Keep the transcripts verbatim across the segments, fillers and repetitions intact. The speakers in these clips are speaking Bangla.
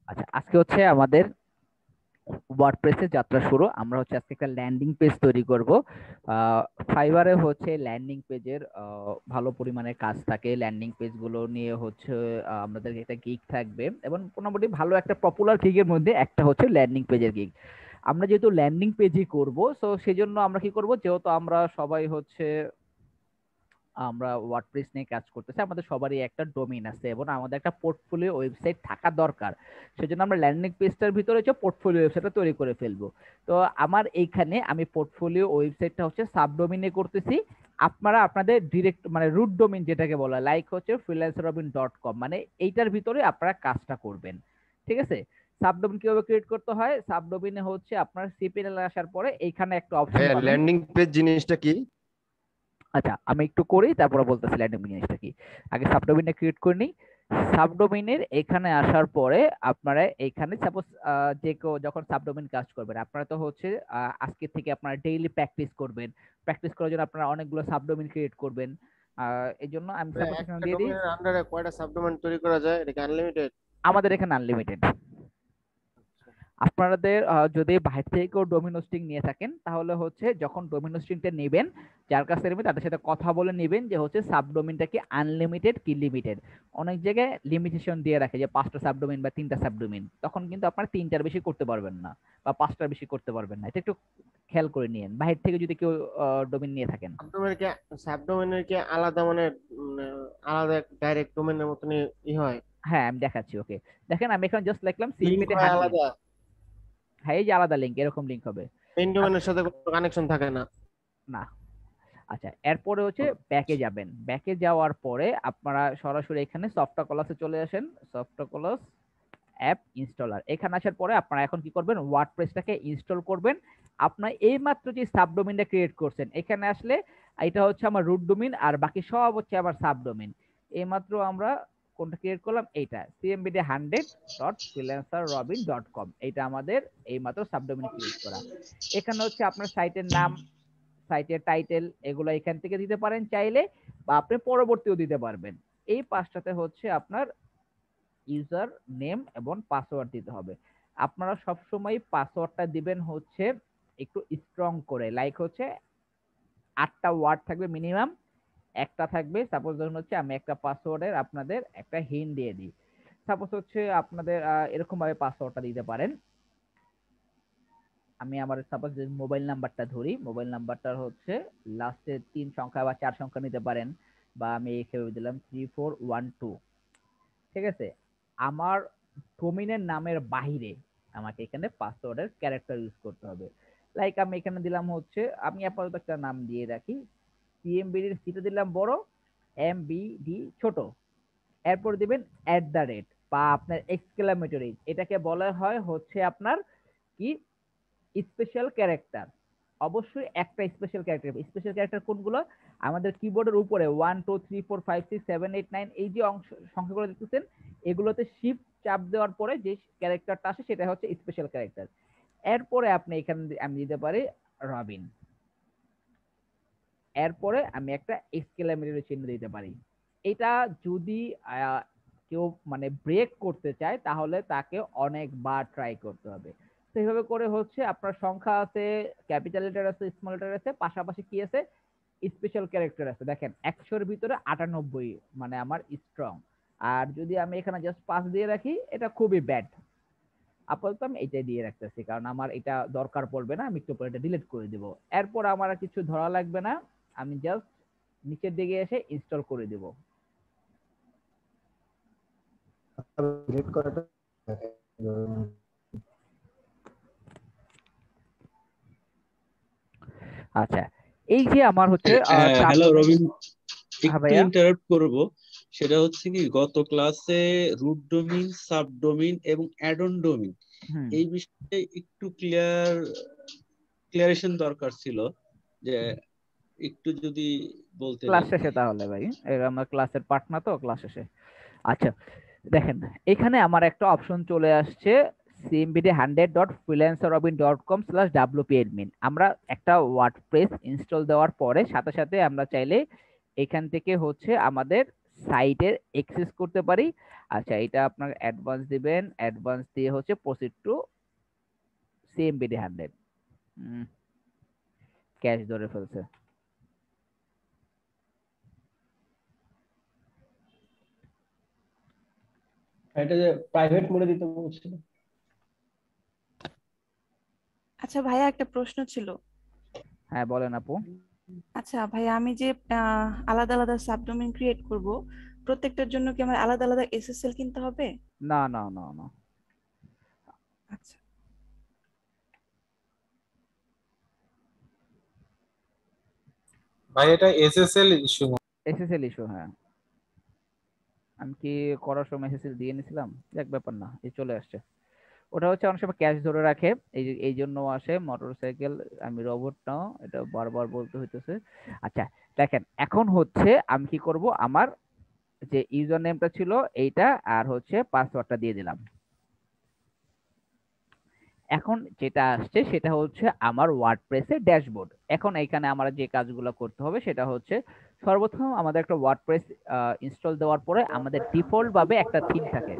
আচ্ছা, আজকে হচ্ছে আমাদের ওয়ার্ডপ্রেসের যাত্রা শুরু। আমরা হচ্ছে আজকে একটা ল্যান্ডিং পেজ তৈরি করব। ফাইবারে হচ্ছে ল্যান্ডিং পেজের ভালো পরিমাণে কাজ থাকে। ল্যান্ডিং পেজগুলো নিয়ে হচ্ছে আহ, আমাদের একটা গিগ থাকবে, এবং মোটামুটি ভালো একটা পপুলার গিগের মধ্যে একটা হচ্ছে ল্যান্ডিং পেজের গিগ। আমরা যেহেতু ল্যান্ডিং পেজই করব, সো সেজন্য আমরা কি করব, যেহেতু আমরা সবাই হচ্ছে আমরা ওয়ার্ডপ্রেস নিয়ে কাজ করতেছি, আমাদের সবারই একটা ডোমেইন আছে এবং আমাদের একটা পোর্টফোলিও ওয়েবসাইট থাকা দরকার। সেজন্য আমরা ল্যান্ডিং পেজটার ভিতরে হচ্ছে পোর্টফোলিও ওয়েবসাইটটা তৈরি করে ফেলবো। তো আমার এইখানে আমি পোর্টফোলিও ওয়েবসাইটটা হচ্ছে সাবডোমেইনে করতেছি। আপনারা আপনাদের ডিরেক্ট মানে রুট ডোমেইন যেটাকে বলা লাইক হচ্ছে ফ্রিল্যান্সার রবিন ডট কম, মানে এইটার ভিতরে আপনারা কাজটা করবেন। ঠিক আছে। সাবডোমেইন কিভাবে ক্রিয়েট করতে হয়, সাবডোমেইনে হচ্ছে আপনার সিপিএল আসার পরে এইখানে একটা অপশন ভাইয়া পাবেন। ল্যান্ডিং পেজ জিনিসটা কি? আচ্ছা, আমি একটু করি তারপরে বলতেছি ল্যান্ডিং জিনিসটা কি। আগে সাবডোমেইনটা ক্রিয়েট করে নিই। সাবডোমেইনের এখানে আসার পরে আপনারা এখানে সাপোজ যে কেউ যখন সাবডোমেইন কাজ করবেন, আপনারা তো হচ্ছে আহ, আজকে থেকে আপনারা ডেইলি প্র্যাকটিস করবেন। প্র্যাকটিস করার জন্য আপনারা অনেকগুলো সাবডোমেইন ক্রিয়েট করবেন। আহ এই জন্য আমি ভাইয়া, সাপোজ এখানে একটা দিয়ে দিই। ডোমেইনের আন্ডারে কয়টা সাবডোমেইন তৈরি করা যায়? এটা কি আনলিমিটেড? আমাদের এখানে আনলিমিটেড। আপনাদের আহ, যদি বাইরে থেকে কেউ ডোমিন হোস্টিং নিয়ে থাকেন, তাহলে হচ্ছে যখন ডোমিন হোস্টিংটা নেবেন, যার কাছে নেবেন তাদের সাথে কথা বলে নেবেন যে হচ্ছে সাবডোমিনটা কি আনলিমিটেড কি লিমিটেড। অনেক জায়গায় লিমিটেশন দিয়ে রাখে যে পাঁচটা সাবডোমিন বা তিনটা সাবডোমিন, তখন কিন্তু আপনার তিনটার বেশি করতে পারবেন না বা পাঁচটার বেশি করতে পারবেন না। এটা একটু খেয়াল করে নিয়েন বাইরে থেকে যদি কেউ ডোমিন নিয়ে থাকেন। সাবডোমেইন কি সাবডোমেইনের কি আলাদা মানে উম, আলাদা ডাইরেক্ট ডোমেইনের মতনই ই হয়? হ্যাঁ, আমি দেখাচ্ছি। ওকে, দেখেন আমি এখানে জাস্ট লিখলাম লিংক সিএমপিটি হয় হান্ড্রেড। আলাদা? হ্যাঁ, এই যে আলাদা লিঙ্ক, এরকম লিঙ্ক হবে। মেইন আপ- ডোমেইনের সাথে কোনো কানেকশন থাকে না? না। আচ্ছা, এরপরে হচ্ছে ব্যাকে যাবেন। ব্যাকে যাওয়ার পরে আপনারা সরাসরি এখানে সফটওয়্যার ক্লাসে চলে আসেন। সফটওয়্যার ক্লাস অ্যাপ ইনস্টলার, এখানে আসার পরে আপনারা এখন কি করবেন, ওয়ার্ডপ্রেসটাকে ইনস্টল করবেন। আপনার এই মাত্র যে সাবডোমেইনটা ক্রিয়েট করছেন, এখানে আসলে এটা হচ্ছে আমার রুট ডোমেইন আর বাকি সব হচ্ছে আমার সাবডোমেইন। এইমাত্র আমরা কোনটা ক্রিয়েট করলাম, এইটা CMBD hundred dot freelancer Robin dot com, এইটা আমাদের এইমাত্র সাবডোমেইন ক্রিয়েট করা। এখানে হচ্ছে আপনার সাইটের নাম, সাইটের টাইটেল, এগুলো এখান থেকে দিতে পারেন চাইলে, বা আপনি পরবর্তীও দিতে পারবেন। এই পাঁচটাতে হচ্ছে আপনার ইউজার নেম এবং পাসওয়ার্ড দিতে হবে। আপনারা সবসময় পাসওয়ার্ডটা দিবেন হচ্ছে একটু স্ট্রং করে, লাইক হচ্ছে আটটা ওয়ার্ড থাকবে মিনিমাম। একটা থাকবে, সাপোজ ধরুন হচ্ছে আমি একটা পাসওয়ার্ডের আপনাদের একটা হিন্ট দিয়ে দিই। সাপোজ হচ্ছে আপনাদের আহ, এরকম ভাবে পাসওয়ার্ডটা দিতে পারেন। আমি আমার সাপোজ মোবাইল নাম্বারটা ধরি, মোবাইল নাম্বারটা হচ্ছে লাস্টের তিন সংখ্যা বা চার সংখ্যা নিতে পারেন, বা আমি এইভাবে দিলাম থ্রি ফোর ওয়ান টু। ঠিক আছে। আমার ডোমিনের নামের বাহিরে আমাকে এখানে পাসওয়ার্ডের ক্যারেক্টার ইউজ করতে হবে। লাইক আমি এখানে দিলাম হচ্ছে, আমি আপাতত একটা নাম দিয়ে রাখি, সিএমবিডির সিটা দিলাম বড়, এম বি ডি ছোট। এরপর দিবেন অ্যাট দ্য রেট বা আপনার এক্সক্লামেটরি, এটাকে বলা হয় হচ্ছে আপনার কি স্পেশাল ক্যারেক্টার। অবশ্যই একটা স্পেশাল ক্যারেক্টার। স্পেশাল ক্যারেক্টার কোনগুলো, আমাদের কিবোর্ডের উপরে one two three four five six seven eight nine এই যে অংশ সংখ্যাগুলো দেখতেছেন, এগুলোতে শিফট চাপ দেওয়ার পরে যে ক্যারেক্টারটা আসে সেটা হচ্ছে স্পেশাল ক্যারেক্টার। এরপরে আপনি এখানে আমি দিতে পারি রবিন। এরপরে আমি একটা এক্সক্লেমেটরি চিহ্ন দিতে পারি। এটা যদি আহ, কেউ মানে ব্রেক করতে চায়, তাহলে তাকে অনেকবার ট্রাই করতে হবে। তো এইভাবে করে হচ্ছে আপনার সংখ্যা আছে, ক্যাপিটাল লেটার আছে, স্মল লেটার আছে, পাশাপাশি কি আছে, স্পেশাল ক্যারেক্টার আছে। দেখেন একশোর ভিতরে আটানব্বই মানে আমার স্ট্রং। আর যদি আমি এখানে জাস্ট পাঁচ দিয়ে রাখি, এটা খুবই ব্যাড। আপাতত আমি এটাই দিয়ে রাখতেছি, কারণ আমার এটা দরকার পড়বে না, আমি একটু পরে এটা ডিলিট করে দিব। এরপর আমার আর কিছু ধরা লাগবে না, আমি জাস্ট নিচের দিকে এসে ইনস্টল করে দিব। ডিলিট করাটা আচ্ছা, এই যে আমার হচ্ছে হ্যালো সাবডোমেন। রবিন, হ্যাঁ একটু ভাইয়া। ইন্টারাপ্ট করব। সেটা হচ্ছে কি, গত ক্লাসে রুট ডোমিন, সাবডোমিন এবং অ্যাডন ডোমিন হুম। এই বিষয়ে একটু ক্লিয়ার ক্লিয়ারেশন দরকার ছিল, যে একটু যদি বলতেন ক্লাস আর কি। শেষে তাহলে ভাই, এর আমার ক্লাসের পার্ট না তো, ক্লাস শেষে। আচ্ছা, দেখেন এখানে আমার একটা অপশন চলে আসছে, CMBD hundred dot freelancer Robin dot com slash WP admin. আমরা একটা ওয়ার্ডপ্রেস ইনস্টল দেওয়ার পরে সাথে সাথে আমরা চাইলে এখান থেকে হচ্ছে আমাদের সাইটের এক্সেস করতে পারি। আচ্ছা, এটা আপনার অ্যাডভান্স দিবেন, অ্যাডভান্স দিয়ে হচ্ছে proceed to CMBD hundred. Cache ধরে ফেলছে। এটা যে প্রাইভেট মোডে দিতে বলছিল। আচ্ছা ভাইয়া, একটা প্রশ্ন ছিল। হ্যাঁ বলেন আপু। আচ্ছা ভাইয়া, আমি যে আহ, আলাদা আলাদা সাবডোমেইন ক্রিয়েট করব, প্রত্যেকটার জন্য কি আমার আলাদা আলাদা এসএসএল কিনতে হবে? না না না না, আচ্ছা। ভাই এটা এসএসএল ইস্যু। এসএসএল ইস্যু, হ্যাঁ। আমি কি করার সময় এসএসএল দিয়ে নিছিলাম, এক ব্যাপার না, এই চলে আসছে। ওটা হচ্ছে অনেক সময় ক্যাশ ধরে রাখে, এই যে- এই জন্য আসে মোটরসাইকেল। আমি রোবট নাও, এটা বারবার বলতে হইতেছে। আচ্ছা দেখেন, এখন হচ্ছে আমি কি করব, আমার যে ইউজার নেমটা ছিল এইটা, আর হচ্ছে পাসওয়ার্ডটা দিয়ে দিলাম। এখন যেটা আসছে সেটা হচ্ছে আমার ওয়ার্ডপ্রেসের ড্যাশবোর্ড। এখন এখানে আমরা যে কাজগুলো করতে হবে সেটা হচ্ছে, সর্বপ্রথম আমাদের একটা ওয়ার্ডপ্রেস ইনস্টল দেওয়ার পরে আমাদের ডিফল্ট ভাবে একটা থিম থাকে,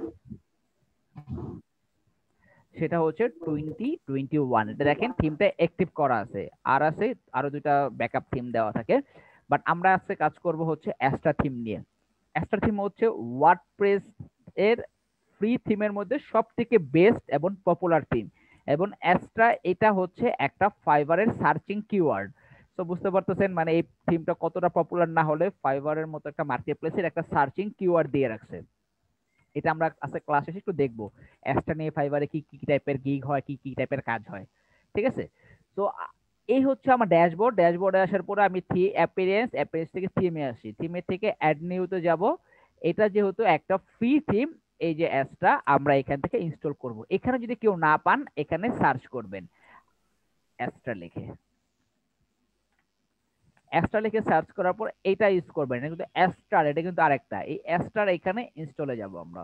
সেটা হচ্ছে টোয়েন্টি টোয়েন্টি ওয়ান। এটা দেখেন থিমটা অ্যাক্টিভ করা আছে, আর আছে আরো দুইটা ব্যাকআপ থিম দেওয়া থাকে। বাট আমরা আজকে কাজ করব হচ্ছে অ্যাস্ট্রা থিম নিয়ে। অ্যাস্ট্রা থিম হচ্ছে ওয়ার্ডপ্রেস এর ফ্রি থিমের মধ্যে সব থেকে বেস্ট এবং পপুলার থিম। এবং অ্যাস্ট্রা এটা হচ্ছে একটা ফাইবারের সার্চিং কিওয়ার্ড। তো বুঝতে পারতেছেন মানে এই থিমটা কতটা পপুলার না হলে ফাইবারের মতো একটা মার্কেট প্লেসের একটা সার্চিং কিওয়ার্ড দিয়ে রাখছে। এটা আমরা আজকে ক্লাস শেষে একটু দেখবো অ্যাস্ট্রা নিয়ে ফাইবারে কি কি টাইপের গিগ হয়, কি কি টাইপের কাজ হয়, ঠিক আছে? তো এই হচ্ছে আমার ড্যাশবোর্ড। ড্যাশবোর্ডে আসার পরে আমি থি অ্যাপিয়ারেন্স অ্যাপিয়ারেন্স থেকে থিমে আসি, থিমে থেকে অ্যাড নিউতে যাব। এটা যেহেতু একটা ফ্রি থিম, এই যে অ্যাপসটা আমরা এখান থেকে ইনস্টল করব। এখানে যদি কেউ না পান, এখানে সার্চ করবেন অ্যাস্ট্রা লিখে। অ্যাস্ট্রা লিখে সার্চ করার পর এটা ইউজ করবেন। এটা কিন্তু অ্যাস্ট্রা, এটা কিন্তু আরেকটা। এই অ্যাস্ট্রার এখানে ইনস্টলে যাব আমরা।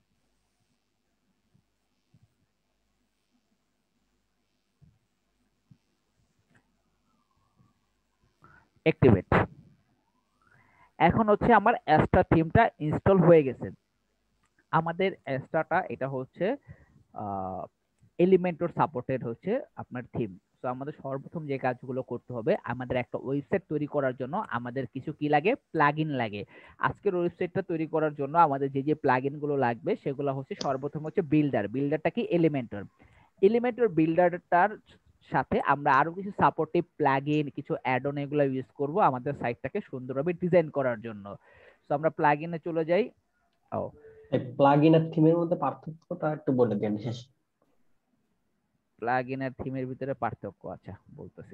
অ্যাক্টিভেট। এখন হচ্ছে আমার অ্যাস্ট্রা থিমটা ইনস্টল হয়ে গেছে। আমাদের অ্যাস্ট্রাটা এটা হচ্ছে এলিমেন্টর সাপোর্টেড হচ্ছে আপনার থিম। তো আমাদের সর্বপ্রথম যে কাজগুলো করতে হবে, আমাদের একটা ওয়েবসাইট তৈরি করার জন্য আমাদের কিছু কি লাগে, প্লাগইন লাগে। আজকের ওয়েবসাইটটা তৈরি করার জন্য আমাদের যে যে প্লাগইন গুলো লাগবে সেগুলো হচ্ছে সর্বপ্রথম হচ্ছে বিল্ডার। বিল্ডারটা কি, এলিমেন্টর। এলিমেন্টর বিল্ডারটার সাথে আমরা আরো কিছু সাপোর্টিভ প্লাগইন, কিছু অ্যাড অন এগুলো ইউজ করব আমাদের সাইটটাকে সুন্দরভাবে ডিজাইন করার জন্য। তো আমরা প্লাগইনে চলে যাই। ও, এই প্লাগইন আর থিমের মধ্যে পার্থক্যটা একটু বলে দেন শেষ। প্লাগইন আর থিমের ভিতরে পার্থক্য, আচ্ছা বলতেছি।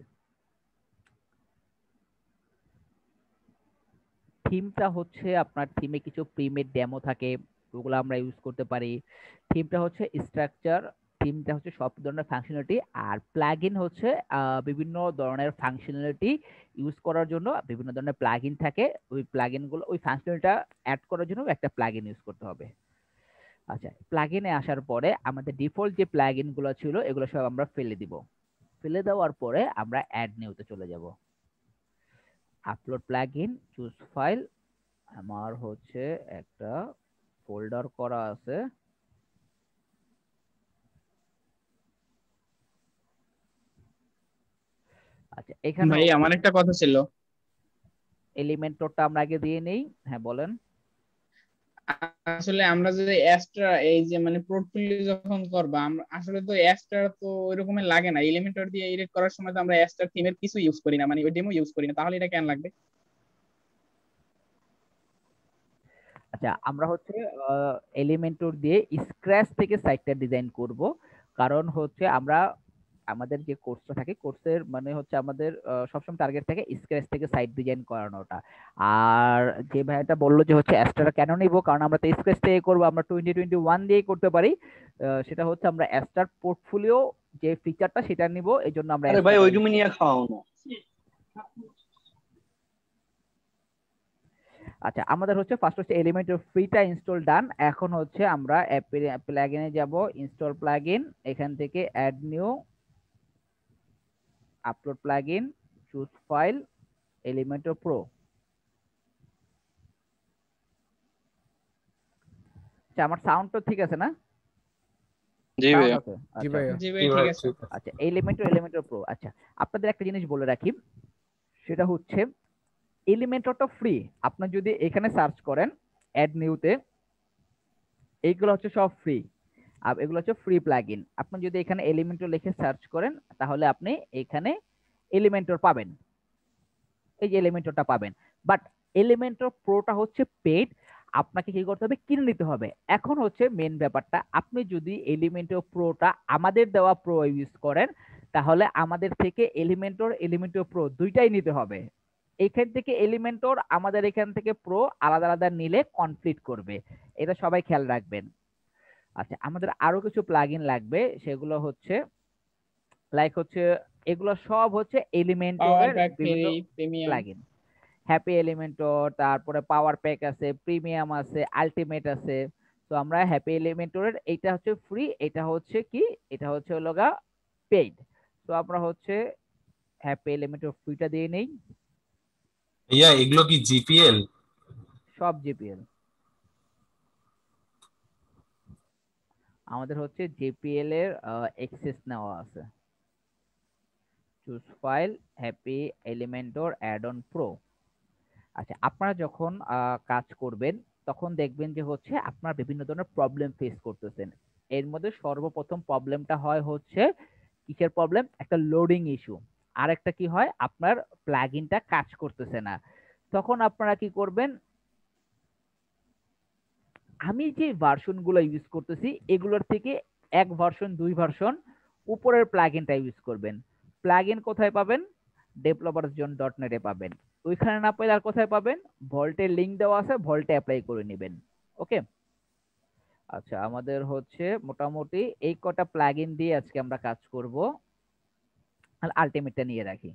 থিমটা হচ্ছে আপনার থিমে কিছু প্রিমেড ডেমো থাকে, ওগুলো আমরা ইউজ করতে পারি। থিমটা হচ্ছে স্ট্রাকচার, থিমটা হচ্ছে সব ধরনের ফাংশনালিটি। আর প্লাগইন হচ্ছে আহ, বিভিন্ন ধরনের ফাংশনালিটি ইউজ করার জন্য বিভিন্ন ধরনের প্লাগইন থাকে। ওই প্লাগইন গুলো ওই ফাংশনালিটিটা অ্যাড করার জন্য একটা প্লাগইন ইউজ করতে হবে। আচ্ছা, প্লাগইনে আসার পরে আমাদের ডিফল্ট যে প্লাগইন গুলো ছিল এগুলো সব আমরা ফেলে দিব। ফেলে দেওয়ার পরে আমরা অ্যাড নিউতে চলে যাব। Upload plugin, choose file. আমার হচ্ছে একটা ফোল্ডার করা আছে। আচ্ছা, এখানে ভাই আমার একটা কথা ছিল। এলিমেন্টরটা আমরা আগে দিয়ে নেই। হ্যাঁ বলেন। আসলে আমরা যদি এক্সট্রা এই যে মানে পোর্টফোলিও যখন করবা, আমরা আসলে তো এক্সট্রা তো ওইরকমের লাগে না। এলিমেন্টর দিয়ে এডিট করার সময় তো আমরা এক্সট্রা থিমের কিছু ইউজ করি না, মানে ওই ডেমো ইউজ করি না, তাহলে এটা কেন লাগবে? আচ্ছা, আমরা হচ্ছে এলিমেন্টর দিয়ে স্ক্র্যাচ থেকে সাইটটা ডিজাইন করব। কারণ হচ্ছে আমরা আমাদের যে কোর্সটা থাকে, কোর্সের মানে হচ্ছে আমাদের আহ, সবসময় টার্গেট থাকে স্ক্র্যাচ থেকে সাইট ডিজাইন করানোটা। আর যে ভাইটা বললো যে হচ্ছে অ্যাস্ট্রা কেন নিব, কারণ আমরা তো স্ক্র্যাচ থেকে করবো, আমরা টোয়েন্টি টোয়েন্টি ওয়ান দিয়ে করতে পারি। আহ, সেটা হচ্ছে আমরা অ্যাস্ট্রার পোর্টফোলিও যে ফিচারটা সেটা নিব, এই জন্য আমরা আরে ভাই Astra ওই টা রুমে নিয়ে খাওয়াও না। আচ্ছা, আমাদের হচ্ছে ফার্স্ট হচ্ছে এলিমেন্টর ফ্রিটা ইনস্টল ডান। এখন হচ্ছে আমরা প্লাগইনে যাব, ইনস্টল প্লাগইন, এখান থেকে add new, upload plugin, choose file, Elementor pro. আচ্ছা আমার সাউন্ড তো ঠিক আছে না? জি সাউন্ড ভাইয়া। আছে? জি আচ্ছা ভাইয়া। জি ভাই জি ঠিক ভাই, আছে। ঠিক আছে। আচ্ছা এলিমেন্টর এলিমেন্টর প্রো। আচ্ছা আপনাদের একটা জিনিস বলে রাখি, সেটা হচ্ছে এলিমেন্টরটা ফ্রি। আপনার যদি এখানে সার্চ করেন অ্যাড নিউতে, এইগুলো হচ্ছে সব ফ্রি। আর এগুলো হচ্ছে ফ্রি প্লাগইন। আপনি যদি এখানে এলিমেন্টর লিখে সার্চ করেন তাহলে আপনি এখানে এলিমেন্টর পাবেন, এই যে এলিমেন্টরটা পাবেন। বাট এলিমেন্টর প্রোটা হচ্ছে পেড, আপনাকে কি করতে হবে, কিনে নিতে হবে। এখন হচ্ছে মেন ব্যাপারটা, আপনি যদি এলিমেন্টর প্রোটা আমাদের দেওয়া প্রো ইউজ করেন তাহলে আমাদের থেকে এলিমেন্টর এলিমেন্টর প্রো দুইটাই নিতে হবে। এখান থেকে এলিমেন্টর আমাদের এখান থেকে প্রো আলাদা আলাদা নিলে কনফ্লিক্ট করবে, এটা সবাই খেয়াল রাখবেন। আচ্ছা আমাদের আরো কিছু প্লাগইন লাগবে, সেগুলো হচ্ছে লাইক হচ্ছে এগুলো সব হচ্ছে পাওয়ার এলিমেন্টরের প্যাক বিভিন্ন free premium. Plugin. Happy Elementor, তারপরে পাওয়ার প্যাক আছে, প্রিমিয়াম আছে, আলটিমেট আছে। তো আমরা হ্যাপি এলিমেন্টরের এইটা হচ্ছে ফ্রি, এটা হচ্ছে কি, এটা হচ্ছে হলো গা পেইড। তো আমরা হচ্ছে হ্যাপি এলিমেন্টর ফ্রিটা দিয়ে নেই, ভাইয়া এগুলো কি জিপিএল? সব জিপিএল। আমাদের হচ্ছে জেপিএল এর এক্সেস নেওয়া আছে। Choose file happy Elementor add on pro. আচ্ছা আপনারা যখন আহ, কাজ করবেন তখন দেখবেন যে হচ্ছে আপনারা বিভিন্ন ধরনের প্রবলেম ফেস করতেছেন। এর মধ্যে সর্বপ্রথম প্রবলেমটা হয় হচ্ছে কিসের প্রবলেম, একটা লোডিং ইস্যু। আর একটা কি হয়, আপনার প্লাগইনটা কাজ করতেছে না। তখন আপনারা কি করবেন, আমি যে ভার্সন গুলো ইউজ করতেছি এগুলোর থেকে এক ভার্সন দুই ভার্সন উপরের প্লাগইনটা ইউজ করবেন। প্লাগইন কোথায় পাবেন, ডেভেলপারস জোন ডট নেটে পাবেন। ওইখানে না পেলে আর কোথায় পাবেন, ভল্টের লিংক দেওয়া আছে, ভল্টে অ্যাপ্লাই করে নেবেন। ওকে আচ্ছা আমাদের হচ্ছে মোটামুটি এই কটা প্লাগইন দিয়ে আজকে আমরা কাজ করব। আর আলটিমেটটা নিয়ে রাখি।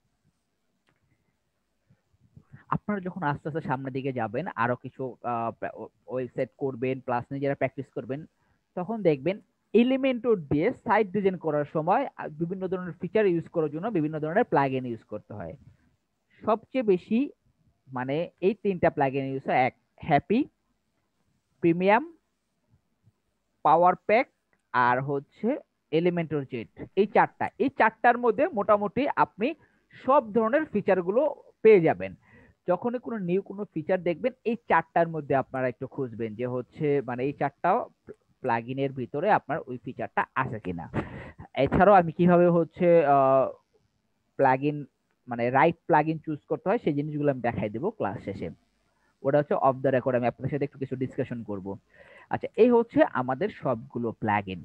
আপনারা যখন আস্তে আস্তে সামনের দিকে যাবেন, আরো কিছু ওয়েবসাইট করবেন প্লাস নিজেরা প্র্যাকটিস করবেন, তখন দেখবেন এলিমেন্টর দিয়ে সাইট ডিজাইন করার সময় আহ, বিভিন্ন ধরনের ফিচার ইউজ করার জন্য বিভিন্ন ধরনের প্লাগইন ইউজ করতে হয়। সবচেয়ে বেশি মানে এই তিনটা প্লাগইন ইউজ হয়, এক হ্যাপি, প্রিমিয়াম, পাওয়ার প্যাক, আর হচ্ছে এলিমেন্টর জেট। এই চারটা, এই চারটার মধ্যে মোটামুটি আপনি সব ধরনের ফিচারগুলো পেয়ে যাবেন। যখনই কোনো নিউ কোনো ফিচার দেখবেন এই চারটার মধ্যে আপনারা একটু খুঁজবেন যে হচ্ছে মানে এই চারটা প্লাগইনের ভিতরে আপনার ওই ফিচারটা আছে কিনা। এছাড়াও আমি কিভাবে হচ্ছে প্লাগইন মানে রাইট প্লাগইন চুজ করতে হয় সেই জিনিসগুলো আমি দেখাই দেবো ক্লাস শেষে। ওটা হচ্ছে অফ দ্য রেকর্ড, আমি আপনাদের সাথে একটু কিছু ডিসকাশন করব। আচ্ছা এই হচ্ছে আমাদের সবগুলো প্লাগইন।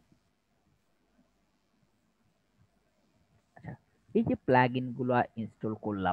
আচ্ছা এই যে প্লাগইন গুলো ইনস্টল করলাম,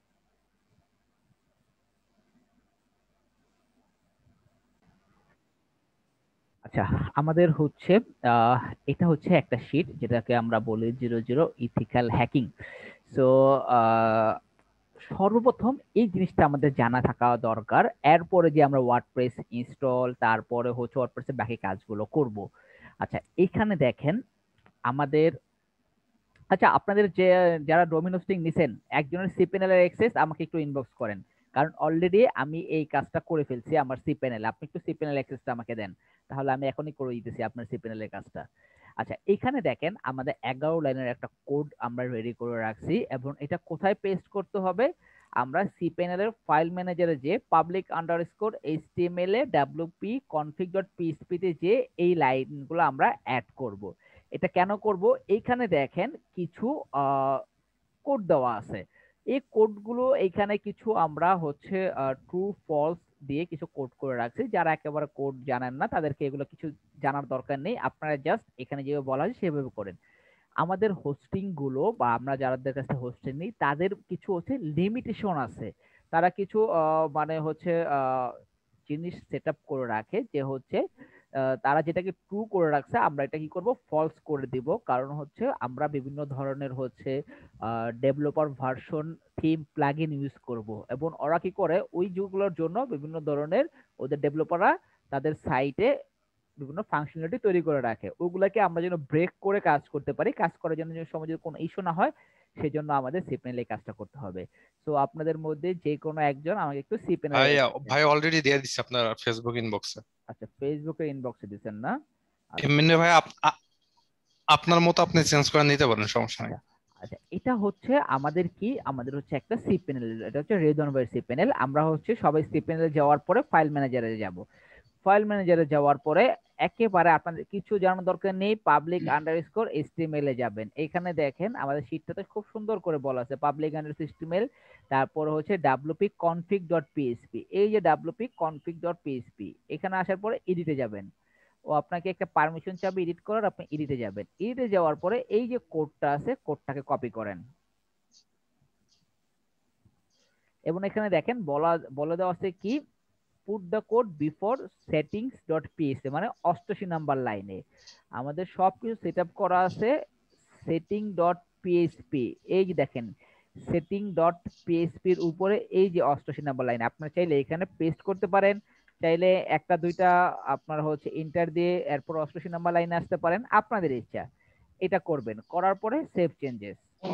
আচ্ছা আমাদের হচ্ছে আহ, এটা হচ্ছে একটা শিট যেটাকে আমরা বলি zero zero ethical hacking. So সর্বপ্রথম এই জিনিসটা আমাদের জানা থাকা দরকার, এরপরে যে আমরা ওয়ার্ডপ্রেস ইনস্টল তারপরে হচ্ছে ওয়ার্ডপ্রেসের বাকি কাজগুলো করব। আচ্ছা এখানে দেখেন আমাদের, আচ্ছা আপনাদের যে যারা ডোমেইন হোস্টিং নিছেন একজনের সিপিএনএল এর অ্যাক্সেস আমাকে একটু ইনবক্স করেন, কারণ অলরেডি আমি এই কাজটা করে ফেলছি আমার সিপিএনএল। আপনি একটু সিপিএনএল অ্যাক্সেসটা আমাকে দেন, তাহলে আমি এখনই করে দিতেছি আপনার সিপিএনএল এর কাজটা। আচ্ছা এখানে দেখেন আমাদের এগারো লাইনের একটা কোড আমরা রেডি করে রাখছি, এবং এটা কোথায় পেস্ট করতে হবে, আমরা সিপিএনএল এর ফাইল ম্যানেজারে যে পাবলিক আন্ডারস্কোর এইচটিএমএল এ ডব্লিউপি কনফিগ ডট পিএইচপি তে যে এই লাইনগুলো আমরা অ্যাড করব। এটা কেন করব, এইখানে দেখেন কিছু কোড দেওয়া আছে। এই কোডগুলো এইখানে কিছু আমরা হচ্ছে ট্রু ফলস দিয়ে কিছু কোড করে রাখছি। যারা একেবারে কোড জানেন না তাদেরকে এগুলো কিছু জানার দরকার নেই, আপনারা জাস্ট এখানে যেভাবে বলা হয়েছে সেভাবে করেন। আমাদের হোস্টিং গুলো বা আমরা যাদের কাছে হোস্টিং নেই তাদের কিছু হচ্ছে লিমিটেশন আছে, তারা কিছু আহ, মানে হচ্ছে আহ, জিনিস সেট আপ করে রাখে যে হচ্ছে আহ, তারা যেটাকে ট্রু করে রাখছে আমরা এটা কি করব, ফলস করে দিব। কারণ হচ্ছে আমরা বিভিন্ন ধরনের হচ্ছে developer version theme plugin use করব, এবং ওরা কি করে ওই যেগুলোর জন্য বিভিন্ন ধরনের ওদের ডেভেলপাররা তাদের সাইটে বিভিন্ন ফাংশনালিটি তৈরি করে রাখে, ওগুলাকে আমরা যেন ব্রেক করে কাজ করতে পারি, কাজ করার জন্য সময় যদি কোনো ইস্যু না হয় সেজন্য আমাদের সিপ্যানেল এই কাজটা করতে হবে। সো আপনাদের মধ্যে যে কোনো একজন আমাকে একটু সিপ্যানেল ভাই ভাই অলরেডি দিয়ে দিচ্ছে আপনার ফেসবুক ইনবক্সে। আচ্ছা, ফেসবুকে ইনবক্সে দিচ্ছেন না? এমনি ভাই আপ- আ- আপনার মতো আপনি চেঞ্জ করে নিতে পারেন, সমস্যা নেই। আচ্ছা, এটা হচ্ছে আমাদের কি, আমাদের হচ্ছে একটা সি প্যানেল, এটা হচ্ছে রেজনভার সি প্যানেল। আমরা হচ্ছে সবাই সি প্যানেলে যাওয়ার পরে ফাইল ম্যানেজারে যাব। ফাইল ম্যানেজারে যাওয়ার পরে একেবারে আপনাদের কিছু জানার দরকার নেই, পাবলিক আন্ডারস্কোর এইচটিএমএল এ যাবেন। এখানে দেখেন আমাদের শীটটাতে খুব সুন্দর করে বলা আছে পাবলিক আন্ডারস্কোর এইচটিএমএল, তারপর হচ্ছে ডাব্লিউপি কনফিগ ডট পিএইচপি। এই যে ডাব্লিউপি কনফিগ ডট পিএইচপি, এখানে আসার পরে এডিটে যাবেন। ও আপনাকে একটা পারমিশন চাবে এডিট করার, আপনি এডিটে যাবেন। এডিটে যাওয়ার পরে এই যে কোডটা আছে, কোডটাকে কপি করেন এবং এখানে দেখেন বলা বলে দেওয়া আছে কি, put the code before settings dot PSP, মানে অষ্টআশি নাম্বার লাইনে আমাদের সবকিছু সেট আপ করা আছে সেটিং ডট পিএসপি। এই যে দেখেন সেটিং ডট পিএসপি এর উপরে এই যে অষ্টআশি নাম্বার লাইন, আপনারা চাইলে এখানে পেস্ট করতে পারেন, চাইলে একটা দুইটা আপনার হচ্ছে ইন্টার দিয়ে এরপর অষ্টআশি নাম্বার লাইনে আসতে পারেন, আপনাদের ইচ্ছা। এটা করবেন, করার পরে সেভ চেঞ্জেস,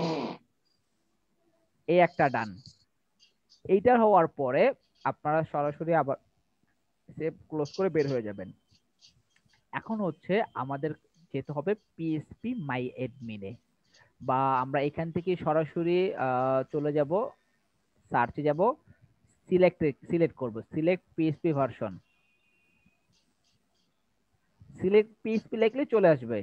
এই একটা ডান। এইটা হওয়ার পরে আপনারা সরাসরি আবার সেভ ক্লোজ করে বের হয়ে যাবেন। এখন হচ্ছে আমাদের যেতে হবে পিএসপি মাই অ্যাডমিনে, বা আমরা এখান থেকে সরাসরি আহ, চলে যাব, সার্চে যাব, সিলেক্ট সিলেক্ট করব select PSP version. Select PSP লিখলে চলে আসবে।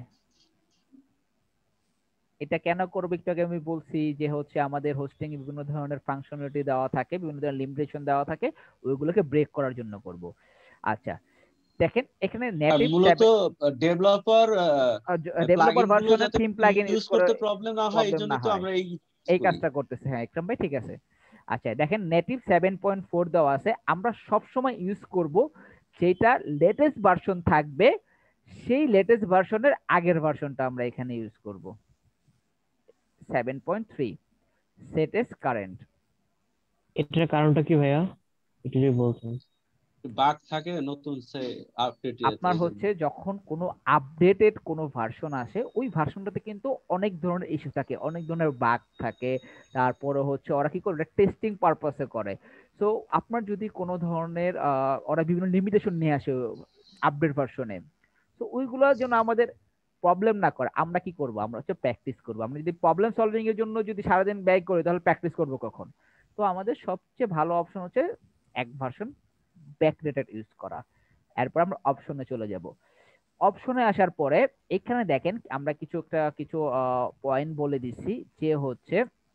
এটা কেন করবে একটু আগে আমি বলছি যে হচ্ছে আমাদের হোস্টিং এ বিভিন্ন ধরনের ফাংশনালিটি দেওয়া থাকে, বিভিন্ন ধরনের লিমিটেশন দেওয়া থাকে, ওইগুলোকে ব্রেক করার জন্য করব। আচ্ছা, দেখেন এখানে আর নেটিভ মূলত ডেভেলপার ডেভেলপার প্লাগইন গুলো ভার্সনে যাতে থিম প্লাগইন ইউজ ইউজ করে করতে প্রবলেম না হয় এই প্রবলেম জন্য না তো হয়, আমরা এই এই করি। কাজটা করতেছে। হ্যাঁ একদম ভাই ঠিক আছে। আচ্ছা দেখেন নেটিভ সেভেন পয়েন্ট ফোর দেওয়া আছে, আমরা সব সময় ইউজ করব যেটা লেটেস্ট ভার্সন থাকবে, সেই লেটেস্ট ভার্সনের আগের ভার্সনটা আমরা এখানে ইউজ করব। Seven point three set as current. এটার কারণটা কি ভাইয়া, একটু যদি বলতেন। বাগ থাকে নতুন সে আপডেট আপনার হচ্ছে যখন কোনো আপডেটেড কোনো ভার্সন আসে, ওই ভার্সনটাতে কিন্তু অনেক ধরনের ইস্যু থাকে, অনেক ধরনের বাগ থাকে, তারপরে হচ্ছে ওরা কি করে টেস্টিং পারপাসে করে। সো আপনার যদি কোনো ধরনের আহ, ওরা বিভিন্ন লিমিটেশন নিয়ে আসে আপডেট ভার্সনে, তো ওইগুলোর জন্য আমাদের প্রবলেম না করে আমরা কি করব, আমরা হচ্ছে প্র্যাকটিস করব। আমরা যদি প্রবলেম সলভিং এর জন্য যদি সারাদিন ব্যয় করি তাহলে প্র্যাকটিস করব কখন? তো আমাদের সবচেয়ে ভালো অপশন হচ্ছে এক ভার্সন ব্যাকডেটেড ইউজ করা। এরপর আমরা অপশনে চলে যাব। অপশনে আসার পরে এখানে দেখেন আমরা কিছু একটা কিছু পয়েন্ট বলে দিচ্ছি, যে হচ্ছে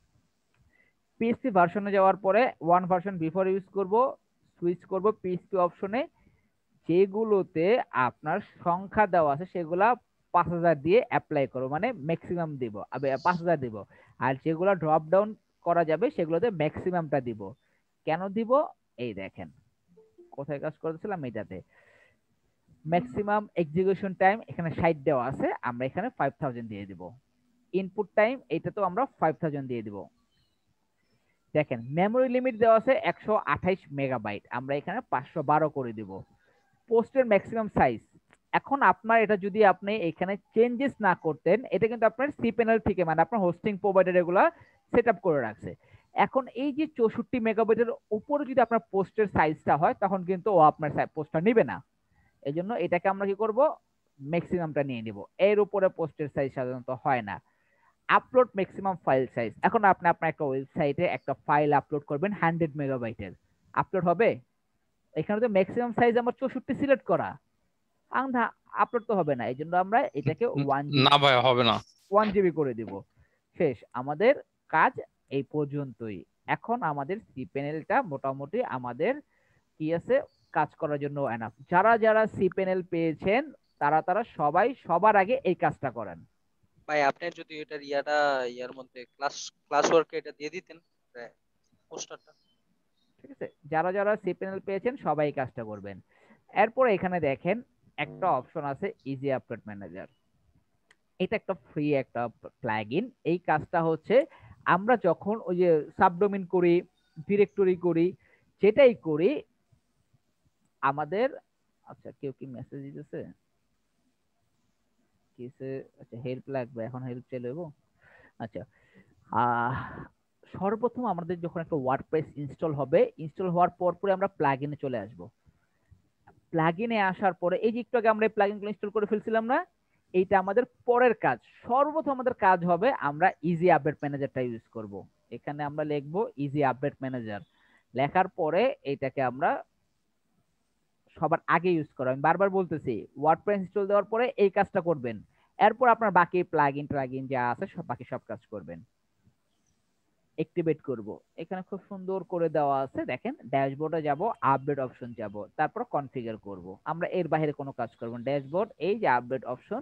পিএসপি ভার্সনে যাওয়ার পরে ওয়ান ভার্সন বিফোর ইউজ করব, সুইচ করব পিএসপি অপশনে, যেগুলোতে আপনার সংখ্যা দেওয়া আছে সেগুলা পাঁচ হাজার দিয়ে অ্যাপ্লাই করবো, মানে ম্যাক্সিমাম দিব, পাঁচ হাজার দিব। আর যেগুলো ড্রপ ডাউন করা যাবে সেগুলোতে ম্যাক্সিমামটা দিব। কেন দিব? এই দেখেন কোথায় কাজ করতেছিলাম, এটাতে ম্যাক্সিমাম এক্সিকিউশন টাইম এখানে ষাট দেওয়া আছে, আমরা এখানে ফাইভ থাউজেন্ড দিয়ে দিব। ইনপুট টাইম এটা তো আমরা ফাইভ থাউজেন্ড দিয়ে দিব। দেখেন মেমোরি লিমিট দেওয়া আছে একশো আঠাইশ মেগাবাইট, আমরা এখানে পাঁচশো বারো করে দিব। পোস্টের ম্যাক্সিমাম সাইজ, এখন আপনার এটা যদি আপনি এখানে চেঞ্জেস না করতেন, এটা কিন্তু আপনার সি প্যানেল থেকে মানে আপনার হোস্টিং প্রোভাইডার এগুলা সেট আপ করে রাখছে। এখন এই যে চৌষট্টি মেগাবাইটের উপরে যদি আপনার পোস্টের সাইজটা হয় তখন কিন্তু ও আপনার পোস্টটা নিবে না। এই জন্য এটাকে আমরা কি করব, ম্যাক্সিমামটা নিয়ে নিব। এর উপরে পোস্টের সাইজ সাধারণত হয় না। আপলোড ম্যাক্সিমাম ফাইল সাইজ, এখন আপনি আপনার একটা ওয়েবসাইটে একটা ফাইল আপলোড করবেন হান্ড্রেড মেগাবাইটের, আপলোড হবে? এখানে তো ম্যাক্সিমাম সাইজ আমার চৌষট্টি সিলেক্ট করা, না আপলোড তো হবে না। এই জন্য আমরা এটাকে ওয়ান না ভাই হবে না। ওয়ান জিবি করে দিব। শেষ, আমাদের কাজ এই পর্যন্তই। এখন আমাদের সি প্যানেলটা মোটামুটি আমাদের কি আছে কাজ করার জন্য এনাফ। যারা যারা সি প্যানেল পেয়েছেন তারা তারা সবাই সবার আগে এই কাজটা করেন। ভাই আপনি যদি এটার ইয়াটা ইয়ার মধ্যে ক্লাস ক্লাস ওয়ার্কে এটা দিয়ে দিতেন পোস্টারটা। ঠিক আছে, যারা যারা সি প্যানেল পেয়েছেন সবাই এই কাজটা করবেন। এরপর এখানে দেখেন একটা অপশন আছে ইজি আপলোড ম্যানেজার। এটা একটা ফ্রি একটা প্লাগইন। এই কাজটা হচ্ছে আমরা যখন ওই যে সাবডোমেইন করি, ডিরেক্টরি করি, যেটাই করি আমাদের, আচ্ছা কেউ কি মেসেজ দিতেছে কিসে? আচ্ছা হেল্প লাগবে, এখন হেল্প চাইলেব। আচ্ছা আহ সর্বপ্রথম আমাদের যখন একটা ওয়ার্ডপ্রেস ইনস্টল হবে, ইনস্টল হওয়ার পর পরে আমরা প্লাগইনে চলে আসব। প্লাগইনে আসার পরে এই যে একটু আগে আমরা এই প্লাগইনগুলো ইনস্টল করে ফেলছিলাম না, এইটা আমাদের পরের কাজ। সর্বপ্রথম আমাদের কাজ হবে আমরা ইজি আপডেট ম্যানেজারটা ইউজ করব। এখানে আমরা লিখবো ইজি আপডেট ম্যানেজার। লেখার পরে এইটাকে আমরা সবার আগে ইউজ করো। আমি বারবার বলতেছি ওয়ার্ডপ্রেস ইনস্টল দেওয়ার পরে এই কাজটা করবেন, এরপর আপনার বাকি প্লাগইন প্লাগইন যা আছে সব বাকি সব কাজ করবেন। অ্যাক্টিভেট করব, এখানে খুব সুন্দর করে দেওয়া আছে দেখেন, ড্যাশবোর্ডে যাব, আপডেট অপশন যাব, তারপর কনফিগার করব। আমরা এর বাইরে কোনো কাজ করব না। ড্যাশবোর্ড, এই যে আপডেট অপশন,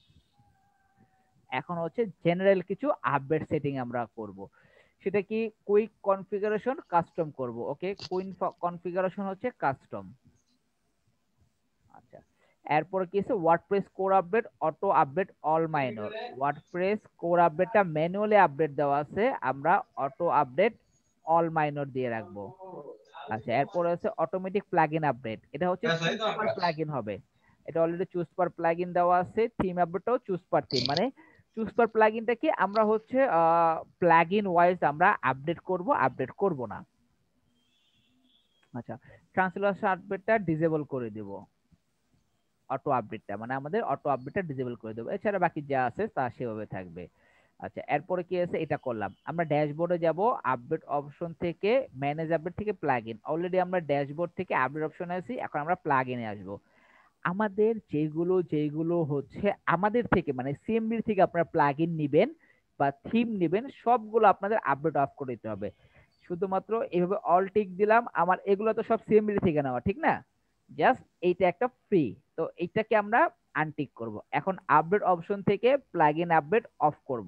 এখন হচ্ছে জেনারেল কিছু আপডেট সেটিং আমরা করব। সেটা কি কুইক কনফিগারেশন কাস্টম করব। ওকে, কুইক কনফিগারেশন হচ্ছে কাস্টম। আচ্ছা, এরপর কি আছে WordPress core update auto update all minor. WordPress core আপডেটটা ম্যানুয়ালি আপডেট দেওয়া আছে, আমরা অটো আপডেট অল মাইনর দিয়ে রাখবো। আচ্ছা, এরপর আছে অটোমেটিক প্লাগইন আপডেট, এটা হচ্ছে চুজ পার প্লাগইন হবে। এটা অলরেডি চুজ পার প্লাগইন দেওয়া আছে। থিম আপডেটটাও চুজ পার থিম, মানে চুজ পার প্লাগইনটা কি আমরা হচ্ছে প্লাগইন ওয়াইজ আমরা আপডেট করব, আপডেট করব না। আচ্ছা, ট্রান্সলেশন আপডেটটা ডিসেবল করে দেব, অটো আপডেটটা মানে আমাদের অটো আপডেটটা ডিসেবল করে দেবো। এছাড়া বাকি যা আছে তা সেভাবে থাকবে। আচ্ছা, এরপরে কি আছে এটা করলাম। আমরা ড্যাশবোর্ডে যাব, আপডেট অপশন থেকে ম্যানেজ আপডেট থেকে প্লাগইন। অলরেডি আমরা ড্যাশবোর্ড থেকে আপডেট অপশনে আছি, এখন আমরা প্লাগইনে আসব। আমাদের যেগুলো যেগুলো হচ্ছে আমাদের থেকে মানে সিএমডি থেকে আপনারা প্লাগইন নেবেন বা থিম নেবেন, সবগুলো আপনাদের আপডেট অফ করে দিতে হবে। শুধুমাত্র এইভাবে অল টিক দিলাম, আমার এগুলো তো সব সিএমডি থেকে নেওয়া, ঠিক না? জাস্ট এইটা একটা ফ্রি, তো এইটাকে আমরা আনটিক করব। এখন আপডেট অপশন থেকে প্লাগইন আপডেট অফ করব।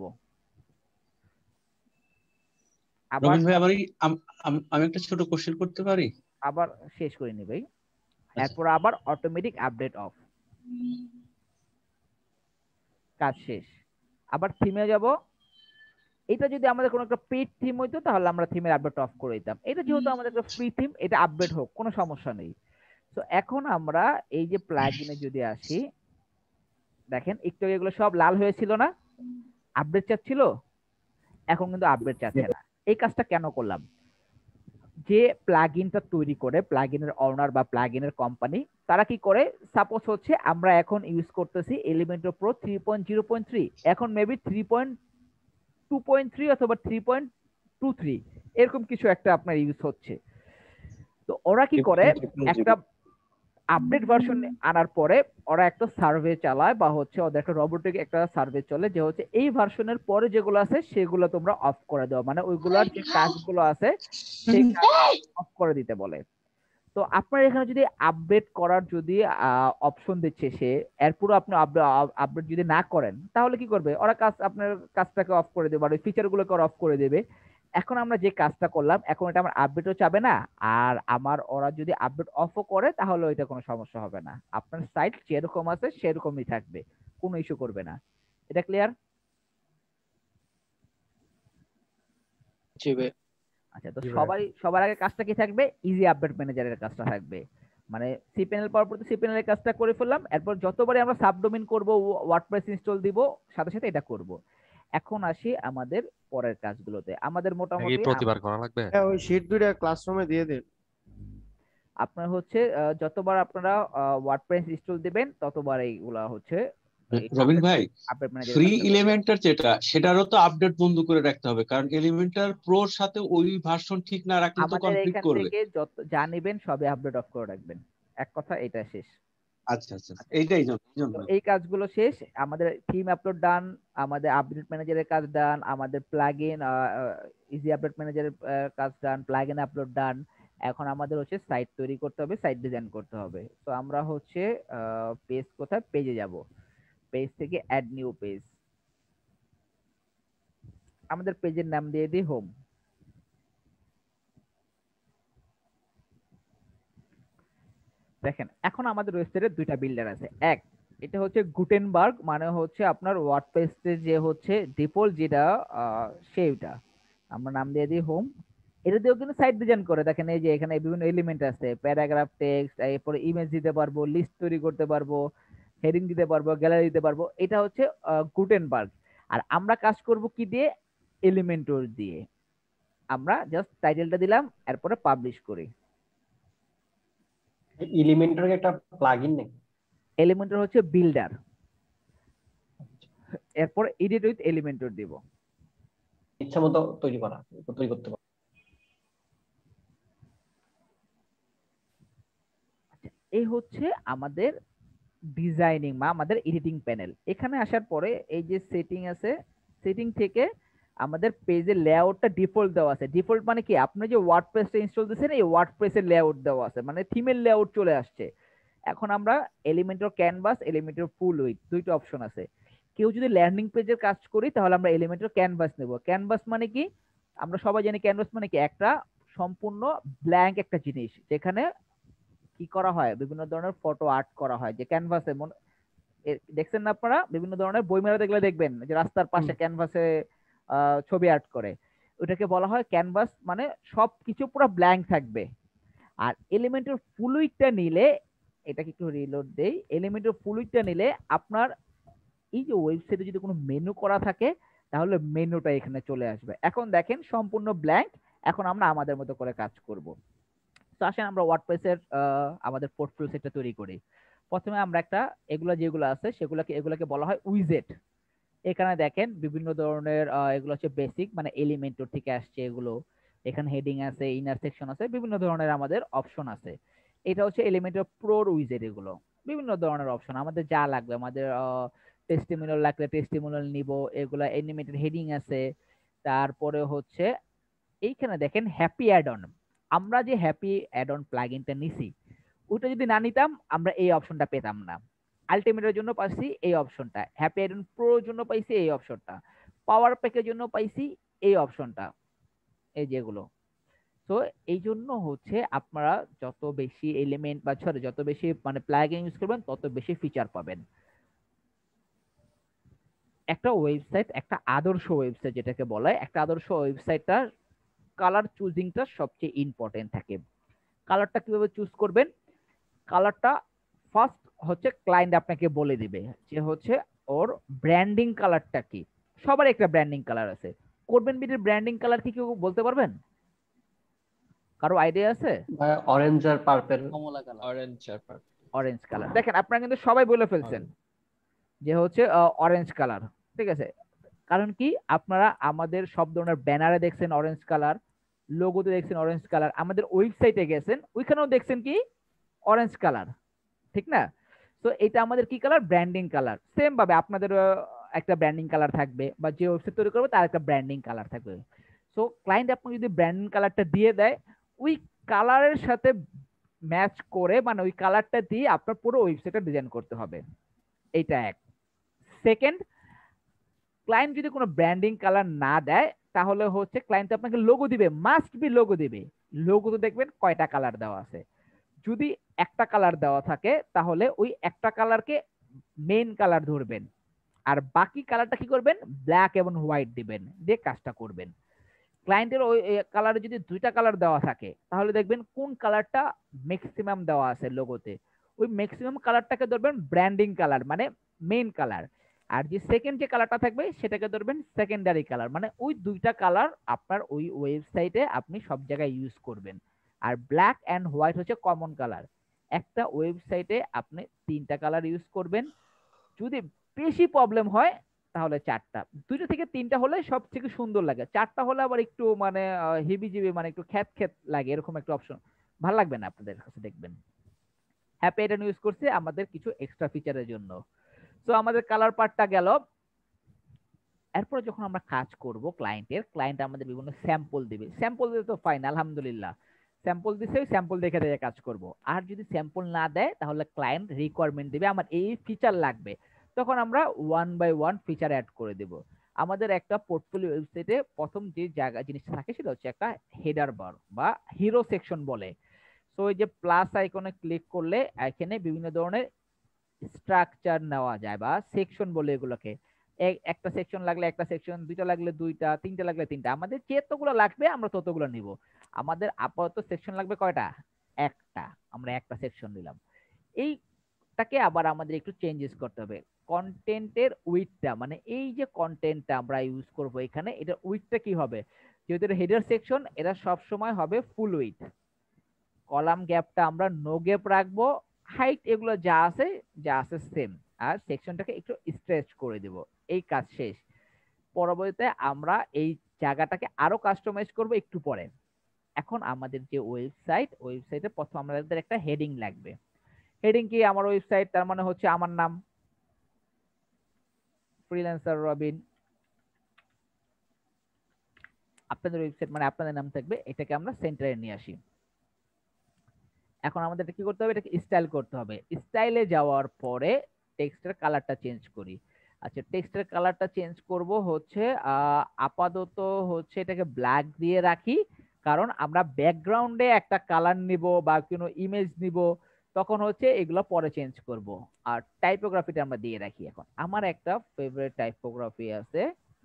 আবার রবিন ভাই, আমার আমি একটা ছোট কোশ্চেন করতে পারি? আবার শেষ করে নি ভাই। এরপর আবার অটোমেটিক আপডেট অফ, কাজ শেষ। আবার থিমে যাব। এটা যদি আমাদের কোনো একটা পেইড থিম হইতো তাহলে আমরা থিমের আপডেট অফ করে দিতাম। এটা যেহেতু আমাদের একটা ফ্রি থিম, এটা আপডেট হোক, কোনো সমস্যা নেই। তো এখন আমরা এই যে প্লাগইনে যদি আসি, দেখেন একটু এগুলো সব লাল হয়েছিল না, আপডেট চাচ্ছিল, এখন কিন্তু আপডেট চাচ্ছে না। এই কাজটা কেন করলাম? যে প্লাগইনটা তৈরি করে প্লাগইনের ওনার বা প্লাগইনের কোম্পানি, তারা কি করে, সাপোজ হচ্ছে আমরা এখন ইউজ করতেছি Elementor pro three point zero point three, এখন maybe three point two point three অথবা থ্রি পয়েন্ট টু থ্রি এরকম কিছু একটা আপনার ইউজ হচ্ছে। তো ওরা কি করে, একটা আপডেট ভার্সন আনার পরে ওরা একটা সার্ভে চালায় বা হচ্ছে ওদের একটা রোবোটিক একটা সার্ভে চলে যে হচ্ছে এই ভার্সনের পরে যেগুলো আছে সেগুলো তোমরা অফ করে দাও, মানে ওইগুলোর যে কাজগুলো আছে সেই কাজ অফ করে দিতে বলে। তো আপনার এখানে যদি আপডেট করার যদি অপশন দিচ্ছে সে, এরপর আপনি আপডেট যদি না করেন তাহলে কি করবে, ওরা কাজ আপনার কাজটাকে অফ করে দেবে আর ওই ফিচারগুলোকে অফ করে দেবে। এখন আমরা যে কাজটা করলাম, এখন এটা আমার আপডেটও চাবে না, আর আমার ওরা যদি আপডেট অফও করে তাহলে ওইটা কোনো সমস্যা হবে না। আপনার সাইট যেরকম আছে সেরকমই থাকবে, কোনো ইস্যু করবে না। এটা ক্লিয়ার? জি ভাই। আচ্ছা, তো সবাই সবার আগে কাজটা কি থাকবে, ইজি আপডেট ম্যানেজারের কাজটা থাকবে। মানে সিপিএনএল পাওয়ার পর সিপিএনএল এর কাজটা করে ফেললাম, এরপর যতবারই আমরা সাবডোমেইন করব, ওয়ার্ডপ্রেস ইনস্টল দিব, সাথে সাথে এটা করব। এখন আসি আমাদের পরের কাজগুলোতে। আমাদের মোটামুটি প্রতিবার করা লাগবে। হ্যাঁ, ওই শীট দুইটা ক্লাসরুমে দিয়ে দিন। আপনার হচ্ছে যতবার আপনারা ওয়ার্ডপ্রেস ইনস্টল দিবেন ততবার এইগুলা হচ্ছে রবিন ভাই, ফ্রি এলিমেন্টার যেটা, সেটারও তো আপডেট বন্ধ করে রাখতে হবে, কারণ এলিমেন্টার প্রোর সাথে ওই ভার্সন ঠিক না রাখলে তো কনফ্লিক্ট করবে। আমাদের এখান থেকে যত যা নেবেন সবই আপডেট অফ করে রাখবেন, এক কথা এটা শেষ। আচ্ছা আচ্ছা, এইটাই জন্য এই কাজগুলো শেষ। আমাদের থিম আপলোড ডান, আমাদের আপডেট ম্যানেজারের কাজ ডান, আমাদের প্লাগইন ইজি আপডেট ম্যানেজারের কাজ ডান, প্লাগইন আপলোড ডান। এখন আমাদের হচ্ছে সাইট তৈরি করতে হবে, সাইট ডিজাইন করতে হবে। তো আমরা হচ্ছে পেজ, কোথায় পেজে যাব, পেজ থেকে অ্যাড নিউ পেজ, আমাদের পেজের নাম দিয়ে দিই হোম। দেখেন এখন আমাদের ওয়েবসাইটে দুইটা বিল্ডার আছে। এক, এটা হচ্ছে গুটেনবার্গ, মানে হচ্ছে আপনার ওয়ার্ডপ্রেসে যে হচ্ছে ডিফল্ট যেটা সেইটা আমরা নাম দিয়ে দিই হোম। এটা দিয়েও কিন্তু সাইট ডিজাইন করে। দেখেন এই যে এখানে বিভিন্ন এলিমেন্ট আছে, প্যারাগ্রাফ, টেক্সট, এরপরে ইমেজ দিতে পারবো, লিস্ট তৈরি করতে পারবো, হেডিং দিতে পারবো, গ্যালারি দিতে পারবো। এটা হচ্ছে গুটেনবার্গ। আর আমরা কাজ করব কি দিয়ে, এলিমেন্টর দিয়ে আমরা জাস্ট টাইটেলটা দিলাম, এরপরে পাবলিশ করি। এলিমেন্টর একটা প্লাগইন নাকি? এলিমেন্টর হচ্ছে বিল্ডার, এরপর এডিট উইথ এলিমেন্টর দিব। ইচ্ছা মতো তৈরি করা তৈরি করতে পারো। এই হচ্ছে আমাদের ডিজাইনিং বা আমাদের এডিটিং প্যানেল। এখানে আসার পরে এই যে সেটিং আছে, সেটিং থেকে আমাদের পেজের লেআউটটা ডিফল্ট দেওয়া আছে। ডিফল্ট মানে কি, আপনি যে ওয়ার্ডপ্রেসটা ইনস্টল দিয়েছেন এই ওয়ার্ডপ্রেসের লেআউট দেওয়া আছে, মানে থিমের লেআউট চলে আসছে। এখন আমরা Elementor canvas, Elementor full width দুইটা অপশন আছে। কেউ যদি ল্যান্ডিং পেজের কাজ করি তাহলে আমরা এলিমেন্টর ক্যানভাস নেব। ক্যানভাস মানে কি, আমরা সবাই জানি ক্যানভাস মানে কি, একটা সম্পূর্ণ ব্ল্যাঙ্ক একটা জিনিস যেখানে কি করা হয়, বিভিন্ন ধরনের ফটো আর্ট করা হয়। যে ক্যানভাসে দেখছেন না আপনারা, বিভিন্ন ধরনের বইমেলা দেখলে দেখবেন যে রাস্তার পাশে ক্যানভাসে ছবি আর্ট করে, ওটাকে বলা হয় ক্যানভাস, মানে সবকিছু পুরো ব্ল্যাঙ্ক থাকবে। আর এলিমেন্টের ফ্লুইডটা নিলে, এটাকে একটু রিলোড দেই, এলিমেন্টের ফ্লুইডটা নিলে আপনার এই যে ওয়েবসাইটে যদি কোনো মেনু করা থাকে তাহলে মেনুটা এখানে চলে আসবে। এখন দেখেন সম্পূর্ণ ব্ল্যাঙ্ক। এখন আমরা আমাদের মতো করে কাজ করব। তো আসেন আমরা ওয়ার্ডপ্রেসের আমাদের পোর্টফোলিও সেটটা তৈরি করি। প্রথমে আমরা একটা, এগুলো যেগুলো আছে সেগুলোকে এগুলোকে বলা হয় উইজেট। এখানে দেখেন বিভিন্ন ধরনের, এগুলো হচ্ছে বেসিক, মানে এলিমেন্টর থেকে আসছে এগুলো। এখানে হেডিং আছে, ইনার সেকশন আছে, বিভিন্ন ধরনের আমাদের অপশন আছে। এটা হচ্ছে এলিমেন্টর প্রোর উইজেট। এগুলো বিভিন্ন ধরনের অপশন, আমাদের যা লাগবে, আমাদের টেস্টিমোনিয়াল লাগলে টেস্টিমোনিয়াল নিব, এগুলা অ্যানিমেটেড হেডিং আছে। তারপরে হচ্ছে এইখানে দেখেন হ্যাপি অ্যাড অন। আমরা যে হ্যাপি অ্যাড অন প্লাগইনটা নিছি, ওটা যদি না নিতাম আমরা এই অপশনটা পেতাম না। আলটিমেটের জন্য পাইছি এই অপশনটা, হ্যাপি অ্যাড অন প্রোর জন্য পাইছি এই অপশনটা, পাওয়ার প্যাকের জন্য পাইছি এই অপশনটা, এই যেগুলো। তো এই জন্য হচ্ছে আপনারা যত বেশি এলিমেন্ট বা সরি যত বেশি মানে প্লাগইন ইউজ করবেন তত বেশি ফিচার পাবেন। একটা ওয়েবসাইট, একটা আদর্শ ওয়েবসাইট যেটাকে বলা হয়, একটা আদর্শ ওয়েবসাইটটার কালার চুজিংটা সবচেয়ে ইম্পর্টেন্ট থাকে। কালারটা কিভাবে চুজ করবেন, কালারটা ফার্স্ট হচ্ছে ক্লায়েন্ট আপনাকে বলে দিবে যে হচ্ছে ওর ব্র্যান্ডিং কালারটা কি। সবার একটা ব্র্যান্ডিং কালার আছে। করবেন বিটের ব্র্যান্ডিং কালার কি কেউ বলতে পারবেন? কারো আইডিয়া আছে? অরেঞ্জ আর পার্পল। কমলা কালার, অরেঞ্জ আর পার্পল। অরেঞ্জ কালার, দেখেন আপনারা কিন্তু সবাই বলে ফেলছেন যে হচ্ছে অরেঞ্জ কালার। ঠিক আছে, কারণ কি, আপনারা আমাদের সব ধরনের ব্যানারে দেখছেন অরেঞ্জ কালার, লোগোতে দেখছেন অরেঞ্জ কালার, আমাদের ওয়েবসাইটে গেছেন ওইখানেও দেখছেন কি অরেঞ্জ কালার, ঠিক না? তো এটা আমাদের কি কালার, ব্র্যান্ডিং কালার। সেম ভাবে আপনাদের একটা ব্র্যান্ডিং কালার থাকবে, বা যে ওয়েবসাইট তৈরি করবে তার একটা ব্র্যান্ডিং কালার থাকবে। সো ক্লায়েন্ট আপনাকে যদি ব্র্যান্ডিং কালারটা দিয়ে দেয়, ওই কালারের সাথে ম্যাচ করে, মানে ওই কালারটা দিয়ে আপনার পুরো ওয়েবসাইটটা ডিজাইন করতে হবে। এইটা এক। সেকেন্ড, ক্লায়েন্ট যদি কোনো ব্র্যান্ডিং কালার না দেয় তাহলে হচ্ছে ক্লায়েন্ট আপনাকে লোগো দিবে, মাস্ট বি লোগো দিবে। লোগোতে দেখবেন কয়টা কালার দেওয়া আছে। যদি একটা কালার দেওয়া থাকে তাহলে ওই একটা কালারকে মেইন কালার ধরবেন, আর বাকি কালারটা কি করবেন, ব্ল্যাক এবং হোয়াইট দিবেন, দিয়ে কাজটা করবেন। ক্লায়েন্টের ওই কালারে যদি দুইটা কালার দেওয়া থাকে তাহলে দেখবেন কোন কালারটা ম্যাক্সিমাম দেওয়া আছে লোগোতে, ওই ম্যাক্সিমাম কালারটাকে ধরবেন ব্র্যান্ডিং কালার, মানে মেইন কালার। আর যে সেকেন্ড যে কালারটা থাকবে সেটাকে ধরবেন সেকেন্ডারি কালার, মানে ওই দুইটা কালার আপনার ওই ওয়েবসাইটে আপনি সব জায়গায় ইউজ করবেন। আর ব্ল্যাক অ্যান্ড হোয়াইট হচ্ছে কমন কালার। একটা ওয়েবসাইটে আপনি তিনটা কালার ইউজ করবেন, যদি বেশি প্রবলেম হয় তাহলে চারটা, দুইটা থেকে তিনটা হলে সব থেকে সুন্দর লাগে, চারটা হলে আবার একটু মানে হিবিজিবি, মানে একটু খ্যাত খ্যাত লাগে, এরকম একটা অপশন ভালো লাগবে না আপনাদের কাছে, দেখবেন। হ্যাপি অ্যাড অন ইউজ করছে আমাদের কিছু এক্সট্রা ফিচারের জন্য। তো আমাদের কালার পার্টটা গেল। এরপরে যখন আমরা কাজ করব ক্লায়েন্টের, ক্লায়েন্ট আমাদের বিভিন্ন স্যাম্পল দিবে, স্যাম্পল দিলে তো ফাইন, আলহামদুলিল্লাহ স্যাম্পল দিছে, ওই স্যাম্পল দেখে দেখে কাজ করব। আর যদি স্যাম্পল না দেয় তাহলে ক্লায়েন্ট রিকোয়ারমেন্ট দিবে আমার এই ফিচার লাগবে, তখন আমরা one by one feature add করে দেব। আমাদের একটা পোর্টফোলিও ওয়েবসাইটে প্রথম যে জায়গা জিনিসটা থাকে সেটা হচ্ছে একটা হেডার বার বা হিরো সেকশন বলে। তো ওই যে প্লাস আইকনে ক্লিক করলে এখানে বিভিন্ন ধরনের স্ট্রাকচার নেওয়া যায় বা সেকশন বলে এগুলোকে। একটা সেকশন লাগলে একটা সেকশন, দুইটা লাগলে দুইটা, তিনটা লাগলে তিনটা, আমাদের যতগুলো লাগবে আমরা ততগুলো নিব। আমাদের আপাতত সেকশন লাগবে কয়টা, একটা, আমরা একটা সেকশন নিলাম। এইটাকে আবার আমাদের একটু চেঞ্জেস করতে হবে। কন্টেন্টের উইডথটা, মানে এই যে কন্টেন্টটা আমরা ইউজ করব এখানে, এটা উইডথটা কি হবে, যেহেতু এটা হেডার সেকশন, এটা সব সময় হবে ফুল উইডথ। কলাম গ্যাপটা আমরা নো গ্যাপ রাখবো, হাইট এগুলো যা আছে যা আছে সেম, আর সেকশনটাকে একটু স্ট্রেচ করে দেব। এই কাজ শেষ। পরবর্তীতে আমরা এই জায়গাটাকে আরো কাস্টমাইজ করব একটু পরে। এখন আমাদের যে ওয়েবসাইট, ওয়েবসাইটে প্রথম আমাদের একটা হেডিং লাগবে। হেডিং কি, আমার ওয়েবসাইট তার মানে হচ্ছে আমার নাম ফ্রিল্যান্সার রবিন, আপনাদের ওয়েবসাইট মানে আপনাদের নাম থাকবে, এটাকে আমরা সেন্টারে নিয়ে আসি। এখন আমাদের কি করতে হবে, এটাকে স্টাইল করতে হবে। স্টাইলে যাওয়ার পরে টেক্সটের কালারটা চেঞ্জ করি। আচ্ছা, টেক্সটের কালারটা চেঞ্জ করব হচ্ছে আপাতত হচ্ছে এটাকে ব্ল্যাক দিয়ে রাখি, কারণ আমরা ব্যাকগ্রাউন্ডে একটা কালার নিব বা কোনো ইমেজ নিব, তখন হচ্ছে এগুলো পরে চেঞ্জ করব। আর টাইপোগ্রাফিটা আমরা দিয়ে রাখি। এখন আমার একটা ফেভারিট টাইপোগ্রাফি আছে,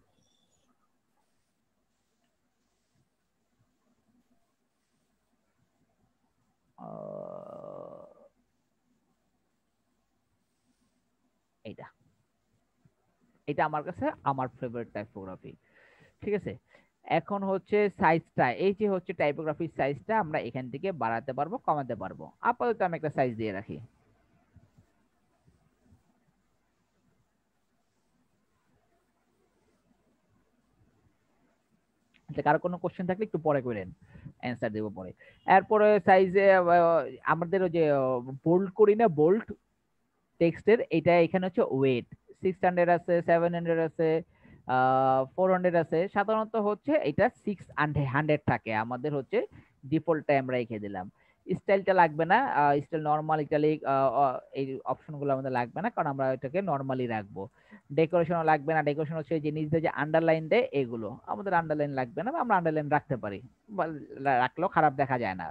এইটা এটা আমার কাছে আমার ফেভারিট টাইপোগ্রাফি। ঠিক আছে, এখন হচ্ছে সাইজটা, এই যে হচ্ছে টাইপোগ্রাফির সাইজটা আমরা এখান থেকে বাড়াতে পারবো কমাতে পারবো। আপাতত আমি একটা সাইজ দিয়ে রাখি। কারো কোনো কোশ্চেন থাকলে একটু পরে করেন, অ্যান্সার দেবো পরে। এরপরে সাইজে আমাদের যে বোল্ড করি না, বোল্ড টেক্সটের, এটা এখানে হচ্ছে ওয়েট সিক্স হান্ড্রেড আছে, সেভেন হান্ড্রেড আছে, ফোর হান্ড্রেড আছে। সাধারণত হচ্ছে এটা সিক্স হান্ড্রেড থাকে, আমাদের হচ্ছে ডিফল্টটা আমরা রেখে দিলাম। স্টাইলটা লাগবে না, স্টাইল নর্মাল ইটালিক এই অপশনগুলো আমাদের লাগবে না, কারণ আমরা এটাকে নর্মালি রাখবো। ডেকোরেশনও লাগবে না, ডেকোরেশন হচ্ছে যে নিজে যে আন্ডারলাইন দেয় এগুলো, আমাদের আন্ডারলাইন লাগবে না, আমরা আন্ডারলাইন রাখতে পারি, রাখলেও খারাপ দেখা যায় না।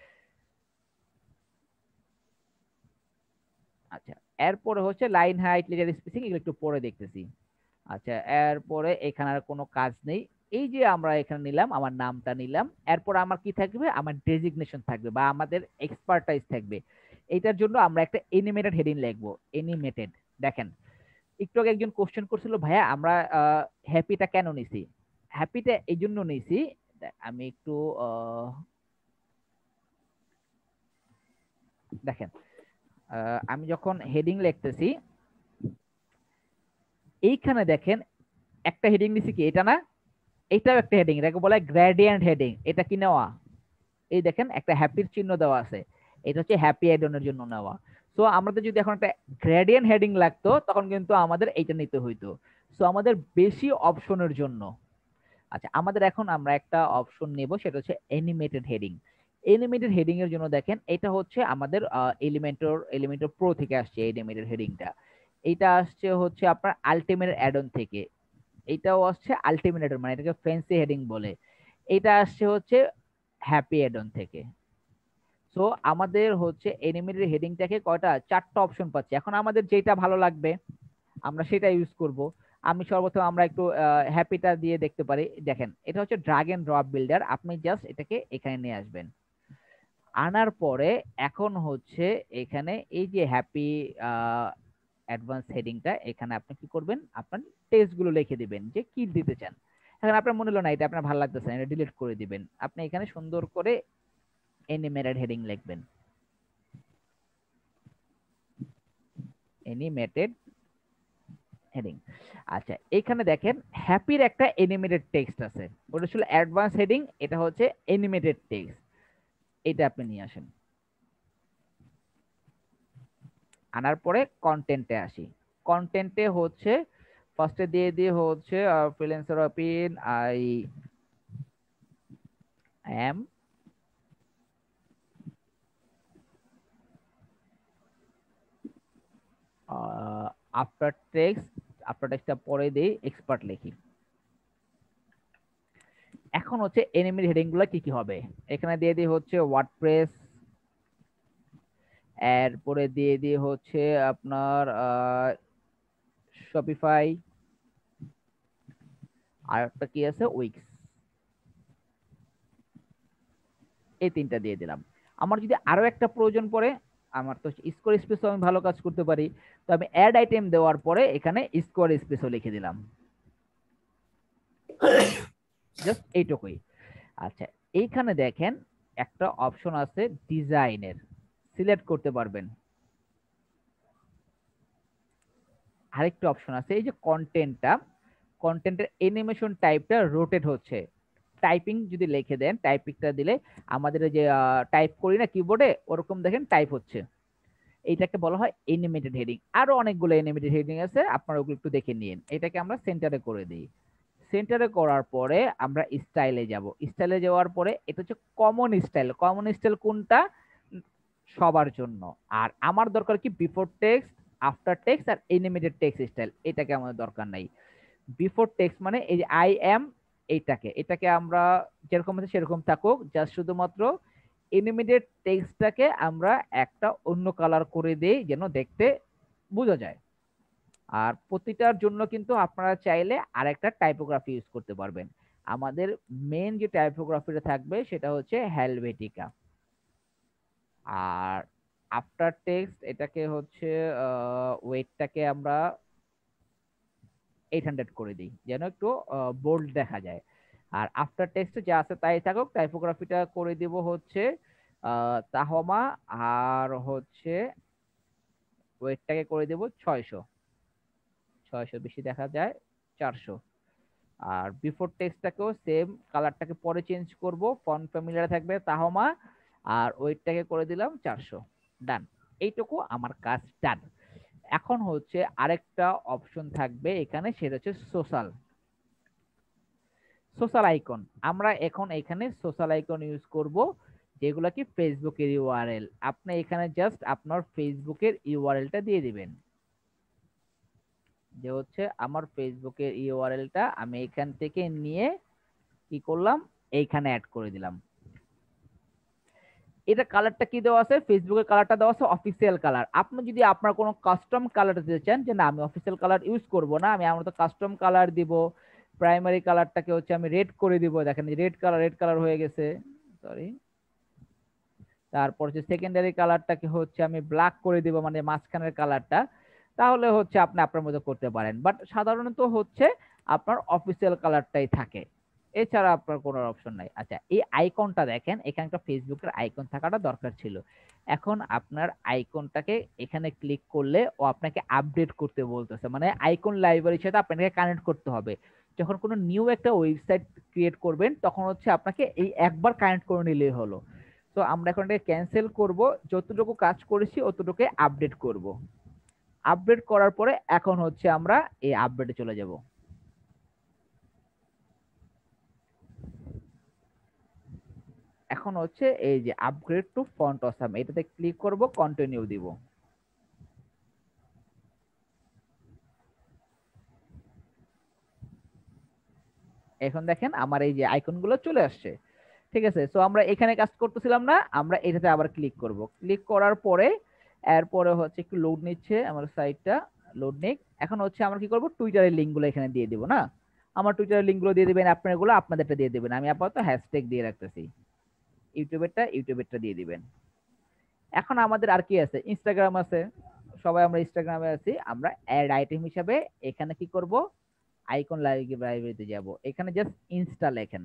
আচ্ছা, এরপরে হচ্ছে লাইন হাইট, লেটার স্পেসিং, এগুলো একটু পরে দেখতেছি। আচ্ছা, এরপরে এখানে আর কোনো কাজ নেই। এই যে আমরা এখানে নিলাম, আমার নামটা নিলাম, এরপর আমার কি থাকবে, আমার ডেজিগনেশন থাকবে বা আমাদের এক্সপার্টাইজ থাকবে। এটার জন্য আমরা একটা এনিমেটেড হেডিং লিখবো। এনিমেটেড, দেখেন একটু আগে একজন কোশ্চেন করছিল, ভাইয়া আমরা হ্যাপিটা কেন নিছি? হ্যাপিটা এই জন্য নিছি, আমি একটু দেখেন, আমি যখন হেডিং লিখতেছি এইখানে দেখেন একটা হেডিং নিছি, কি এটা না, এটাও একটা হেডিং, এটাকে বলে গ্রেডিয়েন্ট হেডিং। এটা কি নেওয়া, এই দেখেন একটা হ্যাপির চিহ্ন দেওয়া আছে, এটা হচ্ছে হ্যাপি অ্যাডনের জন্য নেওয়া। সো আমাদের যদি এখন একটা গ্রেডিয়েন্ট হেডিং লাগতো তখন কিন্তু আমাদের এইটা নিতে হইতো। সো আমাদের বেশি অপশনের জন্য, আচ্ছা আমাদের এখন আমরা একটা অপশন নেব, সেটা হচ্ছে অ্যানিমেটেড হেডিং। অ্যানিমেটেড হেডিং এর জন্য দেখেন এটা হচ্ছে আমাদের এলিমেন্টর এলিমেন্টর প্রো থেকে আসছে অ্যানিমেটেড হেডিংটা। এটা আসছে হচ্ছে আপনার আলটিমেট অ্যাডন থেকে, এটাও আসছে আলটিমেট অ্যাডন, মানে এটাকে ফ্যান্সি হেডিং বলে। এটা আসছে হচ্ছে হ্যাপি অ্যাডন থেকে। সো আমাদের হচ্ছে অ্যানিমেটেড হেডিংটাকে কয়টা, চারটা অপশন পাচ্ছি। এখন আমাদের যেটা ভালো লাগবে আমরা সেটা ইউজ করব। আমি সর্বপ্রথম আমরা একটু হ্যাপিটা দিয়ে দেখতে পারি। দেখেন এটা হচ্ছে ড্রাগ এন্ড ড্রপ বিল্ডার, আপনি জাস্ট এটাকে এখানে নিয়ে আসবেন। আনার পরে এখন হচ্ছে এখানে এই যে হ্যাপি অ্যাডভান্স হেডিংটা, এখানে আপনি কি করবেন, আপনার টেক্সট গুলো লিখে দিবেন যে কি দিতে চান। এখন আপনার মনে হলো না এটা আপনার ভালো লাগতেছে না, এটা ডিলিট করে দিবেন। আপনি এখানে সুন্দর করে অ্যানিমেটেড হেডিং লিখবেন, অ্যানিমেটেড হেডিং। আচ্ছা, এখানে দেখেন হ্যাপির একটা অ্যানিমেটেড টেক্সট আছে, ওটা ছিল অ্যাডভান্স হেডিং, এটা হচ্ছে অ্যানিমেটেড টেক্সট। এটা আপনি নিয়ে আসেন। আনার পরে কন্টেন্টে আসি। কন্টেন্টে হচ্ছে ফার্স্টে দিয়ে দিয়ে হচ্ছে ফ্রিল্যান্সার অপিন I am after text, after টেক্সটটা পরে দিই এক্সপার্ট লিখি। এখন হচ্ছে এনিমেটেড হেডিং গুলো কি কি হবে, এখানে দিয়ে দিই হচ্ছে ওয়ার্ডপ্রেস, এরপরে দিয়ে দিয়ে হচ্ছে আপনার শপিফাই, আর একটা কি আছে উইক্স, এই তিনটা দিয়ে দিলাম। আমার যদি আরো একটা প্রয়োজন পড়ে আমার তো স্কোয়ার স্পেসও আমি ভালো কাজ করতে পারি, তো আমি অ্যাড আইটেম দেওয়ার পরে এখানে স্কোয়ার স্পেসও লিখে দিলাম, জাস্ট এইটুকুই। আচ্ছা, এইখানে দেখেন একটা অপশন আছে ডিজাইনের, সিলেক্ট করতে পারবেন। আরেকটা অপশন আছে এই যে কন্টেন্টটা, কন্টেন্টের অ্যানিমেশন টাইপটা রোটেট হচ্ছে। টাইপিং যদি লিখে দেন, টাইপিংটা দিলে আমাদের যে টাইপ করি না কিবোর্ডে, ওরকম দেখেন টাইপ হচ্ছে। এইটাকে বলা হয় অ্যানিমেটেড হেডিং। আরো অনেকগুলো অ্যানিমেটেড হেডিং আছে, আপনারা ওগুলো একটু দেখে নিন। এটাকে আমরা সেন্টারে করে দিই। সেন্টারে করার পরে আমরা স্টাইলে যাব। স্টাইলে যাওয়ার পরে এটা হচ্ছে কমন স্টাইল। কমন স্টাইল কোনটা? সবার জন্য। আর আমার দরকার কি বিফোর টেক্সট, আফটার টেক্সট আর অ্যানিমেটেড টেক্সট স্টাইল। এটাকে আমাদের দরকার নাই। বিফোর টেক্সট মানে এই যে আই এম, এইটাকে এটাকে আমরা যেরকম আছে সেরকম থাকুক, জাস্ট শুধুমাত্র অ্যানিমেটেড টেক্সটটাকে আমরা একটা অন্য কালার করে দেই যেন দেখতে বোঝা যায়। আর প্রতিটার জন্য কিন্তু আপনারা চাইলে আরেকটা টাইপোগ্রাফি ইউজ করতে পারবেন। আমাদের মেন যে টাইপোগ্রাফিটা থাকবে সেটা হচ্ছে হেলভেটিকা। আর আফটার টেক্সট এটাকে হচ্ছে ওয়েটটাকে আমরা এইট হান্ড্রেড করে দিই যেন একটু বোল্ড দেখা যায়। আর আফটার টেক্সটে যা আছে তাই থাকুক। টাইপোগ্রাফিটা করে দিব হচ্ছে তাহমা, আর হচ্ছে ওয়েটটাকে করে দেব ছয়শো, ছয়শো বেশি দেখা যায় চারশো। আর বিফোর টেক্সটটাকেও সেম, কালারটাকে পরে চেঞ্জ করব, ফন্ট ফ্যামিলিয়ার থাকবে তাহমা, আর ওয়েটটাকে করে দিলাম চারশো। ডান, এইটুকু আমার কাজ ডান। এখন হচ্ছে আরেকটা অপশন থাকবে এখানে, সেটা হচ্ছে সোশ্যাল সোশ্যাল আইকন। আমরা এখন এখানে সোশ্যাল আইকন ইউজ করব যেগুলো কি ফেসবুকের ইউআরএল। আপনি এখানে জাস্ট আপনার ফেসবুকের ইউআরএলটা দিয়ে দিবেন, যে হচ্ছে আমার ফেসবুকের ইউআরএলটা আমি এখান থেকে নিয়ে কি করলাম, এইখানে অ্যাড করে দিলাম। এটা কালারটা কি দেওয়া আছে, ফেসবুকের কালারটা দেওয়া আছে অফিসিয়াল কালার। আপনি যদি আপনার কোনো কাস্টম কালার দিতে চান, যে না আমি অফিসিয়াল কালার ইউজ করব না, আমি আমার তো কাস্টম কালার দিব, প্রাইমারি কালারটাকে হচ্ছে আমি রেড করে দিব। দেখেন রেড কালার, রেড কালার হয়ে গেছে, সরি। তারপর হচ্ছে সেকেন্ডারি কালারটাকে হচ্ছে আমি ব্ল্যাক করে দিব, মানে মাঝখানের কালারটা। তাহলে হচ্ছে আপনি আপনার মতো করতে পারেন, বাট সাধারণত হচ্ছে আপনার অফিসিয়াল কালারটাই থাকে, এছাড়া আপনার কোনো অপশন নাই। আচ্ছা, এই আইকনটা দেখেন, এখানে একটা ফেসবুকের আইকন থাকাটা দরকার ছিল। এখন আপনার আইকনটাকে এখানে ক্লিক করলে ও আপনাকে আপডেট করতে বলতেছে, মানে আইকন লাইব্রেরির সাথে আপনাকে কানেক্ট করতে হবে। যখন কোনো নিউ একটা ওয়েবসাইট ক্রিয়েট করবেন তখন হচ্ছে আপনাকে এই একবার কানেক্ট করে নিলেই হলো। তো আমরা এখন এটাকে ক্যান্সেল করব, যতটুকু কাজ করেছি অতটুকু আপডেট করব। আপডেট করার পরে এখন হচ্ছে আমরা এই আপডেটে চলে যাব। এখন হচ্ছে এই যে আপগ্রেড টু ফন্ট অসাম, এটাতে ক্লিক করব, কন্টিনিউ দিব। এখন দেখেন আমার এই যে আইকনগুলো চলে আসছে, ঠিক আছে। সো আমরা এখানে কাজ করতেছিলাম না, আমরা এটাতে আবার ক্লিক করব। ক্লিক করার পরে এরপরে হচ্ছে একটু লোড নিচ্ছে আমার সাইটটা, লোড নিক। এখন হচ্ছে আমরা কি করব, টুইটারের লিঙ্কগুলো এখানে দিয়ে দিব না, আমার টুইটারের লিঙ্কগুলো দিয়ে দিবেন, আপনারগুলো আপনাদেরটা দিয়ে দিবেন। আমি আপাতত হ্যাশট্যাগ দিয়ে রাখতেছি, ইউটিউবেরটা ইউটিউবেরটা দিয়ে দিবেন। এখন আমাদের আর কি আছে, ইনস্টাগ্রাম আছে, সবাই আমরা ইনস্টাগ্রামে আছি। আমরা অ্যাড আইটেম হিসাবে এখানে কি করব, আইকন লাইব্রেরিতে যাব, এখানে জাস্ট ইনস্টা লেখেন।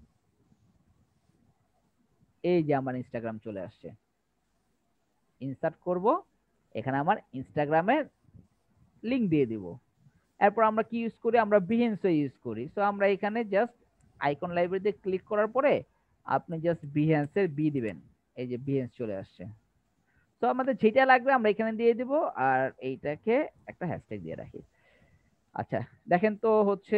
এই যে আমার ইনস্টাগ্রাম চলে আসছে, ইনসার্ট করব, এখানে আমার ইনস্টাগ্রামের লিংক দিয়ে দিব। এরপর আমরা কি ইউজ করি, আমরা বিহেন্সও ইউজ করি। সো আমরা এখানে জাস্ট আইকন লাইব্রেরিতে ক্লিক করার পরে আপনি জাস্ট বিহেন্সের বি দিবেন, এই যে বিহেন্স চলে আসছে। তো আমাদের যেটা লাগবে আমরা এখানে দিয়ে দিব, আর এইটাকে একটা হ্যাশট্যাগ দিয়ে রাখি। আচ্ছা দেখেন তো হচ্ছে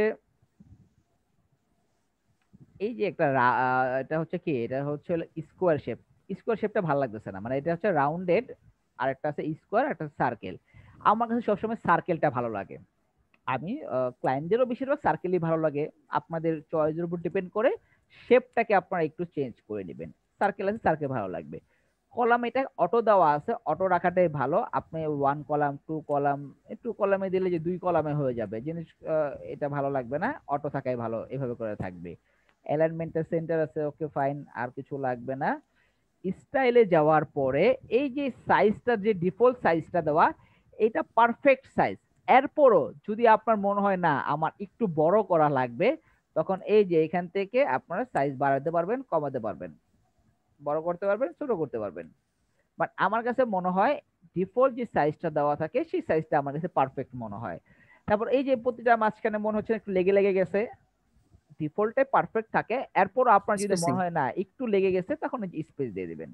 এই যে একটা এটা হচ্ছে কি, এটা হচ্ছে স্কোয়ার শেপ। স্কোয়ার শেপটা ভালো লাগতেছে না, মানে এটা হচ্ছে রাউন্ডেড, আর একটা আছে স্কোয়ার, একটা সার্কেল। আমার কাছে সবসময় সার্কেলটা ভালো লাগে। আমি ক্লায়েন্টদেরও বেশিরভাগ সার্কেলই ভালো লাগে, আপনাদের চয়েসের উপর ডিপেন্ড করে শেপটাকে আপনারা একটু চেঞ্জ করে নেবেন। সার্কেল আছে, সার্কেল ভালো লাগবে। কলাম এটা অটো দেওয়া আছে, অটো রাখাটাই ভালো। আপনি one column, two column, two কলামে দিলে যে দুই কলামে হয়ে যাবে জিনিস, এটা ভালো লাগবে না, অটো থাকাই ভালো, এভাবে করে থাকবে। অ্যালাইনমেন্টের সেন্টার আছে, ওকে ফাইন, আর কিছু লাগবে না। স্টাইলে যাওয়ার পরে এই যে সাইজটা, যে ডিফল্ট সাইজটা দেওয়া, এটা পারফেক্ট সাইজ। এরপরও যদি আপনার মনে হয় না আমার একটু বড় করা লাগবে, তখন এই যে এখান থেকে আপনারা সাইজ বাড়াতে পারবেন, কমাতে পারবেন, বড় করতে পারবেন, ছোট করতে পারবেন। বাট আমার কাছে মনে হয় ডিফল্ট যে সাইজটা দেওয়া থাকে সেই সাইজটা আমার কাছে পারফেক্ট মনে হয়। তারপর এই যে প্রতিটা মাঝখানে মনে হচ্ছে একটু লেগে লেগে গেছে, ডিফল্টে পারফেক্ট থাকে। এরপর আপনার যদি মনে হয় না একটু লেগে গেছে, তখন স্পেস দিয়ে দিবেন।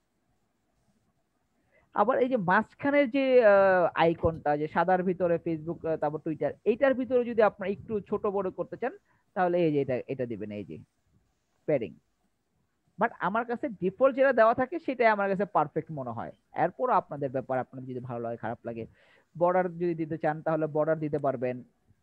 আবার এই যে মাঝখানের যে আইকনটা, যে সাদার ভিতরে ফেসবুক তারপর টুইটার, এইটার ভিতরে যদি আপনার একটু ছোট বড় করতে চান, তাহলে এই যে এটা এটা দিবেন, এই যে প্যাডিং। বাট আমার কাছে ডিফল্ট যেটা দেওয়া থাকে সেটাই আমার কাছে পারফেক্ট মনে হয়। এরপর আপনাদের ব্যাপার, আপনাদের যদি ভালো লাগে খারাপ লাগে। বর্ডার যদি দিতে চান তাহলে বর্ডার দিতে পারবেন।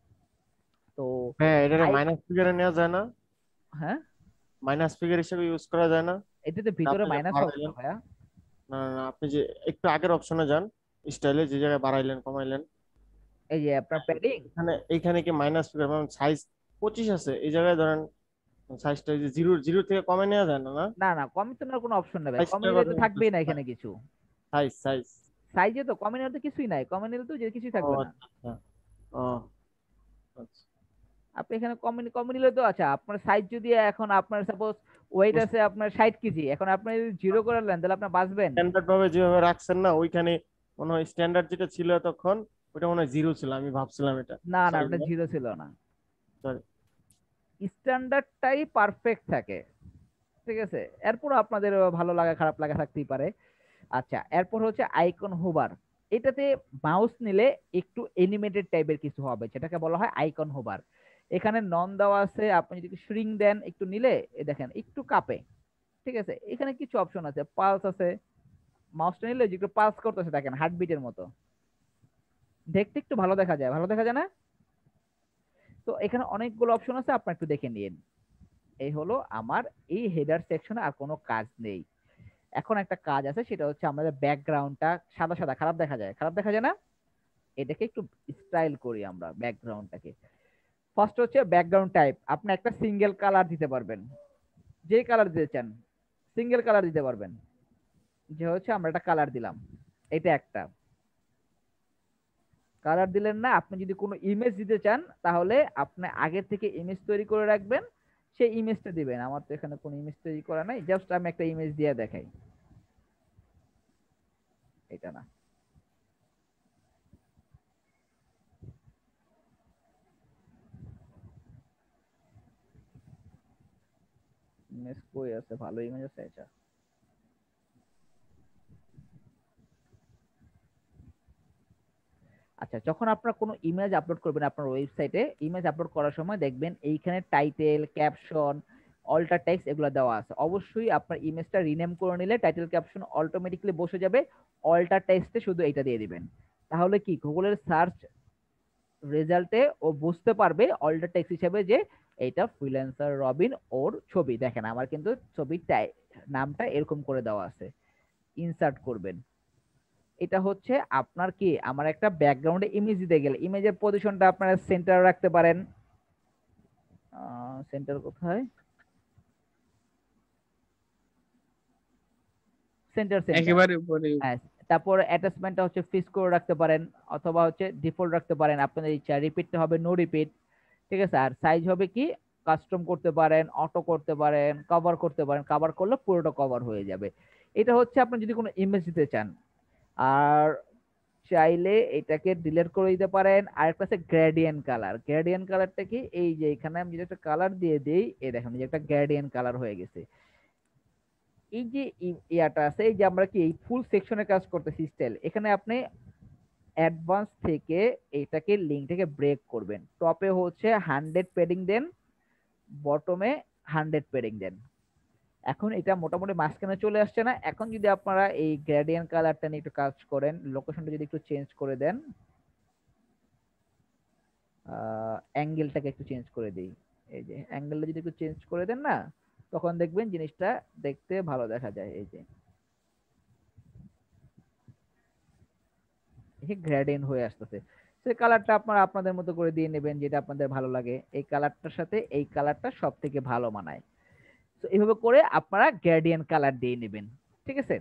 তো হ্যাঁ, এটা মাইনাস ফিগারে নেওয়া যায় না? হ্যাঁ, মাইনাস ফিগার হিসেবে ইউজ করা যায় না? এটাতে ভিতরে মাইনাস হবে না ভাইয়া। না না, আপনি যে একটু আগের অপশনে যান, স্টাইলে যে জায়গায় বাড়াইলেন কমাইলেন, এই যে আপনার প্যাডিং, এখানে এইখানে কি মাইনাস ফিগার মানে সাইজ পঁচিশ আছে, এই জায়গায় ধরেন সাইজটা যে জিরো জিরো থেকে কমে নেওয়া যায় না? না না না, কমে তো কোনো অপশন নেই, কমে নিলে তো থাকবেই না এখানে কিছু। সাইজ সাইজ সাইজে তো কমে নিলে তো কিছুই নাই, কমে নিলে তো যে কিছুই থাকবে না। ও আচ্ছা, আপনি এখানে কমে কমে নিলে তো, আচ্ছা আপনার সাইজ যদি এখন আপনার সাপোজ ওয়েট আছে আপনার ষাট কেজি, এখন আপনি যদি জিরো করে নেন তাহলে আপনি বাঁচবেন? স্ট্যান্ডার্ড ভাবে যেভাবে রাখছেন না, ওইখানে মনে হয় স্ট্যান্ডার্ড যেটা ছিল তখন ওটা মনে হয় জিরো ছিল, আমি ভাবছিলাম এটা। না না, ওটা জিরো ছিল না, সরি, স্ট্যান্ডার্ডটাই পারফেক্ট থাকে। ঠিক আছে, এরপর আপনাদের ভালো লাগা খারাপ লাগা থাকতেই পারে। আচ্ছা, এরপর হচ্ছে আইকন হোভার। এটাতে মাউস নিলে একটু এনিমেটেড টাইপের কিছু হবে, যেটাকে বলা হয় আইকন হোভার। এখানে নন দেওয়া আছে, আপনি যদি শ্রিং দেন একটু নিলে এ দেখেন একটু কাঁপে। ঠিক আছে, এখানে কিছু অপশন আছে, পালস আছে, মাউসটা নিলে যে একটু পালস করতেছে দেখেন হার্টবিটের মতো, দেখতে একটু ভালো দেখা যায়, ভালো দেখা যায় না? তো এখানে অনেকগুলো অপশন আছে, আপনারা একটু দেখে নিন। এই হলো আমার এই হেডার সেকশনে, আর কোনো কাজ নেই। এখন একটা কাজ আছে, সেটা হচ্ছে আমাদের ব্যাকগ্রাউন্ডটা সাদা সাদা খারাপ দেখা যায়, খারাপ দেখা যায় না? এটাকে একটু স্টাইল করি আমরা ব্যাকগ্রাউন্ডটাকে। ফার্স্ট হচ্ছে ব্যাকগ্রাউন্ড টাইপ, আপনি একটা সিঙ্গেল কালার দিতে পারবেন, যে কালার দিতে চান সিঙ্গেল কালার দিতে পারবেন। যে হচ্ছে আমরা একটা কালার দিলাম, এটা একটা কালার দিলেন না। আপনি যদি কোনো ইমেজ দিতে চান তাহলে আপনি আগে থেকে ইমেজ তৈরি করে রাখবেন, সেই ইমেজটা দিবেন। আমার তো এখানে কোনো ইমেজ তৈরি করা নাই, জাস্ট আমি একটা ইমেজ দিয়ে দেখাই, এটা না। ইমেজ কই আছে, ভালো ইমেজ আছে এটা। আচ্ছা, যখন আপনারা কোনো ইমেজ আপলোড করবেন আপনার ওয়েবসাইটে, ইমেজ আপলোড করার সময় দেখবেন এইখানে টাইটেল, ক্যাপশন, অল্টার টেক্সট এগুলো দেওয়া আছে। অবশ্যই আপনার ইমেজটা রিনেম করে নিলে টাইটেল ক্যাপশন অটোমেটিক্যালি বসে যাবে, অল্টার টেক্সটে শুধু এটা দিয়ে দিবেন। তাহলে কি গুগলের সার্চ রেজাল্টে ও বুঝতে পারবে অল্টার টেক্সট হিসেবে যে এটা ফ্রিল্যান্সার রবিন ওর ছবি। দেখেন আমার কিন্তু ছবির নামটা এরকম করে দেওয়া আছে, ইনসার্ট করবেন। এটা হচ্ছে আপনার কি, আমার একটা ব্যাকগ্রাউন্ডে ইমেজ দিতে গেলে ইমেজের পজিশনটা আপনারা সেন্টার রাখতে পারেন। সেন্টার কোথায়, সেন্টার সেন্টার একেবারে উপরে। হ্যাঁ, তারপর অ্যাটাচমেন্টটা হচ্ছে ফিক্স করে রাখতে পারেন, অথবা হচ্ছে ডিফল্ট রাখতে পারেন, আপনাদের ইচ্ছা। রিপিটটা হবে নো রিপিট। ঠিক আছে, আর সাইজ হবে কি কাস্টম করতে পারেন, অটো করতে পারেন, কভার করতে পারেন, কভার করলে পুরোটা কভার হয়ে যাবে। এটা হচ্ছে আপনি যদি কোনো ইমেজ দিতে চান। আর চাইলে এটাকে ডিলিট করে দিতে পারেন। আর একটা আছে গ্রেডিয়েন্ট কালার। গ্রেডিয়েন্ট কালারটা কি, এই যে এখানে আমি যদি একটা কালার দিয়ে দেই, এই দেখেন যে একটা গ্রেডিয়েন্ট কালার হয়ে গেছে। এই যে ইয়াটা আছে, এই যে আমরা কি এই ফুল সেকশনে কাজ করতেছি স্টাইল, এখানে আপনি অ্যাডভান্স থেকে এটাকে লিঙ্কটাকে ব্রেক করবেন। টপে হচ্ছে হান্ড্রেড প্যাডিং দেন, বটমে হান্ড্রেড প্যাডিং দেন। এখন এটা মোটামুটি মাঝখানে চলে আসছে না? এখন যদি আপনারা এই গ্রেডিয়েন্ট কালারটা নিয়ে একটু কাজ করেন, লোকেশনটা যদি একটু চেঞ্জ করে দেন, অ্যাঙ্গেলটাকে একটু চেঞ্জ করে দিই, এই যে অ্যাঙ্গেলটা যদি একটু চেঞ্জ করে দেন না, তখন দেখবেন জিনিসটা দেখতে ভালো দেখা যায়। এই যে গ্রেডিয়েন্ট হয়ে আসতেছে, সেই কালারটা আপনারা আপনাদের মতো করে দিয়ে নেবেন, যেটা আপনাদের ভালো লাগে। এই কালারটার সাথে এই কালারটা সব থেকে ভালো মানায়। তো এইভাবে করে আপনারা গ্রেডিয়েন্ট কালার দিয়ে নেবেন। ঠিক আছে।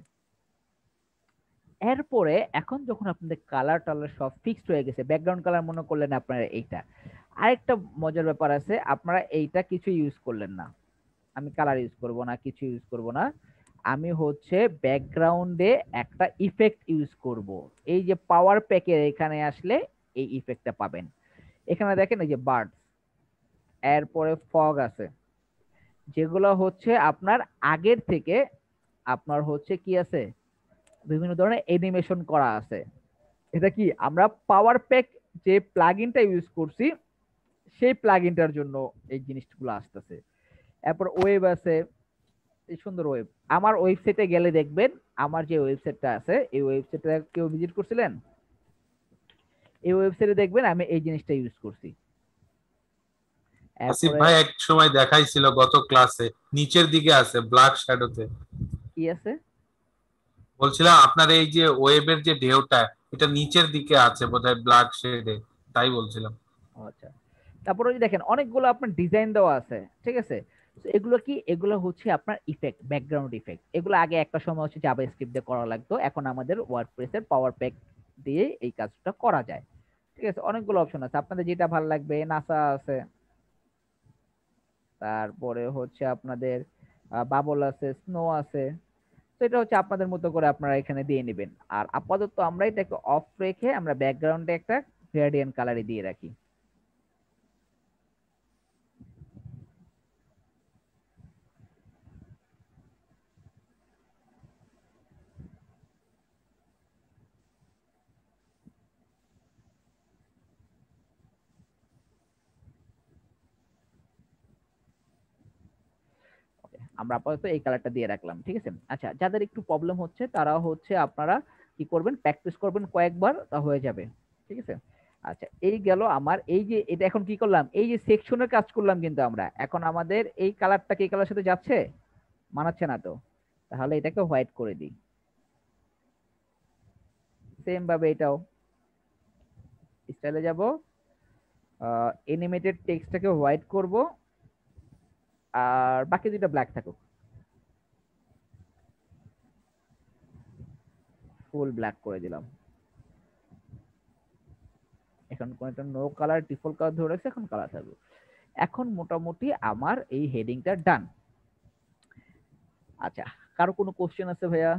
এরপরে এখন যখন আপনাদের কালার টালার সব ফিক্সড হয়ে গেছে, ব্যাকগ্রাউন্ড কালার মনে করলেন আপনারা এইটা, আরেকটা মজার ব্যাপার আছে, আপনারা এইটা কিছু ইউজ করলেন না, আমি কালার ইউজ করব না, কিছু ইউজ করব না, আমি হচ্ছে ব্যাকগ্রাউন্ডে একটা ইফেক্ট ইউজ করব। এই যে পাওয়ার প্যাকের এখানে আসলে এই ইফেক্টটা পাবেন। এখানে দেখেন এই যে বার্ডস, এরপরে ফগ আছে, যেগুলো হচ্ছে আপনার আগের থেকে আপনার হচ্ছে কি আছে, বিভিন্ন ধরনের অ্যানিমেশন করা আছে। এটা কি আমরা পাওয়ার প্যাক যে প্লাগইনটা ইউজ করছি সেই প্লাগইনটার জন্য এই জিনিসগুলো আসতেছে। এরপর ওয়েব আছে, এই সুন্দর ওয়েব। আমার ওয়েবসাইটে গেলে দেখবেন আমার যে ওয়েবসাইটটা আছে এই ওয়েবসাইটটা কেউ ভিজিট করছিলেন, এই ওয়েবসাইটে দেখবেন আমি এই জিনিসটা ইউজ করছি। আসিফ ভাই এক সময় দেখাইছিল গত ক্লাসে, নিচের দিকে আছে ব্ল্যাক শ্যাডোতে। কি আছে বলছিলাম আপনার এই যে ওয়েবের যে ঢেউটা এটা নিচের দিকে আছে বোধহয় ব্ল্যাক শেডে, তাই বলছিলাম। আচ্ছা, তারপরে ওই যে দেখেন অনেকগুলো আপনার ডিজাইন দেওয়া আছে, ঠিক আছে। তো এগুলো কি, এগুলো হচ্ছে আপনার ইফেক্ট, ব্যাকগ্রাউন্ড ইফেক্ট। এগুলো আগে একটা সময় হচ্ছে জাভাস্ক্রিপ্ট দিয়ে করা লাগতো, এখন আমাদের ওয়ার্ডপ্রেসের পাওয়ার প্যাক দিয়ে এই কাজটা করা যায়, ঠিক আছে। অনেকগুলো অপশন আছে, আপনাদের যেটা ভালো লাগবে। নাসা আছে, তারপরে হচ্ছে আপনাদের বাবল আছে, স্নো আছে। তো এটা হচ্ছে আপনাদের মতো করে আপনারা এখানে দিয়ে নেবেন। আর আপাতত আমরা এটাকে অফ রেখে আমরা ব্যাকগ্রাউন্ডে একটা গ্রেডিয়েন্ট কালারে দিয়ে রাখি। আমরা আপাতত এই কালারটা দিয়ে রাখলাম, ঠিক আছে। আচ্ছা, যাদের একটু প্রবলেম হচ্ছে তারা হচ্ছে আপনারা কি করবেন, প্র্যাকটিস করবেন কয়েকবার, তা হয়ে যাবে, ঠিক আছে। আচ্ছা, এই গেল আমার এই যে এটা। এখন কি করলাম, এই যে সেকশনের কাজ করলাম, কিন্তু আমরা এখন আমাদের এই কালারটা কি কালার সাথে যাচ্ছে, মানাচ্ছে না তো, তাহলে এটাকে হোয়াইট করে দিই। সেম ভাবে এটাও স্টাইলে যাব, অ্যানিমেটেড টেক্সটটাকে হোয়াইট করব, আর বাকি দুটো ব্ল্যাক থাকুক, ফুল ব্ল্যাক করে দিলাম। এখন কোনটা নো কালার, ডিফল্ট কালার ধরে রাখছে, এখন কালার থাকবে। এখন মোটামুটি আমার এই হেডিংটা ডান। আচ্ছা, কারো কোনো কোশ্চেন আছে ভাইয়া?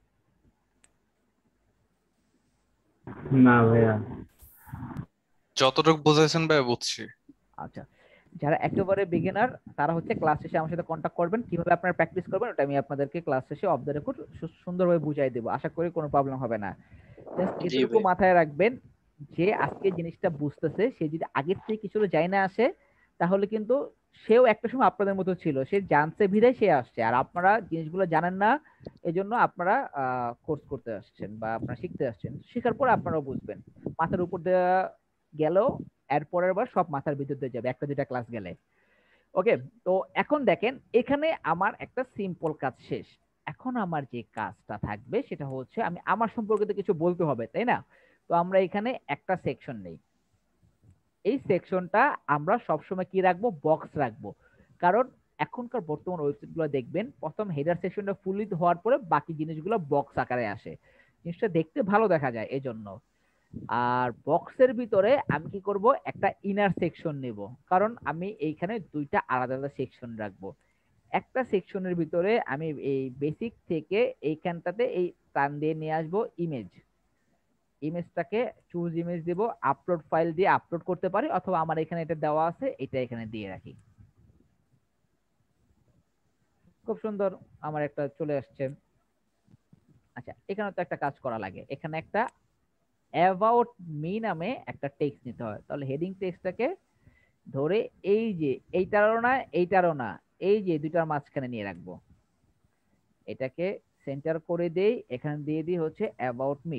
না ভাইয়া, যতটুকু বুঝাইছেন ভাই বুঝছি। আচ্ছা, যারা একেবারে বিগিনার তারা হচ্ছে ক্লাস শেষে আমার সাথে কন্ট্যাক্ট করবেন, কিভাবে আপনারা প্র্যাকটিস করবেন ওটা আমি আপনাদেরকে ক্লাস শেষে অফ দ্য রেকর্ড সুন্দরভাবে বুঝাই দেবো। আশা করি কোনো প্রবলেম হবে না। জাস্ট এটুকু মাথায় রাখবেন যে আজকে জিনিসটা বুঝতেছে সে যদি আগের থেকে কিছু যায় না আসে, তাহলে কিন্তু সেও একটা সময় আপনাদের মতো ছিল, সে জানছে বিধায় সে আসছে, আর আপনারা জিনিসগুলো জানেন না এজন্য আপনারা কোর্স করতে আসছেন বা আপনারা শিখতে আসছেন। শেখার পর আপনারাও বুঝবেন, মাথার উপর দেওয়া গেলেও এর পরের বার সব মাথার ভিতর দিয়ে যাবে একটা দুটা ক্লাস গেলে। ওকে, তো এখন দেখেন এখানে আমার একটা সিম্পল কাজ শেষ। এখন আমার যে কাজটা থাকবে সেটা হচ্ছে আমি আমার সম্পর্কে তো কিছু বলতে হবে, তাই না? তো আমরা এখানে একটা সেকশন নেই, এই সেকশনটা আমরা সবসময় কি রাখবো, বক্স রাখবো। কারণ এখনকার বর্তমান ওয়েবসাইট গুলো দেখবেন প্রথম হেডার সেকশনটা ফুলি হওয়ার পরে বাকি জিনিসগুলো বক্স আকারে আসে, জিনিসটা দেখতে ভালো দেখা যায় এজন্য। আর বক্সের ভিতরে আমি কি করব, একটা ইনার সেকশন নেব, কারণ আমি এইখানে দুইটা আলাদা আলাদা সেকশন রাখবো। একটা সেকশনের ভিতরে আমি এই বেসিক থেকে এইখানটাতে এই টান দিয়ে নিয়ে আসবো ইমেজ, ইমেজটাকে চুজ ইমেজ দেব, আপলোড ফাইল দিয়ে আপলোড করতে পারি, অথবা আমার এখানে এটা দেওয়া আছে এটা এখানে দিয়ে রাখি। খুব সুন্দর, আমার একটা চলে আসছে। আচ্ছা, এখানে তো একটা কাজ করা লাগে, এখানে একটা অ্যাবাউট মি নামে একটা টেক্সট নিতে হয়। তাহলে হেডিং টেক্সটটাকে ধরে এই যে এইটারও না এইটারও না, এই যে দুইটার মাঝখানে নিয়ে রাখবো, এটাকে সেন্টার করে দেই, এখানে দিয়ে দিই হচ্ছে অ্যাবাউট মি।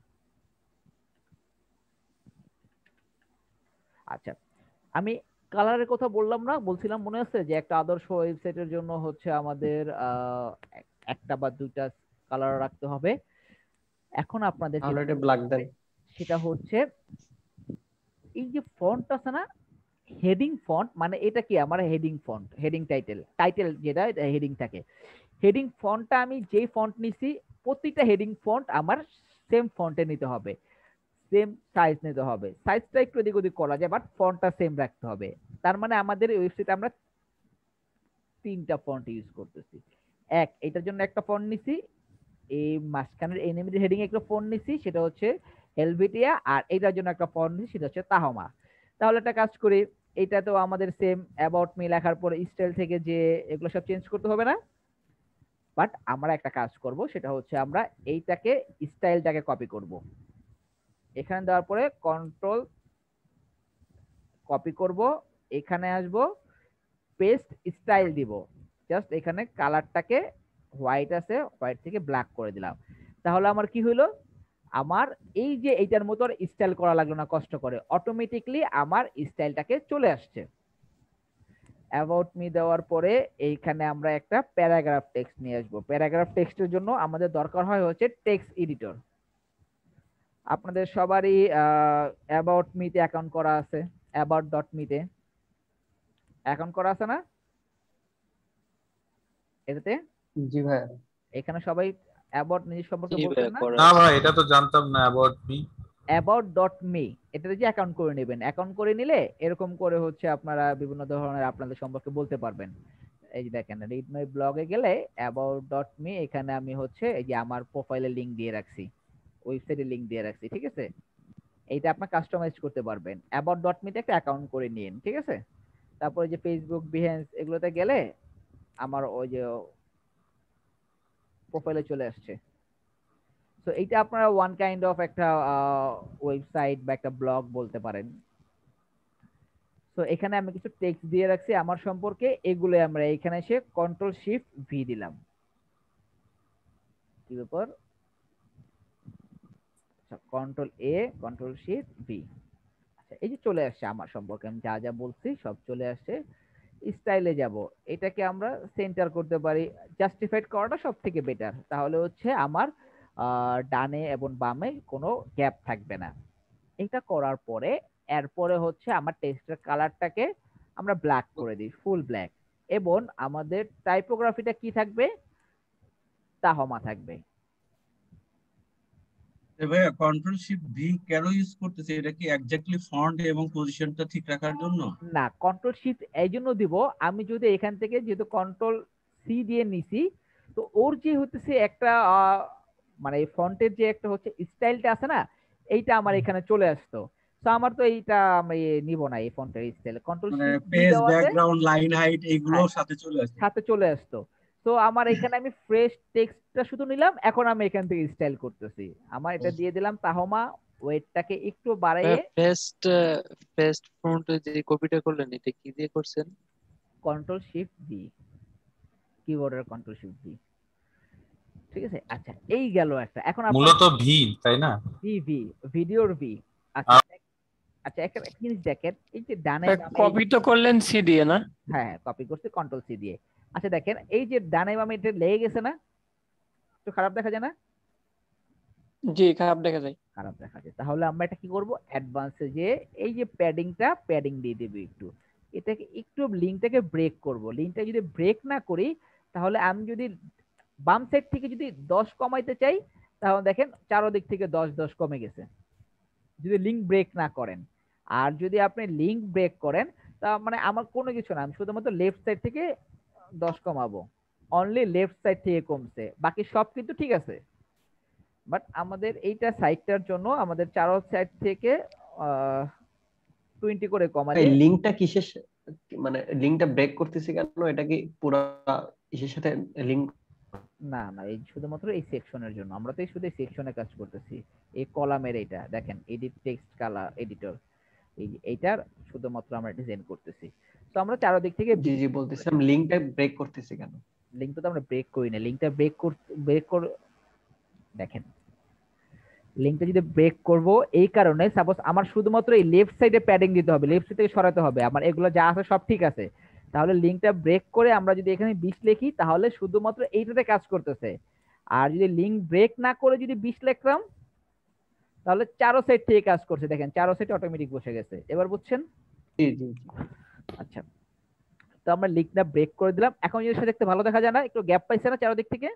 আচ্ছা, আমি কালারের কথা বললাম না, বলছিলাম মনে আছে যে একটা আদর্শ ওয়েবসাইটের জন্য হচ্ছে আমাদের আহ একটা বা দুইটা কালার রাখতে হবে। এখন আপনাদের অলরেডি ব্ল্যাক দেন, সেটা হচ্ছে এই যে ফন্ট আছে না, হেডিং ফন্ট, মানে এটা কি আমার heading font, heading title, title যেটা হেডিং থাকে, হেডিং ফন্টটা আমি যেই ফন্ট নিছি প্রতিটা হেডিং ফন্ট আমার সেম ফন্টে নিতে হবে, সেম সাইজ নিতে হবে। সাইজটা একটু এদিক ওদিক করা যায়, বাট ফন্টটা সেম রাখতে হবে। তার মানে আমাদের ওয়েবসাইটে আমরা তিনটা ফন্ট ইউজ করতেছি। এক, এটার জন্য একটা ফন্ট নিছি, এই মাঝখানের এনিমেটেড হেডিং একটা ফন্ট নিছি, সেটা হচ্ছে হেলভেটিয়া, আর এটার জন্য একটা ফন্ট নিছি, সেটা হচ্ছে তাহমা। তাহলে একটা কাজ করি, এটা তো আমাদের সেম অ্যাবাউট মি লেখার পরে স্টাইল থেকে যে এগুলো সব চেঞ্জ করতে হবে না, বাট আমরা একটা কাজ করব, সেটা হচ্ছে আমরা এইটাকে স্টাইলটাকে কপি করব। এখানে দেওয়ার পরে কন্ট্রোল কপি করব, এখানে আসব, পেস্ট স্টাইল দিব, জাস্ট এখানে কালারটাকে হোয়াইট আছে, হোয়াইট থেকে ব্ল্যাক করে দিলাম। তাহলে আমার কি হলো, আমার এই যে এইটার মতো স্টাইল করা লাগলো না কষ্ট করে, অটোমেটিকলি আমার স্টাইলটাকে চলে আসছে। অ্যাবাউট মি দেওয়ার পরে এইখানে আমরা একটা প্যারাগ্রাফ টেক্সট নিয়ে আসবো। প্যারাগ্রাফ টেক্সটের জন্য আমাদের দরকার হয় হচ্ছে টেক্সট এডিটর। আপনাদের সবারই অ্যাবাউট মিতে অ্যাকাউন্ট করা আছে, অ্যাবাউট ডট মিতে অ্যাকাউন্ট করা আছে না এটাতে? জি ভাই। এখানে সবাই অ্যাবাউট নিজের সম্পর্কে বলছেন না? না ভাই, এটা তো জানতাম না about me. About dot me এটাতে যে অ্যাকাউন্ট করে নেবেন, অ্যাকাউন্ট করে নিলে এরকম করে হচ্ছে আপনারা বিভিন্ন ধরনের আপনাদের সম্পর্কে বলতে পারবেন। এই যে দেখেন, রিড মাই ব্লগে গেলে অ্যাবাউট ডট মি, এখানে আমি হচ্ছে এই যে আমার প্রোফাইলের লিংক দিয়ে রাখছি, ওয়েবসাইটের লিংক দিয়ে রাখছি, ঠিক আছে? এইটা আপনি কাস্টমাইজ করতে পারবেন। অ্যাবাউট ডট মিতে একটা অ্যাকাউন্ট করে নিন, ঠিক আছে? তারপরে যে ফেসবুক, বিহেন্স এগুলোতে গেলে আমার ওই যে প্রোফাইলে চলে আসছে। সো এইটা আপনারা ওয়ান কাইন্ড অফ একটা ওয়েবসাইট বা একটা ব্লগ বলতে পারেন। সো এখানে আমি কিছু টেক্সট দিয়ে রাখছি আমার সম্পর্কে, এগুলো আমরা এখানে এসে কন্ট্রোল শিফট ভি দিলাম। কি ব্যাপার, আচ্ছা control A, control shift V, আচ্ছা এই যে চলে আসছে আমার সম্পর্কে, আমি যা যা বলছি সব চলে আসছে। স্টাইলে যাব, এটাকে আমরা সেন্টার করতে পারি, জাস্টিফাইড করাটা সব থেকে বেটার, তাহলে হচ্ছে আমার ডানে এবং বামে কোনো গ্যাপ থাকবে না। এটা করার পরে এরপরে হচ্ছে আমার টেক্সটের কালারটাকে আমরা ব্ল্যাক করে দিই, ফুল ব্ল্যাক, এবং আমাদের টাইপোগ্রাফিটা কি থাকবে, তাহমা থাকবে। ভাইয়া কন্ট্রোল শিফট ভি কেন ইউজ করতেছে? এটা কি এক্স্যাক্টলি ফন্ট এবং পজিশনটা ঠিক রাখার জন্য? না, কন্ট্রোল শিফট এই জন্য দিব, আমি যদি এখান থেকে যেহেতু কন্ট্রোল সি দিয়ে নিছি, তো ওর যে হচ্ছে একটা মানে ফন্টের যে একটা হচ্ছে স্টাইলটা আছে না, এইটা আমার এখানে চলে আসতো। তো আমার তো এইটা আমি নিব না, এই ফন্টের স্টাইল কন্ট্রোল মানে shift page, background, line height এগুলো সাথে চলে আসে, সাথে চলে আসতো। তো আমার এখানে আমি ফ্রেশ টেক্সটটা শুধু নিলাম, এখন আমি এখান থেকে স্টাইল করতেছি। আমার এটা দিয়ে দিলাম তাহমা, ওয়েটটাকে একটু বাড়াইয়ে। পেস্ট পেস্ট ফন্ট যে কপিটা করলেন এটা কি দিয়ে করছেন? কন্ট্রোল শিফট ভি, কিবোর্ডের কন্ট্রোল শিফট ভি, ঠিক আছে? আচ্ছা এই গেল একটা। এখন মূলত ভি, তাই না? ভি ভি ভিডিওর ভি। আচ্ছা আচ্ছা একটা জিনিস দেখেন, এই যে ডানে কপি তো করলেন সি দিয়ে না? হ্যাঁ কপি করছি কন্ট্রোল সি দিয়ে। আচ্ছা দেখেন এই যে ডানে বামে এটা লেগে গেছে না, একটু খারাপ দেখা যায় না? জি খারাপ দেখা যায়। খারাপ দেখা যায়। তাহলে আমরা এটা কি করব, অ্যাডভান্সে যে এই যে প্যাডিংটা, প্যাডিং দিয়ে দেব একটু, এটাকে একটু লিঙ্কটাকে ব্রেক করব। লিঙ্কটা যদি ব্রেক না করি, তাহলে আমি যদি বাম সাইড থেকে যদি দশ কমাইতে চাই, তাহলে দেখেন চারোদিক থেকে দশ দশ কমে গেছে, যদি লিঙ্ক ব্রেক না করেন। আর যদি আপনি লিঙ্ক ব্রেক করেন, তা মানে আমার কোনো কিছু না, আমি শুধুমাত্র লেফট সাইড থেকে দশ কমাবো, অনলি লেফট সাইড থেকে কমছে, বাকি সব কিন্তু ঠিক আছে। বাট আমাদের এইটা সাইডটার জন্য আমাদের চারো সাইড থেকে টোয়েন্টি করে কমালে। এই লিংকটা কিসের, মানে লিংকটা ব্রেক করতেছে কেন? এটা কি পুরো ইসের সাথে লিংক? না না, এই শুধুমাত্র এই সেকশনের জন্য, আমরা তো শুধু এই সেকশনে কাজ করতেছি। এই কলামের এইটা দেখেন, এডিট টেক্সট কালার এডিটর, এই এইটার শুধুমাত্র আমরা ডিজাইন করতেছি। তো আমরা চারদিক থেকে জি জি বলতেছিলাম লিংকটা ব্রেক করতেছে কেন? লিংকটা তো আমরা ব্রেক করি না, লিংকটা ব্রেক করতে ব্রেক কর দেখেন, লিংকটা যদি ব্রেক করব এই কারণে, সাপোজ আমার শুধুমাত্র এই লেফট সাইডে প্যাডিং দিতে হবে, লেফট সাইড থেকে সরাতে হবে, আমার এগুলো যা আছে সব ঠিক আছে, তাহলে লিংকটা ব্রেক করে আমরা যদি এখানে বিশ লিখি, তাহলে শুধুমাত্র এইটাতে কাজ করতেছে। আর যদি লিংক ব্রেক না করে যদি বিশ লিখলাম, তাহলে চারো সাইড থেকে কাজ করছে, দেখেন চারো সাইড অটোমেটিক বসে গেছে। এবার বুঝছেন? জি জি। আচ্ছা তো আমরা লিঙ্কটা ব্রেক করে দিলাম। এখন জিনিসটা দেখতে ভালো দেখা যায় না? একটু গ্যাপ পাইছে না চারদিক থেকে?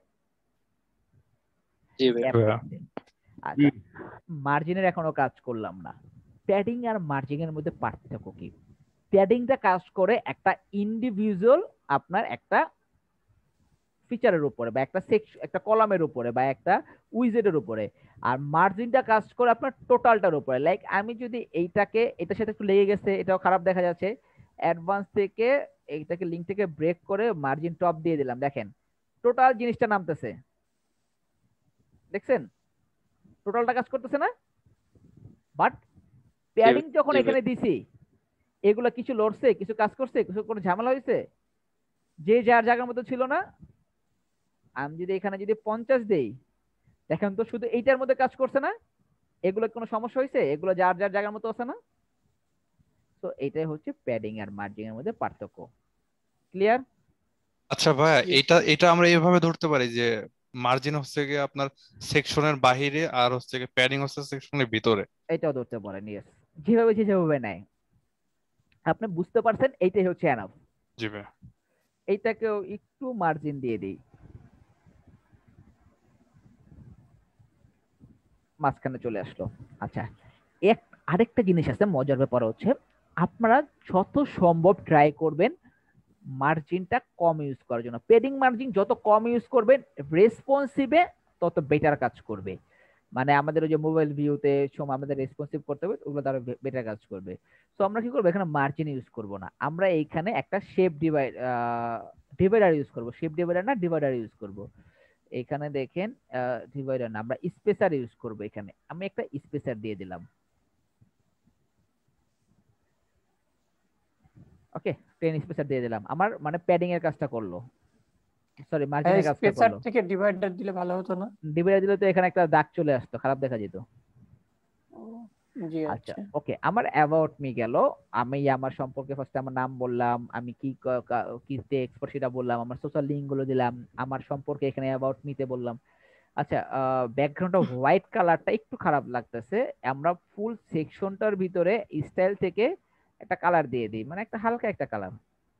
জি ভাই। গ্যাপ পাইছে। আচ্ছা, মার্জিনের এখনো কাজ করলাম না। প্যাডিং আর মার্জিং এর মধ্যে পার্থক্য কি? প্যাডিংটা কাজ করে একটা ইন্ডিভিজুয়াল আপনার একটা ফিচারের উপরে বা একটা সেকশন একটা কলামের উপরে বা একটা উইজেটের উপরে, আর মার্জিনটা কাজ করে আপনার টোটালটার উপরে। লাইক আমি যদি এইটাকে এটার সাথে একটু লেগে গেছে, এটাও খারাপ দেখা যাচ্ছে, অ্যাডভান্স থেকে এইটাকে লিঙ্ক থেকে ব্রেক করে মার্জিন টপ দিয়ে দিলাম, দেখেন টোটাল জিনিসটা নামতেছে, দেখছেন টোটালটা কাজ করতেছে না? বাট প্যাডিং যখন এখানে দিছি, এগুলো কিছু লড়ছে, কিছু কাজ করছে, কিছু কোনো ঝামেলা হয়েছে? যে যার জায়গার মতো ছিল না? আমি যদি এখানে যদি পঞ্চাশ দেই, দেখেন তো শুধু এইটার মধ্যে কাজ করছে না? এগুলো কোনো সমস্যা হয়েছে? এগুলো যার যার জায়গার মতো আছে না? তো এইটাই হচ্ছে প্যাডিং আর মার্জিং এর মধ্যে পার্থক্য। ক্লিয়ার? আচ্ছা ভাইয়া, এটা এটা আমরা এভাবে ধরতে পারি যে মার্জিন হচ্ছে গিয়ে আপনার সেকশনের বাহিরে আর হচ্ছে গিয়ে প্যাডিং হচ্ছে সেকশনের ভিতরে। এটাও ধরতে পারেন, ইয়েস, যেভাবে যে যেভাবে নেয়। আপনি বুঝতে পারছেন? এইটাই হচ্ছে এনাফ। জি ভাই। এইটাকেও একটু মার্জিন দিয়ে দিই, মাঝখানে চলে আসলো। আচ্ছা, এক আরেকটা জিনিস আছে মজার ব্যাপার হচ্ছে, আপনারা যত সম্ভব ট্রাই করবেন মার্জিনটা কম ইউজ করার জন্য। পেডিং মার্জিন যত কম ইউজ করবেন রেসপন্সিভে তত বেটার কাজ করবে। মানে আমাদের ওই যে মোবাইল ভিউতে সময় আমাদের রেসপন্সিভ করতে হবে, ওগুলো তারা বেটার কাজ করবে। তো আমরা কি করবো, এখানে মার্জিন ইউজ করব না, আমরা এইখানে একটা শেপ ডিভাইড ডিভাইডার ইউজ করব। শেপ ডিভাইডার না ডিভাইডার ইউজ করব। এখানে দেখেন ডিভাইডার না, আমরা স্পেসার ইউজ করব। এখানে আমি একটা স্পেসার দিয়ে দিলাম। ওকে, টেন স্পেসার দিয়ে দিলাম, আমার মানে প্যাডিং এর কাজটা করলো, সরি মার্জিনের কাজটা স্পেসার করলো। থেকে ডিভাইডার দিলে ভালো হতো না? ডিভাইডার দিলে তো এখানে একটা দাগ চলে আসতো, খারাপ দেখা যেত। জি আচ্ছা আচ্ছা। ওকে, আমার অ্যাবাউট মি গেল। আমি আমার সম্পর্কে ফার্স্টে আমার নাম বললাম, আমি কি ক- কা- কিতে এক্সপার্ট সেটা বললাম, আমার সোশ্যাল লিঙ্ক গুলো দিলাম, আমার সম্পর্কে এখানে অ্যাবাউট মিতে বললাম। আচ্ছা, ব্যাকগ্রাউন্ডটা হোয়াইট কালারটা একটু খারাপ লাগতেছে, আমরা ফুল সেকশনটার ভিতরে স্টাইল থেকে একটা কালার দিয়ে দিই, মানে একটা হালকা একটা কালার,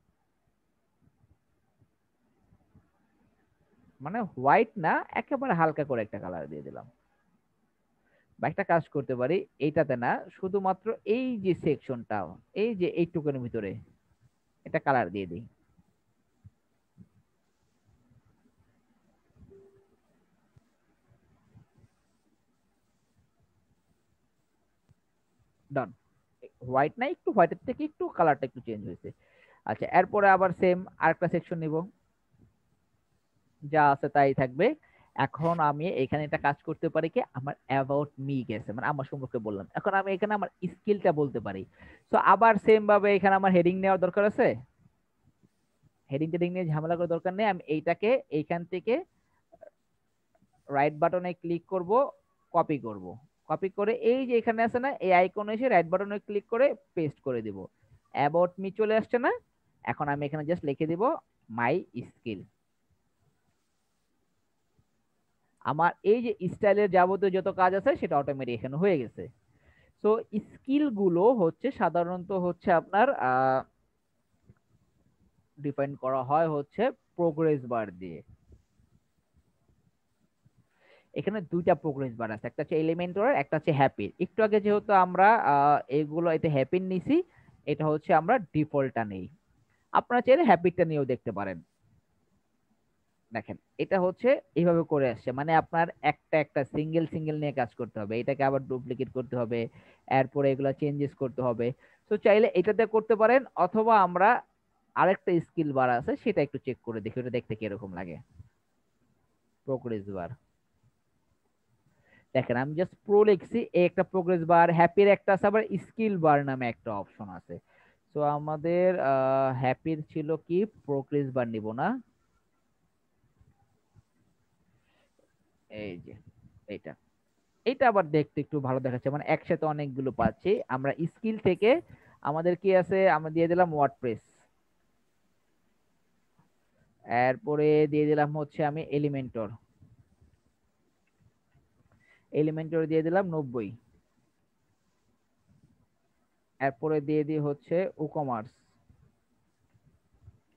মানে হোয়াইট না, একেবারে হালকা করে একটা কালার দিয়ে দিলাম। বা একটা কাজ করতে পারি, এইটাতে না, শুধুমাত্র এই যে সেকশনটা, এই যে এইটুকুর ভিতরে এটা কালার দিয়ে দিই। ডান। হোয়াইট না, একটু হোয়াইটের থেকে একটু কালারটা একটু চেঞ্জ হয়েছে। আচ্ছা, এরপরে আবার সেম আরেকটা সেকশন নিব, যা আছে তাই থাকবে। এখন আমি এখানে একটা কাজ করতে পারি কি, আমার অ্যাবাউট মি গেছে, মানে আমার সম্পর্কে বললাম, এখন আমি এখানে আমার স্কিলটা বলতে পারি। তো আবার সেম ভাবে এখানে আমার হেডিং নেওয়ার দরকার আছে, হেডিং টেডিং নিয়ে ঝামেলা করার দরকার নেই। আমি এইটাকে এইখান থেকে রাইট বাটনে ক্লিক করব, কপি করব, কপি করে এই যে এখানে আছে না এই আইকনে এসে রাইট বাটনে ক্লিক করে পেস্ট করে দিব। অ্যাবাউট মি চলে আসছে না? এখন আমি এখানে জাস্ট লিখে দিব মাই স্কিল। আমার এই যে স্টাইলের যাবতীয় যত কাজ আছে সেটা অটোমেটিক এখানে হয়ে গেছে। সো স্কিল গুলো হচ্ছে সাধারণত হচ্ছে আপনার ডিফাইন করা হয় হচ্ছে প্রোগ্রেস বার দিয়ে। এখানে দুইটা প্রোগ্রেস বার আছে, একটা হচ্ছে এলিমেন্টর, একটা হচ্ছে হ্যাপির। একটু আগে যেহেতু আমরা এগুলো এতে হ্যাপির নিছি, এটা হচ্ছে আমরা ডিফল্টটা নেই, আপনারা চাইলে হ্যাপিটা নিয়েও দেখতে পারেন। দেখেন এটা হচ্ছে এইভাবে করে আসছে, মানে আপনার একটা একটা সিঙ্গেল সিঙ্গেল নিয়ে কাজ করতে হবে, এটাকে আবার ডুপ্লিকেট করতে হবে, এরপরে এগুলো চেঞ্জেস করতে হবে। তো চাইলে এটাতে করতে পারেন, অথবা আমরা আরেকটা স্কিল বার আছে সেটা একটু চেক করে দেখি, ওটা দেখতে কিরকম লাগে। প্রোগ্রেস বার দেখেন, আমি জাস্ট প্রো লিখছি, এই একটা প্রোগ্রেস বার, হ্যাপির একটা আছে, আবার স্কিল বার নামে একটা অপশন আছে। তো আমাদের হ্যাপির ছিল কি, প্রোগ্রেস বার নিব না, এই যে এইটা, এটা আবার দেখতে একটু ভালো দেখাচ্ছে, মানে একসাথে অনেকগুলো পাচ্ছি। আমরা স্কিল থেকে আমাদের কি আছে, আমরা দিয়ে দিলাম ওয়ার্ডপ্রেস, এরপরে দিয়ে দিলাম হচ্ছে আমি এলিমেন্টর, এলিমেন্টর দিয়ে দিলাম নব্বই, এরপরে দিয়ে দিই হচ্ছে উকমার্স,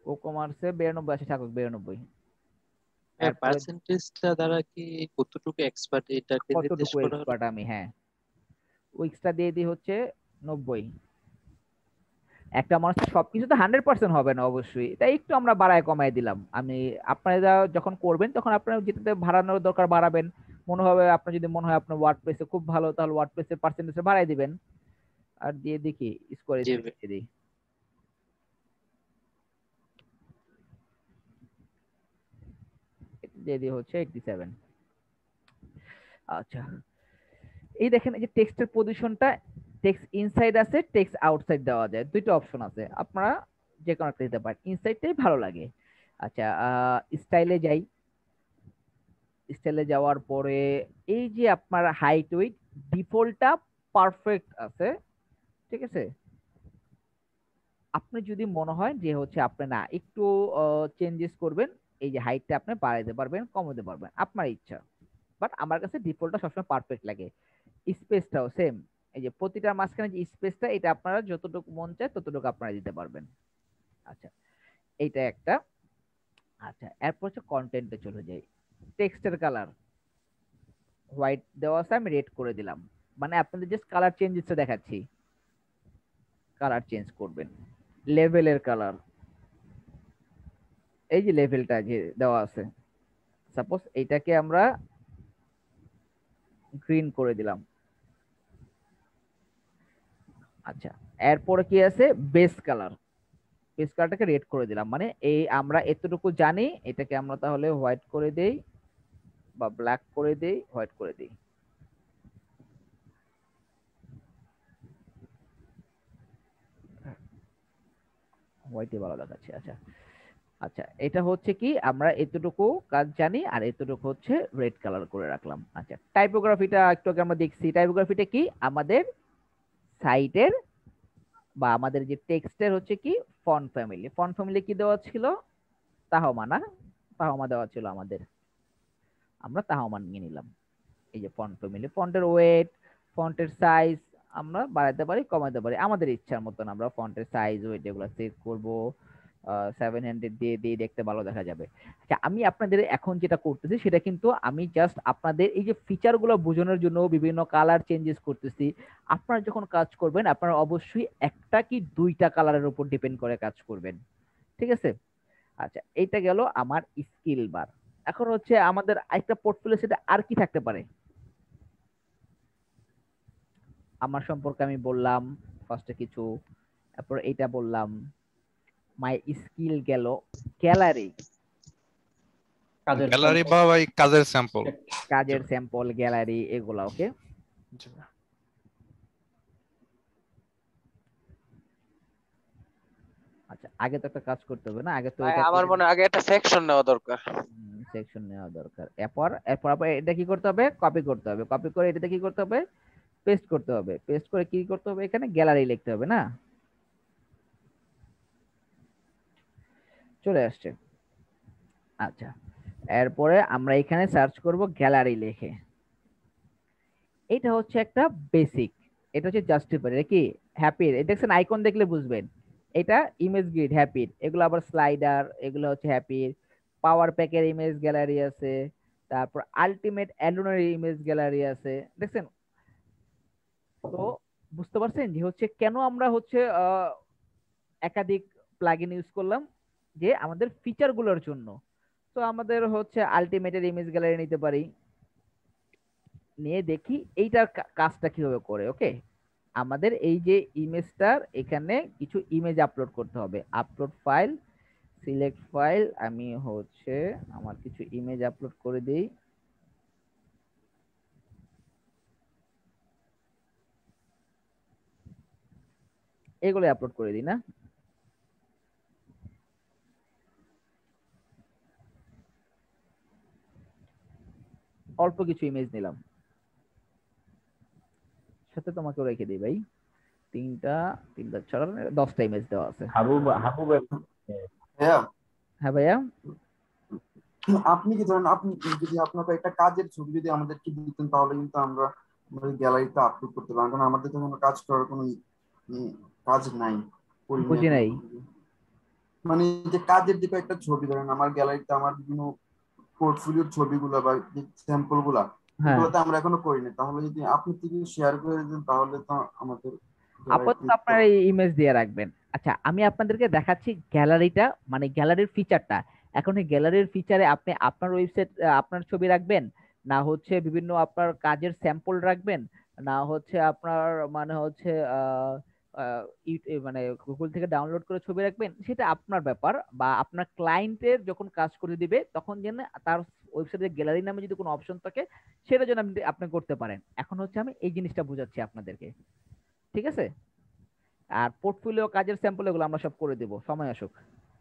ও কমার্সে বিরানব্বই আছে, থাকুক বিরানব্বই। হ্যাঁ, এরপরে পার্সেন্টেজটা দ্বারা কি কতটুকু এক্সপার্ট এটাকে নির্দেশ কতটুকু করা হলো? এক্সপার্ট আমি, হ্যাঁ উইক্সটা দিয়ে দিই হচ্ছে নব্বই। একটা মানুষের সবকিছু তো হান্ড্রেড পার্সেন্ট হবে না অবশ্যই, তাই একটু আমরা বাড়ায় কমায় দিলাম। আমি আপনারা যখন করবেন তখন আপনারা যেটাতে বাড়ানোর দরকার বাড়াবেন, মনে হবে আপনার যদি মনে হয় আপনার ওয়ার্ডপ্রেসে খুব ভালো তাহলে ওয়ার্ডপ্রেসের পার্সেন্টেজ বাড়াই দিবেন। আর দিয়ে দেখি স্কোর জি দিয়ে দিই, দিয়ে দিই হচ্ছে এইটটি সেভেন। আচ্ছা এই দেখেন এই যে টেক্সটের পজিশনটা টেক্সট ইনসাইড আছে, টেক্সট আউটসাইড দেওয়া যায়, দুইটা অপশন আছে, আপনারা যে কোনো একটা দিতে পারেন, ইনসাইডটাই ভালো লাগে। আচ্ছা স্টাইলে যাই, স্টাইলে যাওয়ার পরে এই যে আপনার হাইট উইডথ ডিফল্টটা পারফেক্ট আছে, ঠিক আছে। আপনি যদি মনে হয় যে হচ্ছে আপনি না একটু চেঞ্জেস করবেন, এই যে হাইটটা আপনি বাড়াইতে পারবেন কমাতে পারবেন, আপনার ইচ্ছা। বাট আমার কাছে ডিফল্টটা সবসময় পারফেক্ট লাগে। স্পেসটাও সেম, এই যে প্রতিটার মাঝখানে যে স্পেসটা এটা আপনারা যতটুকু মন চায় ততটুকু আপনারা দিতে পারবেন। আচ্ছা এইটা একটা। আচ্ছা এরপর হচ্ছে কন্টেন্টে চলে যাই। টেক্সটের কালার হোয়াইট দেওয়া আছে, আমি রেড করে দিলাম, মানে আপনাদের জাস্ট কালার চেঞ্জেসটা দেখাচ্ছি, কালার চেঞ্জ করবেন। লেভেলের কালার, এই যে লেভেলটা যে দেওয়া আছে, সাপোজ এইটাকে আমরা গ্রিন করে দিলাম। আচ্ছা এরপরে কি আছে, বেস কালার, বেস কালারটাকে রেড করে দিলাম, মানে এই আমরা এতটুকু জানি, এটাকে আমরা তাহলে হোয়াইট করে দেই বা ব্ল্যাক করে দেই, হোয়াইট করে দেই। হোয়াইটে ভালো দেখাচ্ছে। আচ্ছা আচ্ছা এটা হচ্ছে কি আমরা এতটুকু কাজ জানি আর এতটুকু হচ্ছে রেড কালার করে রাখলাম। আচ্ছা টাইপোগ্রাফিটা একটু আগে আমরা দেখছি, টাইপোগ্রাফিটা কি আমাদের সাইটের বা আমাদের যে টেক্সটের হচ্ছে কি ফন্ট ফ্যামিলি, ফন্ট ফ্যামিলি কি দেওয়া ছিল, তাহমা না, তাহমা দেওয়া ছিল আমাদের, আমরা তাহমা নিয়ে নিলাম। এই যে ফন্ট ফ্যামিলি, ফন্টের ওয়েট, ফন্টের সাইজ আমরা বাড়াতে পারি কমাতে পারি আমাদের ইচ্ছার মতন, আমরা ফন্টের সাইজ ওয়েট এগুলো সেট করব, সেভেন হান্ড্রেড দিয়ে দিয়ে দেখতে ভালো দেখা যাবে। আচ্ছা আমি আপনাদের এখন যেটা করতেছি সেটা কিন্তু আমি জাস্ট আপনাদের এই যে ফিচারগুলো বোঝানোর জন্য বিভিন্ন কালার চেঞ্জেস করতেছি। আপনারা যখন কাজ করবেন আপনারা অবশ্যই একটা কি দুইটা কালারের উপর ডিপেন্ড করে কাজ করবেন, ঠিক আছে। আচ্ছা এইটা গেল আমার স্কিল বার। এখন হচ্ছে আমাদের একটা পোর্টফোলিও সেটা আর কি থাকতে পারে, আমার সম্পর্কে আমি বললাম ফার্স্টে কিছু, তারপর এইটা বললাম, মাই স্কিল গেল, গ্যালারি, গ্যালারি বা ভাই কাজের স্যাম্পল, কাজের স্যাম্পল গ্যালারি এগুলা, ওকে। আচ্ছা আগে তো একটা কাজ করতে হবে না, আগে তো এটা আমার মনে হয় আগে একটা সেকশন নেওয়া দরকার, সেকশন নেওয়া দরকার। এরপর এরপর আবার এটা কি করতে হবে, কপি করতে হবে, কপি করে এটাতে কি করতে হবে, পেস্ট করতে হবে, পেস্ট করে কি করতে হবে, এখানে গ্যালারি লিখতে হবে, না চলে আসছে। আচ্ছা এরপরে আমরা এখানে সার্চ করব গ্যালারি লিখে, এটা হচ্ছে একটা বেসিক, এটা হচ্ছে জাস্টিফাই, এটা কি হ্যাপির, এটা দেখছেন আইকন দেখলে বুঝবেন, এটা ইমেজ গ্রিড হ্যাপির, এগুলো আবার স্লাইডার, এগুলো হচ্ছে হ্যাপির, পাওয়ার প্যাকের ইমেজ গ্যালারি আছে, তারপর আলটিমেট অ্যালোনের ইমেজ গ্যালারি আছে, দেখছেন। তো বুঝতে পারছেন যে হচ্ছে কেন আমরা হচ্ছে একাধিক প্লাগইন ইউজ করলাম, যে আমাদের ফিচার গুলোর জন্য। তো আমাদের হচ্ছে আলটিমেটের ইমেজ গ্যালারি নিতে পারি, নিয়ে দেখি এইটার কাজটা কিভাবে করে। ওকে আমাদের এই যে ইমেজটার এখানে কিছু ইমেজ আপলোড করতে হবে, আপলোড ফাইল, সিলেক্ট ফাইল, আমি হচ্ছে আমার কিছু ইমেজ আপলোড করে দিই। এগুলো আপলোড করে দিই না, অল্প কিছু ইমেজ নিলাম, সাথে তোমাকেও রেখে দিই ভাই, তিনটা তিনটা ছড়া দশটা ইমেজ দেওয়া আছে। হাবু হাবু ভাইয়া, হ্যাঁ ভাইয়া আপনি কি ধরেন আপনি যদি আপনাকে একটা কাজের ছবি যদি আমাদেরকে দিতেন তাহলে কিন্তু আমরা গ্যালারিতে আপলোড করতে পারবো, কারণ আমাদের তো কোনো কাজ করার কোনো কাজ নাই, বুঝি নাই মানে যে কাজের যে একটা ছবি, ধরেন আমার গ্যালারিতে আমার বিভিন্ন পোর্টফোলিওর ছবিগুলো বা স্যাম্পল গুলা, হ্যাঁ এগুলো তো আমরা এখনো করিনি। তাহলে যদি আপনি থেকে শেয়ার করে দেন তাহলে তো আমাদের আপাতত গ্যালারিতে আপনারা এই ইমেজ দিয়ে রাখবেন। আচ্ছা, আমি আপনাদেরকে দেখাচ্ছি গ্যালারিটা, মানে গ্যালারির ফিচারটা। এখন এই গ্যালারির ফিচারে আপনি আপনার ওয়েবসাইট, আপনার ছবি রাখবেন, না হচ্ছে বিভিন্ন আপনার কাজের স্যাম্পল রাখবেন, না হচ্ছে আপনার মানে হচ্ছে আহ আহ, ইউ- এ মানে গুগল থেকে ডাউনলোড করে ছবি রাখবেন, সেটা আপনার ব্যাপার। বা আপনার ক্লায়েন্টের যখন কাজ করে দিবে তখন যেন তার ওয়েবসাইটে গ্যালারি নামে যদি কোনো অপশন থাকে সেটা যেন আপনি আপনি করতে পারেন। এখন হচ্ছে আমি এই জিনিসটা বোঝাচ্ছি আপনাদেরকে, ঠিক আছে? আর পোর্টফোলিও কাজের স্যাম্পল এগুলো আমরা সব করে দেব সময় আসুক।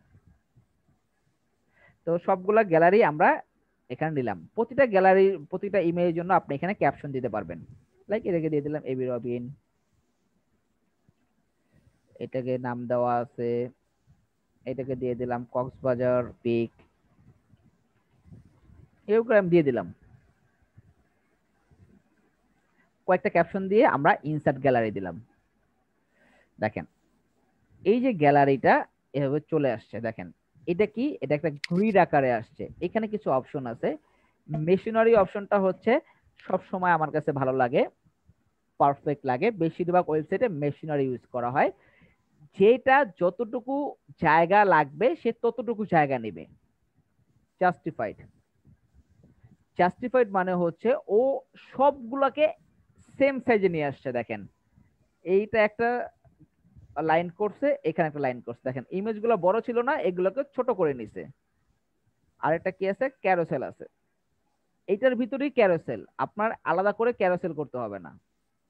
তো সবগুলা গ্যালারি আমরা এখানে নিলাম। প্রতিটা গ্যালারির প্রতিটা ইমেজের জন্য আপনি এখানে ক্যাপশন দিতে পারবেন। লাইক এটাকে দিয়ে দিলাম এবি রবিন, এটাকে নাম দেওয়া আছে, এটাকে দিয়ে দিলাম কক্সবাজার পিক, এগুলো আমি দিয়ে দিলাম। কয়েকটা ক্যাপশন দিয়ে আমরা ইনসার্ট গ্যালারি দিলাম। দেখেন এই যে গ্যালারিটা এভাবে চলে আসছে, দেখেন এটা কি, এটা একটা গ্রিড আকারে আসছে। এখানে কিছু অপশন আছে। মেশিনারি অপশনটা হচ্ছে সব সময় আমার কাছে ভালো লাগে, পারফেক্ট লাগে। বেশিরভাগ ওয়েবসাইটে মেশিনারি ইউজ করা হয়। যেটা যতটুকু জায়গা লাগবে সে ততটুকু জায়গা নেবে। জাস্টিফাইড, জাস্টিফাইড মানে হচ্ছে ও সবগুলোকে সেম সাইজে নিয়ে আসছে। দেখেন এইটা একটা লাইন করছে, এখানে একটা লাইন করছে। দেখেন ইমেজ গুলো বড় ছিল না, এগুলোকে ছোট করে নিছে। আর একটা কি আছে, ক্যারোসেল আছে। এইটার ভিতরেই ক্যারোসেল, আপনার আলাদা করে ক্যারোসেল করতে হবে না।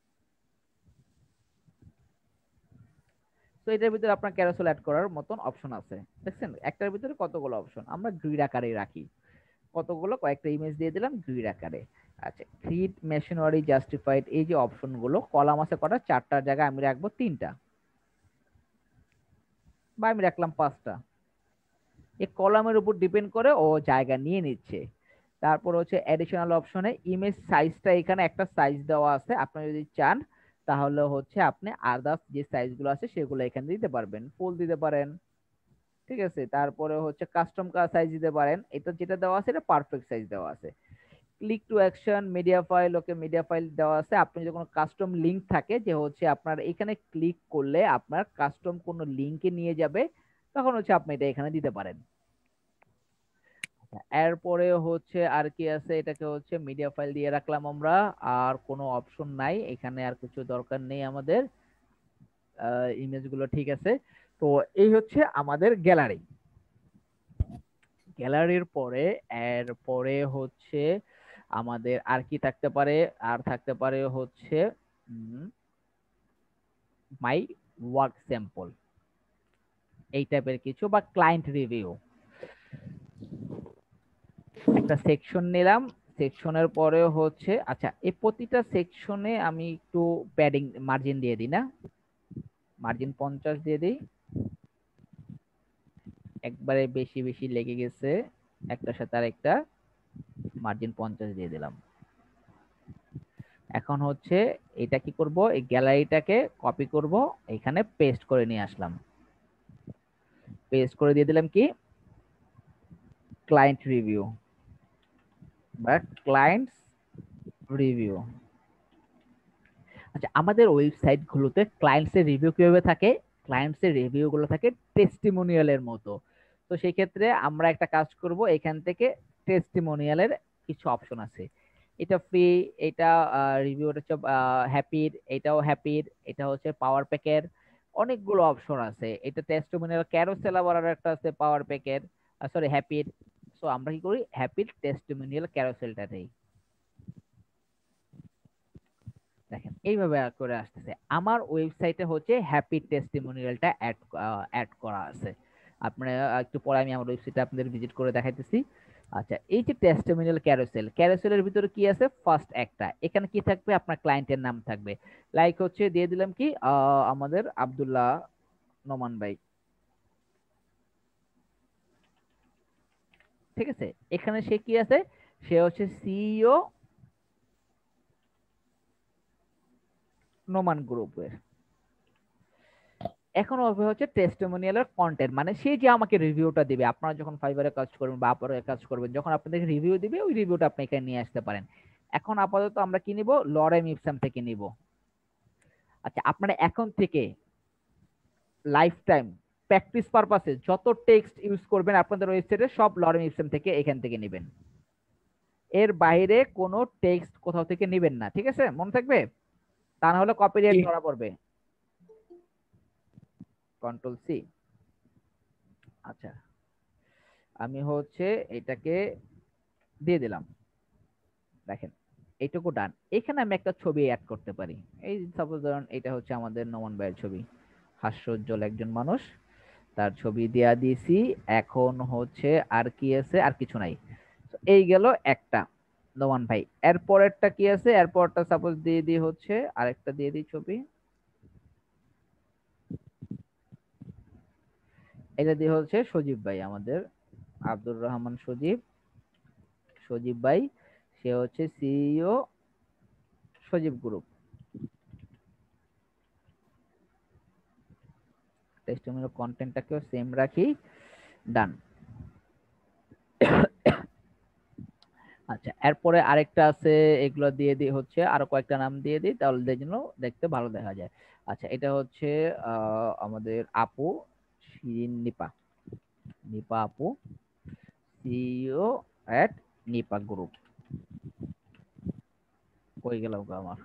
তো এটার ভিতরে আপনার ক্যারোসেল অ্যাড করার মতন অপশন আছে। দেখছেন একটার ভিতরে কতগুলো অপশন, আমরা গ্রিড আকারে রাখি। কতগুলো, কয়েকটা ইমেজ দিয়ে দিলাম গ্রিড আকারে। আচ্ছা, গ্রিড, মেশিনারি, জাস্টিফাইড, এই যে অপশন গুলো কলাম আছে কটা, চারটার জায়গায় আমি রাখবো তিনটা, বা আমি রাখলাম পাঁচটা। এই কলামের উপর ডিপেন্ড করে ও জায়গা নিয়ে নিচ্ছে। তারপর হচ্ছে অ্যাডিশনাল অপশনে ইমেজ সাইজটা, এখানে একটা সাইজ দেওয়া আছে। আপনি যদি চান তাহলে হচ্ছে আপনি আদার্স যে সাইজগুলো আছে সেগুলো এখানে দিতে পারবেন, ফুল দিতে পারেন, ঠিক আছে? তারপরে হচ্ছে কাস্টম সাইজ দিতে পারেন। এটা যেটা দেওয়া আছে এটা পারফেক্ট সাইজ দেওয়া আছে। Click to action, media file, okay media file দেওয়া আছে। আপনি যদি কোনো কাস্টম লিংক থাকে, যে হচ্ছে আপনার এখানে ক্লিক করলে আপনার কাস্টম কোনো লিংকে নিয়ে যাবে, তখন হচ্ছে আপনি এটা এখানে দিতে পারেন। এরপরে হচ্ছে আর কি আছে, এটাকে হচ্ছে মিডিয়া ফাইল দিয়ে রাখলাম আমরা। আর কোনো অপশন নাই এখানে, আর কিছু দরকার নেই আমাদের। ইমেজ গুলো ঠিক আছে। তো এই হচ্ছে আমাদের গ্যালারি। গ্যালারির পরে এর পরে হচ্ছে আমাদের আর কি থাকতে পারে, আর থাকতে পারে হচ্ছে মাই ওয়ার্ক স্যাম্পল, এই টাইপের কিছু, বা ক্লায়েন্ট রিভিউ। একটা সেকশন নিলাম, সেকশনের পরে হচ্ছে আচ্ছা এই প্রতিটা সেকশনে আমি একটু প্যাডিং মার্জিন দিয়ে দিই না, মার্জিন পঞ্চাশ দিয়ে দিই। একবারে বেশি বেশি লেগে গেছে একটার সাথে আরেকটা, মার্জিন পঞ্চাশ দিয়ে দিলাম। এখন হচ্ছে এটা কি করব, এই গ্যালারিটাকে কপি করব, এখানে পেস্ট করে নিয়ে আসলাম। পেস্ট করে দিয়ে দিলাম কি, ক্লায়েন্ট রিভিউ বা ক্লায়েন্টস রিভিউ। আচ্ছা, আমাদের ওয়েবসাইট গুলোতে ক্লায়েন্টস এর রিভিউ কিভাবে থাকে? ক্লায়েন্টস এর রিভিউ গুলো থাকে টেস্টিমোনিয়ালের মতো। তো সেই ক্ষেত্রে আমরা একটা কাজ করব, এখান থেকে টেস্টিমোনিয়ালের কিছু অপশন আছে। এটা ফ্রি, এটা রিভিউটা হচ্ছে হ্যাপির, এটাও হ্যাপির, এটা হচ্ছে পাওয়ার প্যাকের, অনেকগুলো অপশন আছে। এটা টেস্টিমোনিয়াল ক্যারোসেল আবার একটা আছে পাওয়ার প্যাকের, সরি হ্যাপির। সো আমরা কি করি, হ্যাপির টেস্টিমোনিয়াল ক্যারোসেলটা দেই। দেখেন এইভাবে করে আসতেছে। আমার ওয়েবসাইটে হচ্ছে হ্যাপি টেস্টিমোনিয়ালটা অ্যাড অ্যাড করা আছে। আপনারা একটু পরে আমি আমার ওয়েবসাইটে আপনাদের ভিজিট করে দেখাইতেছি। আচ্ছা, এই যে টেস্টিমোনিয়াল ক্যারোসেল, ক্যারোসেলের ভিতরে কি আছে, ফার্স্ট একটা এখানে কি থাকবে, আপনার ক্লায়েন্টের নাম থাকবে। লাইক হচ্ছে দিয়ে দিলাম কি আমাদের আব্দুল্লাহ নোমান ভাই, ঠিক আছে? এখানে সে কি আছে, সে হচ্ছে সিইও নোমান গ্রুপের। এখন হবে হচ্ছে টেস্টিমোনিয়ালের কন্টেন্ট, মানে সে যে আমাকে রিভিউটা দিবে, আপনারা যখন ফাইবারে কাজ করবেন বা আপওয়ার্কে কাজ করবেন, যখন আপনাদেরকে রিভিউ দিবে ওই রিভিউটা আপনি এখানে নিয়ে আসতে পারেন। এখন আপাতত আমরা কি নিব, লরেম ইপসাম থেকে নিব। আচ্ছা, আপনারা এখন থেকে লাইফ টাইম প্র্যাকটিস পারপাসে যত টেক্সট ইউজ করবেন আপনাদের ওয়েবসাইটে সব লরেম ইপসাম থেকে এখান থেকে নেবেন। এর বাইরে কোনো টেক্সট কোথাও থেকে নেবেন না, ঠিক আছে? মনে থাকবে, তা না হলে কপিরাইট ধরা পড়বে। Control C. আচ্ছা, আমি হচ্ছে এটাকে দিয়ে দিলাম। দেখেন এইটুকু ডান। এখানে আমি একটা ছবি অ্যাড করতে পারি। এই সাপোজ ধরুন এটা হচ্ছে আমাদের নোমান ভাইয়ের ছবি, হাস্যোজ্জ্বল একজন মানুষ, তার ছবি দেয়া দিয়েছি। এখন হচ্ছে আর কি আছে, আর কিছু নাই। এই গেল একটা নোমান ভাই। এরপরেরটা কি আছে, এরপরটা সাপোজ দিয়ে দিই হচ্ছে আরেকটা দিয়ে দিই ছবি, এটা দিয়ে হচ্ছে সজীব ভাই, আমাদের আব্দুর রহমান সজীব, সজীব ভাই, সে হচ্ছে সিইও সজীব গ্রুপ। টেস্টিমোনিয়াল কন্টেন্টটাকেও সেম রাখি, ডান। আচ্ছা, এরপরে আরেকটা আছে, এগুলো দিয়ে দিই হচ্ছে আরো কয়েকটা নাম দিয়ে দিই, তাহলে যেন দেখতে ভালো দেখা যায়। আচ্ছা, এটা হচ্ছে আহ আমাদের আপু শিরিন নিপা, নিপা আপু, সিইও এট নিপা গ্রুপ। কই গেল গো আমার?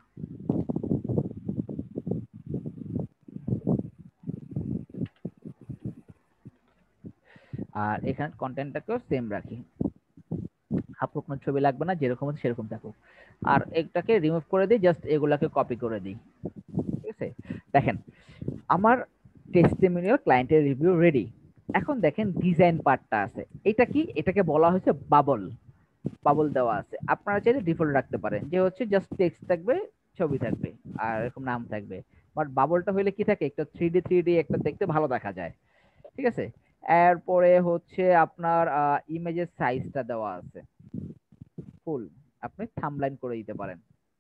আর এখানে কন্টেন্টটাকেও সেম রাখি, আপুর কোনো ছবি লাগবে না, যেরকম আছে সেরকম থাকুক। আর এটাকে রিমুভ করে দিই, জাস্ট এগুলাকে কপি করে দিই, ঠিক আছে? দেখেন আমার টেস্টিমোনিয়াল ক্লায়েন্টের রিভিউ রেডি। এখন দেখেন ডিজাইন পার্টটা আছে, এটা কি, এটাকে বলা হয়েছে বাবল। বাবল দেওয়া আছে, আপনারা চাইলে ডিফল্ট রাখতে পারেন, যে হচ্ছে জাস্ট টেক্সট থাকবে, ছবি থাকবে আর এরকম নাম থাকবে। বাট বাবলটা হইলে কি থাকে, একটা থ্রি ডি থ্রি ডি একটা দেখতে ভালো দেখা যায়, ঠিক আছে? এরপরে হচ্ছে আপনার ইমেজের সাইজটা দেওয়া আছে ফুল, আপনি থাম্বলাইন করে দিতে পারেন,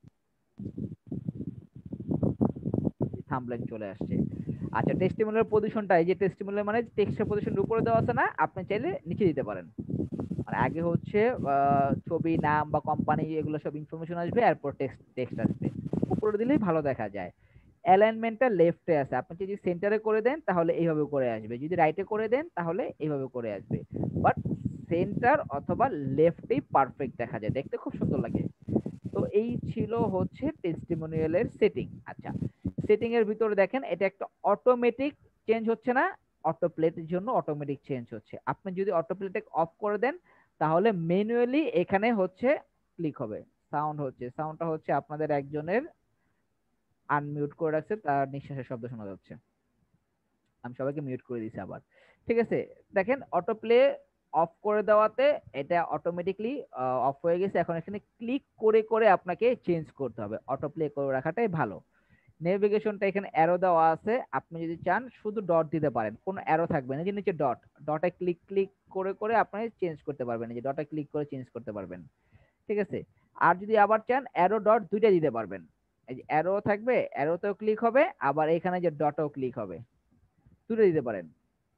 থাম্বলাইন চলে আসছে। আচ্ছা, টেস্টিমোনিয়াল পজিশনটা, এই যে টেস্টিমোনিয়াল মানে টেক্সটের পজিশন উপরে দেওয়া আছে না, আপনি চাইলে নিচে দিতে পারেন। আর আগে হচ্ছে ছবি, নাম বা কোম্পানি, এগুলো সব ইনফরমেশন আসবে, এরপর টেক্সট টেক্সট আসবে। উপরে দিলেই ভালো দেখা যায়। অ্যালাইনমেন্টটা লেফটে আছে, আপনি যদি সেন্টারে করে দেন তাহলে এইভাবে করে আসবে, যদি রাইটে করে দেন তাহলে এইভাবে করে আসবে। বাট সেন্টার অথবা লেফটেই পারফেক্ট দেখা যায়, দেখতে খুব সুন্দর লাগে। তো এই ছিল হচ্ছে টেস্টিমোনিয়ালের সেটিং। আচ্ছা, সেটিং এর ভিতরে দেখেন এটা একটা অটোমেটিক চেঞ্জ হচ্ছে না, অটো প্লেটের জন্য অটোমেটিক চেঞ্জ হচ্ছে। আপনি যদি অটো প্লেটে অফ করে দেন তাহলে ম্যানুয়ালি এখানে হচ্ছে ক্লিক হবে। সাউন্ড হচ্ছে, সাউন্ডটা হচ্ছে আপনাদের একজনের আনমিউট করে রাখছে, তার নিঃশ্বাসের শব্দ শোনা যাচ্ছে। আমি সবাইকে মিউট করে দিয়েছি আবার, ঠিক আছে? দেখেন অটো প্লে অফ করে দেওয়াতে এটা অটোমেটিকলি অফ হয়ে গেছে। এখন এখানে ক্লিক করে করে আপনাকে চেঞ্জ করতে হবে, অটো প্লে করে রাখাটাই ভালো। নেভিগেশনটা এখানে অ্যারো দেওয়া আছে, আপনি যদি চান শুধু ডট দিতে পারেন, কোনো অ্যারো থাকবে না, যে নিচে ডট, ডটে ক্লিক ক্লিক করে করে আপনি চেঞ্জ করতে পারবেন, যে ডটে ক্লিক করে চেঞ্জ করতে পারবেন, ঠিক আছে? আর যদি আবার চান অ্যারো ডট দুইটা দিতে পারবেন, এই যে অ্যারো থাকবে, অ্যারোতেও ক্লিক হবে, আবার এখানে যে ডটেও ক্লিক হবে, দুটো দিতে পারেন।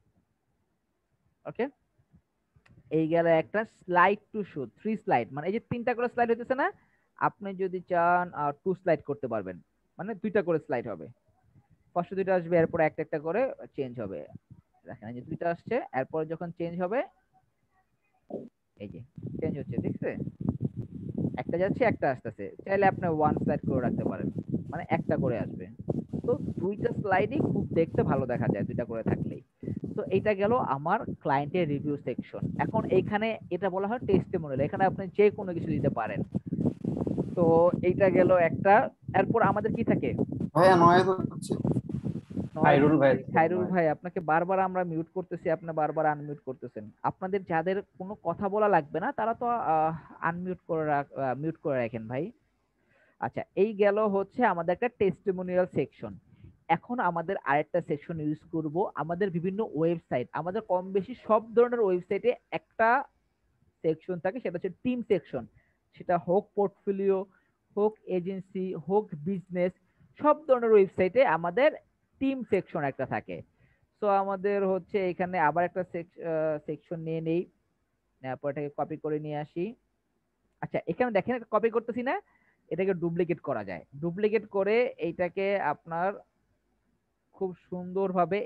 ওকে, এই গেল একটা slide to show, three slide, মানে এই যে তিনটা করে স্লাইড হইতেছে না, আপনি যদি চান টু স্লাইড করতে পারবেন, মানে দুইটা করে স্লাইড হবে, ফার্স্ট দুইটা আসবে, এরপর একটা একটা করে চেঞ্জ হবে। দেখেন যে দুইটা আসছে, এরপর যখন চেঞ্জ হবে এই যে চেঞ্জ হচ্ছে, দেখছে? একটা যাচ্ছে একটা আসতেছে, চাইলে আপনি ওয়ান স্লাইড করে রাখতে পারেন, মানে একটা করে আসবে। তো দুইটা স্লাইডই খুব দেখতে ভালো দেখা যায় দুইটা করে থাকলেই। তো এইটা গেল আমার ক্লায়েন্টের রিভিউ সেকশন। এখন এইখানে এটা বলা হয় টেস্টিমোনিয়াল, এখানে আপনি যে কোনো কিছু দিতে পারেন। তো এইটা গেল একটা। এরপর আমাদের কি থাকে ভাইয়া, নয়েজ হচ্ছে। খায়রুল ভাই, খায়রুল ভাই আপনাকে বারবার আমরা মিউট করতেছি, আপনি বারবার আনমিউট করতেছেন। আপনাদের যাদের কোনো কথা বলা লাগবে না তারা তো আনমিউট করে মিউট করে রাখেন ভাই। আচ্ছা, এই গেল হচ্ছে আমাদের একটা টেস্টিমোনিয়াল সেকশন। এখন আমাদের আরেকটা সেকশন ইউজ করব, আমাদের বিভিন্ন ওয়েবসাইট, আমাদের কম বেশি সব ধরনের ওয়েবসাইটে একটা সেকশন থাকে, সেটা হচ্ছে টিম সেকশন। সেটা হোক পোর্টফোলিও, হোক এজেন্সি, হোক বিজনেস, সব ধরনের ওয়েবসাইটে আমাদের টিম সেকশন একটা থাকে। সো আমাদের হচ্ছে এখানে আবার একটা সেকশন নিয়ে নেই, তারপর এটাকে কপি করে নিয়ে আসি। আচ্ছা এখানে দেখেন কপি করতেছি না, এটাকে ডুপ্লিকেট করা যায়। ডুপ্লিকেট করে এইটাকে আপনার খুব সুন্দরভাবে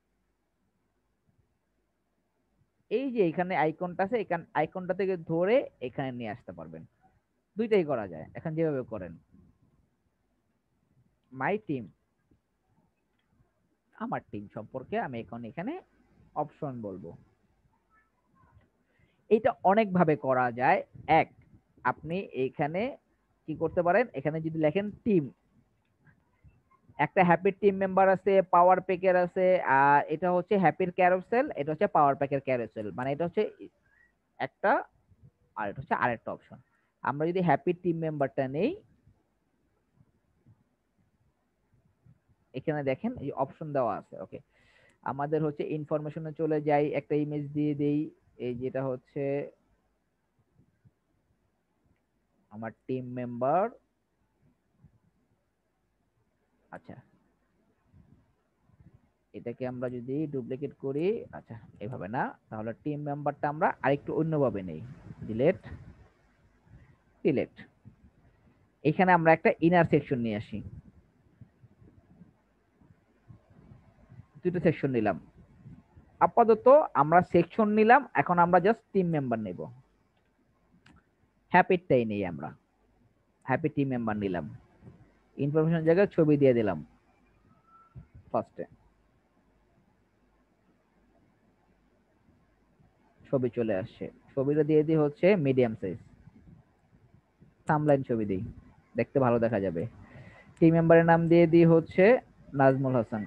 এই যে এখানে আইকনটা আছে, এখানে আইকনটা থেকে ধরে এখানে নিয়ে আসতে পারবেন। দুইটাই করা যায়। এখন যেভাবে করেন, মাই টিম, আমার টিম সম্পর্কে আমি এখন এখানে অপশন বলবো। এটা অনেক ভাবে করা যায়। এক, আপনি এখানে কি করতে পারেন, এখানে যদি লেখেন টিম, একটা হ্যাপি টিম মেম্বার আছে, পাওয়ার প্যাকের আছে, আর এটা হচ্ছে হ্যাপির ক্যারোসেল, এটা হচ্ছে পাওয়ার প্যাকের ক্যারোসেল, মানে এটা হচ্ছে একটা আর এটা হচ্ছে আরেকটা অপশন। আমরা যদি হ্যাপি টিম মেম্বারটা নেই, এখানে দেখেন এই অপশন দেওয়া আছে। ওকে, আমাদের হচ্ছে ইনফরমেশনে চলে যাই, একটা ইমেজ দিয়ে দেই, এই যেটা হচ্ছে আমার টিম মেম্বার। আচ্ছা এটাকে আমরা যদি ডুপ্লিকেট করি, আচ্ছা এভাবে না, তাহলে টিম মেম্বারটা আমরা আরেকটু অন্যভাবে নেই, ডিলেট সিলেক্ট। এখানে আমরা একটা ইনার সেকশন নিয়ে আসি, দুটো সেকশন নিলাম। আপাতত আমরা সেকশন নিলাম, এখন আমরা জাস্ট টিম মেম্বার নেব। হ্যাপিটাই নেই, আমরা হ্যাপি টিম মেম্বার নিলাম। ইনফরমেশন জায়গায় ছবি দিয়ে দিলাম ফার্স্টে, ছবি চলে আসছে। ছবিটা দিয়ে দিই হচ্ছে মিডিয়াম সাইজ, সামলাইন ছবি দিই, দেখতে ভালো দেখা যাবে। টিম মেম্বারের নাম দিয়ে দিই হচ্ছে নাজমুল হাসান।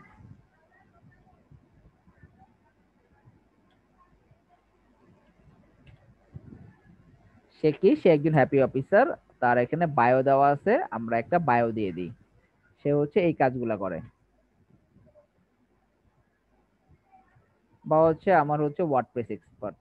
সে কি, সে একজন হ্যাপি অফিসার, তার এখানে বায়ো দেওয়া আছে, আমরা একটা বায়ো দিয়ে দিই। সে হচ্ছে এই কাজগুলা করে, বা হচ্ছে আমার হচ্ছে ওয়ার্ডপ্রেস এক্সপার্ট।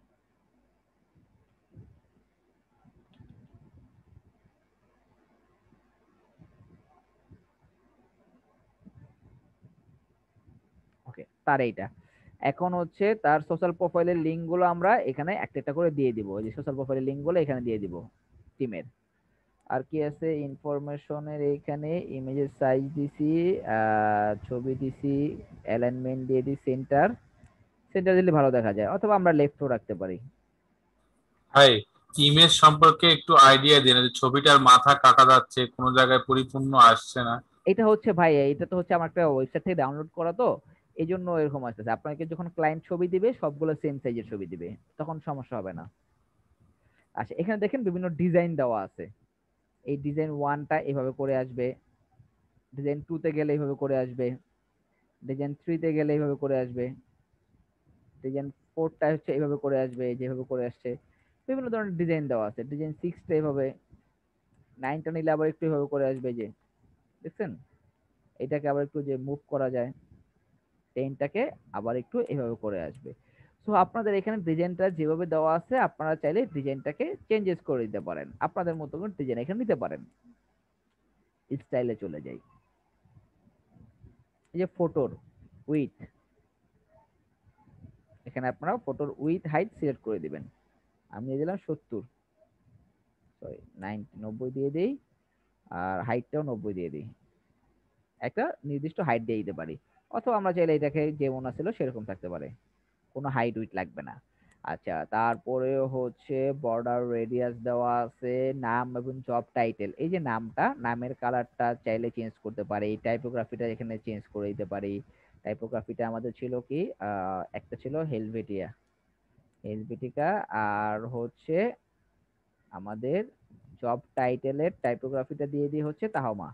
ওকে, তার এইটা এখন হচ্ছে তার সোশ্যাল প্রোফাইলের লিঙ্ক গুলো আমরা এখানে একটা একটা করে দিয়ে দিব। যে সোশ্যাল প্রোফাইলের লিঙ্ক গুলো এখানে দিয়ে দিব টিমের। আর কি আছে ইনফরমেশনের, এইখানে ইমেজের সাইজ দিছি, ছবি দিছি, অ্যালাইনমেন্ট দিয়ে দিই সেন্টার, সেন্টার দিলে ভালো দেখা যায়, অথবা আমরা লেফটও রাখতে পারি। ভাই ইমেজ সম্পর্কে একটু আইডিয়া দিন, যে ছবিটার মাথা কাটা যাচ্ছে, কোনো জায়গায় পরিপূর্ণ আসছে না। এটা হচ্ছে ভাই, এটা তো হচ্ছে আমার একটা ওয়েবসাইট থেকে ডাউনলোড করা, তো এই জন্য এরকম আসতেছে। আপনাকে যখন ক্লায়েন্ট ছবি দিবে সবগুলো সেম সাইজের ছবি দিবে, তখন সমস্যা হবে না। আচ্ছা এখানে দেখেন বিভিন্ন ডিজাইন দেওয়া আছে। এই ডিজাইন ওয়ানটা এভাবে করে আসবে, ডিজাইন টু তে গেলে এইভাবে করে আসবে, ডিজাইন থ্রি তে গেলে এইভাবে করে আসবে, ডিজাইন ফোরটা হচ্ছে এইভাবে করে আসবে, যেভাবে করে আসছে। বিভিন্ন ধরনের ডিজাইন দেওয়া আছে। ডিজাইন সিক্সটা এইভাবে, নাইনটা নিলে আবার একটু এইভাবে করে আসবে, যে দেখছেন এটাকে আবার একটু যে মুভ করা যায়, টেনটাকে আবার একটু এইভাবে করে আসবে। সো আপনাদের এখানে ডিজাইনটা যেভাবে দেওয়া আছে, আপনারা চাইলে ডিজাইনটাকে চেঞ্জেস করে দিতে পারেন, আপনাদের মতো করে ডিজাইন এখানে নিতে পারেন। স্টাইলে চলে যাই, এই যে ফটোর উইথ, এখানে আপনারা ফটোর উইথ হাইট সিলেক্ট করে দিবেন। আমি দিয়ে দিলাম সত্তর, সরি নাইনটি, নব্বই দিয়ে দিই, আর হাইটটাও নব্বই দিয়ে দিই। একটা নির্দিষ্ট হাইট দিয়ে দিতে পারি, অথবা আমরা চাইলে এটাকে যেমন ছিল সেরকম থাকতে পারে, কোনো হাইট উইথ লাগবে না। আচ্ছা তারপরে হচ্ছে বর্ডার রেডিয়াস দেওয়া আছে, নাম এবং জব টাইটেল। এই যে নামটা, নামের কালারটা চাইলে চেঞ্জ করতে পারি, টাইপোগ্রাফিটা এখানে চেঞ্জ করে দিতে পারি। টাইপোগ্রাফিটা আমাদের ছিল কি, আহ একটা ছিল হেলভেটিয়া, হেলভেটিকা। আর হচ্ছে আমাদের জব টাইটেলের টাইপোগ্রাফিটা দিয়ে দিই হচ্ছে তাহমা।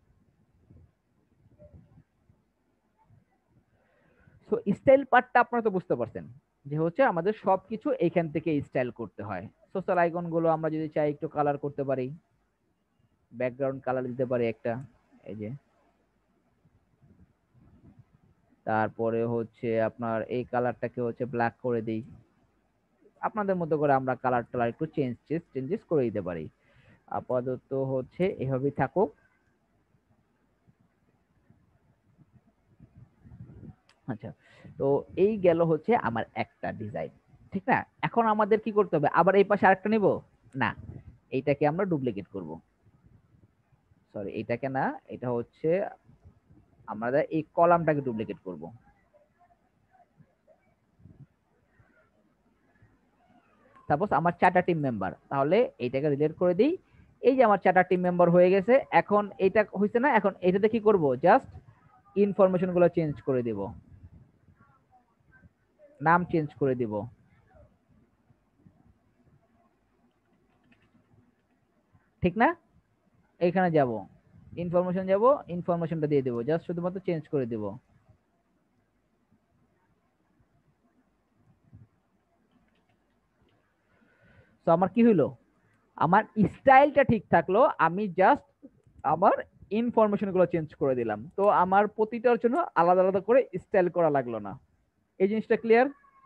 সো স্টাইল পার্টটা আপনারা তো বুঝতে পারছেন, যে হচ্ছে আমাদের সবকিছু এখান থেকে স্টাইল করতে হয়। সোশ্যাল আইকন গুলো আমরা যদি চাই একটু কালার করতে পারি, ব্যাকগ্রাউন্ড কালার দিতে পারি একটা, এই যে। তারপরে হচ্ছে আপনার এই কালারটাকে হচ্ছে ব্ল্যাক করে দিই, আপনাদের মতো করে আমরা কালার টালার একটু চেঞ্জ চেঞ্জেস করে দিতে পারি। আপাতত হচ্ছে এভাবেই থাকুক। আচ্ছা, তো এই গেল হচ্ছে আমার একটা ডিজাইন, ঠিক না? এখন আমাদের কি করতে হবে, আবার এই পাশে আরেকটা নিব না, এইটাকে আমরা ডুপ্লিকেট করব। সরি, এইটাকে না, এটা হচ্ছে আমরা এই কলামটাকে ডুপ্লিকেট করব। সাপোজ আমার চারটা টিম মেম্বার, তাহলে এইটাকে ডিলিট করে দিই। এই যে আমার চারটা টিম মেম্বার হয়ে গেছে, এখন এটা হইছে না, এখন এটাতে কি করব, জাস্ট ইনফরমেশন গুলো চেঞ্জ করে দিব, নাম চেঞ্জ করে দিব, ঠিক না? এখানে যাব, ইনফরমেশন যাব, ইনফরমেশনটা দিয়ে দেব, জাস্ট শুধুমাত্র চেঞ্জ করে দিব। তো আমার কি হইলো, আমার স্টাইলটা ঠিক থাকলো, আমি জাস্ট আমার ইনফরমেশন গুলো চেঞ্জ করে দিলাম। তো আমার প্রতিটার জন্য আলাদা আলাদা করে স্টাইল করা লাগলো না। এই জিনিসটা ক্লিয়ার?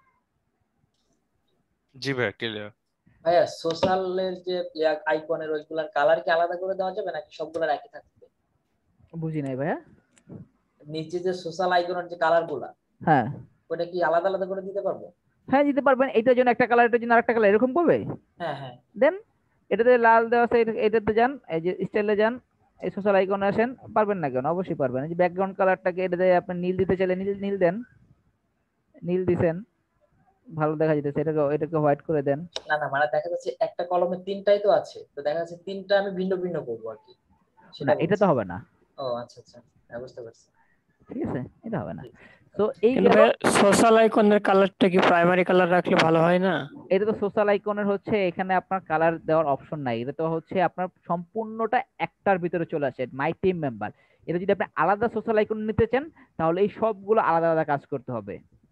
জি ভাই ক্লিয়ার। ভাইয়া সোশ্যালের যে আইকনের ওইগুলার কালার কি আলাদা করে দেওয়া যাবে নাকি সবগুলোর একই থাকবে? বুঝি নাই ভাইয়া। নিচে যে সোশ্যাল আইকনের যে কালার গুলা, হ্যাঁ ওটা কি আলাদা আলাদা করে দিতে পারবো? হ্যাঁ দিতে পারবেন, এটার জন্য একটা কালার, এটার জন্য আরেকটা কালার, এরকম করবে। হ্যাঁ হ্যাঁ দেন এটাতে লাল দেওয়া আছে, এটাতে যান, এই যে স্টাইলে যান, এই সোশ্যাল আইকনে আসেন, পারবেন না কেন? অবশ্যই পারবেন। এই যে ব্যাকগ্রাউন্ড কালারটাকে এটাতে আপনি নীল দিতে চাইলে নীল নীল দেন, নীল দিছেন, ভালো দেখা যাচ্ছে, এটাকে এটাকে হোয়াইট করে দেন। না না, মানে দেখা যাচ্ছে একটা কলমে তিনটাই তো আছে, তো দেখা যাচ্ছে তিনটা আমি ভিন্ন ভিন্ন করবো আর কি, না এটা তো হবে না। ও আচ্ছা আচ্ছা, হ্যাঁ বুঝতে পারছি। ঠিক আছে, এটা হবে না। তো এই সোশ্যাল আইকনের কালারটা কি প্রাইমারি কালার রাখলে ভালো হয় না? এটা তো সোশ্যাল আইকনের হচ্ছে এখানে আপনার কালার দেওয়ার অপশন নাই, এটা তো হচ্ছে আপনার সম্পূর্ণটা একটার ভিতরে চলে আসে, মাই টিম মেম্বার। এটা যদি আপনি আলাদা সোশ্যাল আইকন নিতে চান তাহলে এই সবগুলো আলাদা আলাদা কাজ করতে হবে,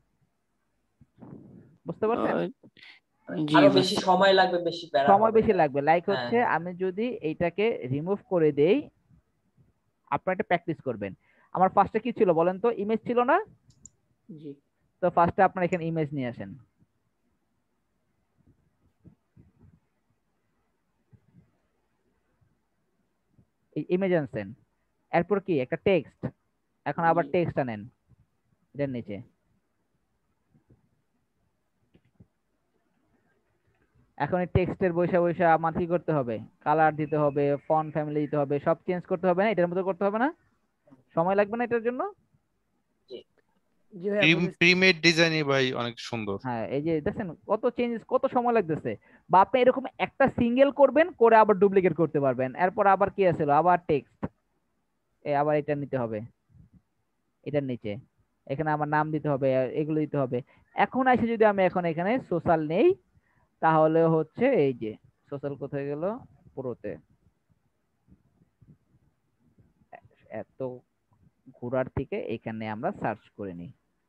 বুঝতে পারছেন? আরো বেশি সময় লাগবে, বেশি প্যারা সময় হবে। বেশি লাগবে। লাইক হ্যাঁ। হচ্ছে আমি যদি এইটাকে রিমুভ করে দেই, আপনারা এটা প্র্যাকটিস করবেন। আমার ফার্স্টে কি ছিল বলেন তো, ইমেজ ছিল না? জি। তো ফার্স্টে আপনারা এখানে ইমেজ নিয়ে আসেন, এই ইমেজ আনছেন, এরপর কি একটা টেক্সট, এখন আবার টেক্সট আনেন এটার নিচে, এখন এই টেক্সটের বৈশা বৈশা আমার কি করতে হবে, কালার দিতে হবে, ফন্ট ফ্যামিলি দিতে হবে, সব চেঞ্জ করতে হবে না? এটার মধ্যে করতে হবে না? সময় লাগবে না এটার জন্য? প্রিমেড ডিজাইনই ভাই অনেক সুন্দর। হ্যাঁ এই যে দেখেন কত চেঞ্জেস, কত সময় লাগতেছে। বা আপনি এরকম একটা সিঙ্গেল করবেন, করে আবার ডুপ্লিকেট করতে পারবেন। এরপর আবার কি আছিল, আবার টেক্সট, এই আবার এটা নিতে হবে, এটার নিচে এখানে আমার নাম দিতে হবে, এগুলো দিতে হবে। এখন এসে যদি আমি এখন এখানে সোশ্যাল নেই, তাহলে হচ্ছে এই যে সোশ্যাল কোথায় গেল, পুরোতে এত ঘোরার থেকে এখানে আমরা সার্চ করে নিই।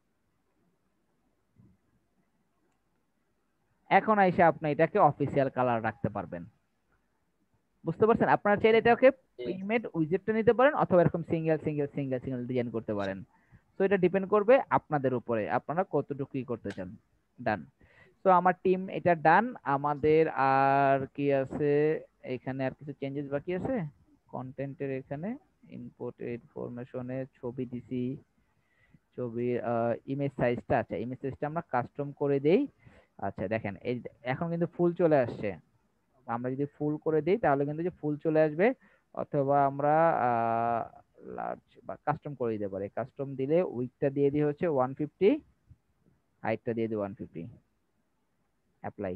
এখন এসে আপনি এটাকে অফিসিয়াল কালার রাখতে পারবেন, বুঝতে পারছেন? আপনারা চাইলে এটাকে প্রিমেড উইজেটটা নিতে পারেন, অথবা এরকম single single single single design করতে পারেন। তো এটা ডিপেন্ড করবে আপনাদের উপরে, আপনারা কতটুকু কি করতে চান। ডান। তো আমার টিম এটা ডান। আমাদের আর কি আছে এখানে, আর কিছু চেঞ্জেস বাকি আছে কন্টেন্টের। এখানে ইনপুট ইনফরমেশনে ছবি দিছি, ছবি ইমেজ সাইজটা, আচ্ছা ইমেজ সাইজটা আমরা কাস্টম করে দেই। আচ্ছা দেখেন এই এখন কিন্তু ফুল চলে আসছে, আমরা যদি ফুল করে দিই তাহলে কিন্তু যে ফুল চলে আসবে, অথবা আমরা লার্জ বা কাস্টম করে দিতে পারি। কাস্টম দিলে উইডথটা দিয়ে দিই হচ্ছে ওয়ান ফিফটি, হাইটটা দিয়ে দিই one fifty, apply.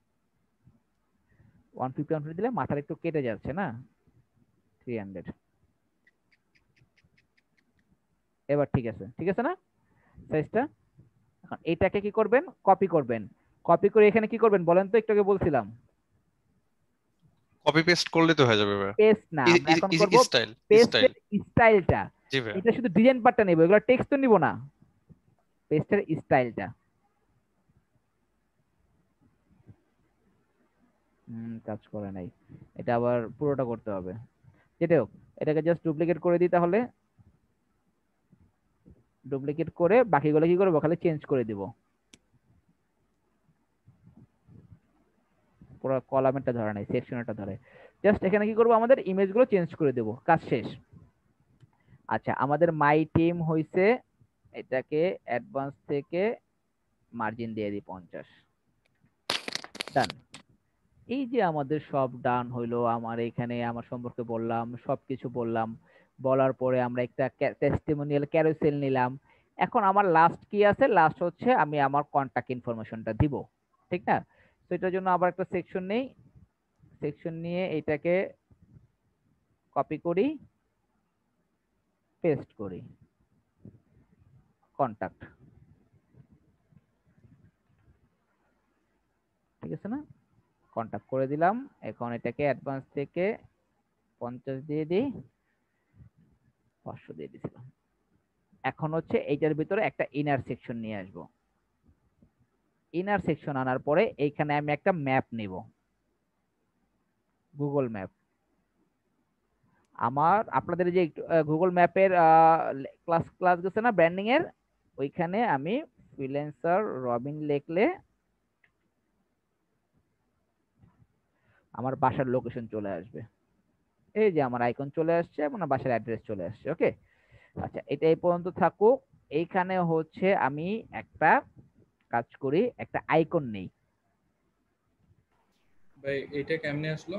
One fifty one fifty দিলে মাথার একটু কেটে যাচ্ছে না, থ্রি হান্ড্রেড। এবার ঠিক আছে, ঠিক আছে না সাইজটা? এখন এইটাকে কি করবেন, কপি করবেন। কপি করে এখানে কি করবেন বলেন তো, একটু আগে বলছিলাম কপি পেস্ট করলে তো হয়ে যাবে ভাই। পেস্ট না, আমরা এখন করব স্টাইল, পেস্টের স্টাইলটা। জি ভাই। এটা শুধু ডিজাইন পার্টটা নেব, এগুলো টেক্সট তো নিব না, পেস্টের স্টাইলটা। হুম কাজ করে নাই, এটা আবার পুরোটা করতে হবে। যেটা হোক, এটাকে জাস্ট ডুপ্লিকেট করে দিই, তাহলে ডুপ্লিকেট করে বাকিগুলো কি করব, খালি চেঞ্জ করে দিব, পুরো কলামেরটা ধরে নাই, সেকশনেরটা ধরে। জাস্ট এখানে কি করব, আমাদের ইমেজগুলো চেঞ্জ করে দেব, কাজ শেষ। আচ্ছা আমাদের মাই টিম হইছে এটাকে অ্যাডভান্স থেকে মার্জিন দিয়ে দিই পঞ্চাশ। ডান। এই যে আমাদের সব ডান হইলো, আমার এখানে আমার সম্পর্কে বললাম, সবকিছু বললাম, বলার পরে আমরা একটা টেস্টিমোনিয়াল ক্যারোসেল নিলাম। এখন আমার লাস্ট কি আছে? লাস্ট হচ্ছে আমি আমার কন্টাক্ট ইনফরমেশনটা দিব, ঠিক না? তো এটার জন্য আবার একটা সেকশন নেই, সেকশন নিয়ে এটাকে কপি করি, পেস্ট করি, কন্টাক্ট, ঠিক আছে না? কন্টাক্ট করে দিলাম। এখন এটাকে অ্যাডভান্স থেকে পঞ্চাশ দিয়ে দিই, পাঁচশো দিয়ে দিছিলাম। এখন হচ্ছে এইটার ভিতরে একটা ইনার সেকশন নিয়ে আসবো। ইনার সেকশন আনার পরে এইখানে আমি একটা ম্যাপ নিব, গুগল ম্যাপ। আমার আপনাদের যে গুগল ম্যাপের ক্লাস ক্লাস গেছে না ব্র্যান্ডিং এর, ওইখানে আমি ফ্রিল্যান্সার রবিন লিখলে আমার বাসার লোকেশন চলে আসবে। এই যে আমার আইকন চলে আসছে এবং আমার বাসার অ্যাড্রেস চলে আসছে। ওকে, আচ্ছা এটা এই পর্যন্ত থাকুক। এইখানে হচ্ছে আমি একটা কাজ করি, একটা আইকন নেই। ভাই এটা কেমনে আসলো?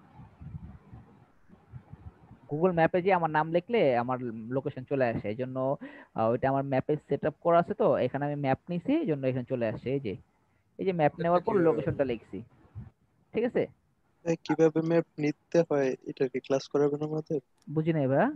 গুগল ম্যাপে যে আমার নাম লিখলে আমার লোকেশন চলে আসে, এই জন্য ওইটা আমার ম্যাপে সেট আপ করা আছে। তো এখানে আমি ম্যাপ নিছি, এই জন্য এখানে চলে আসছে। এই যে এই যে ম্যাপ নেওয়ার পর লোকেশনটা লিখছি, ঠিক আছে? কিভাবে ম্যাপ নিতে হয় এটা কি ক্লাস করাবেন আমাদের? বুঝি নাই ভাই,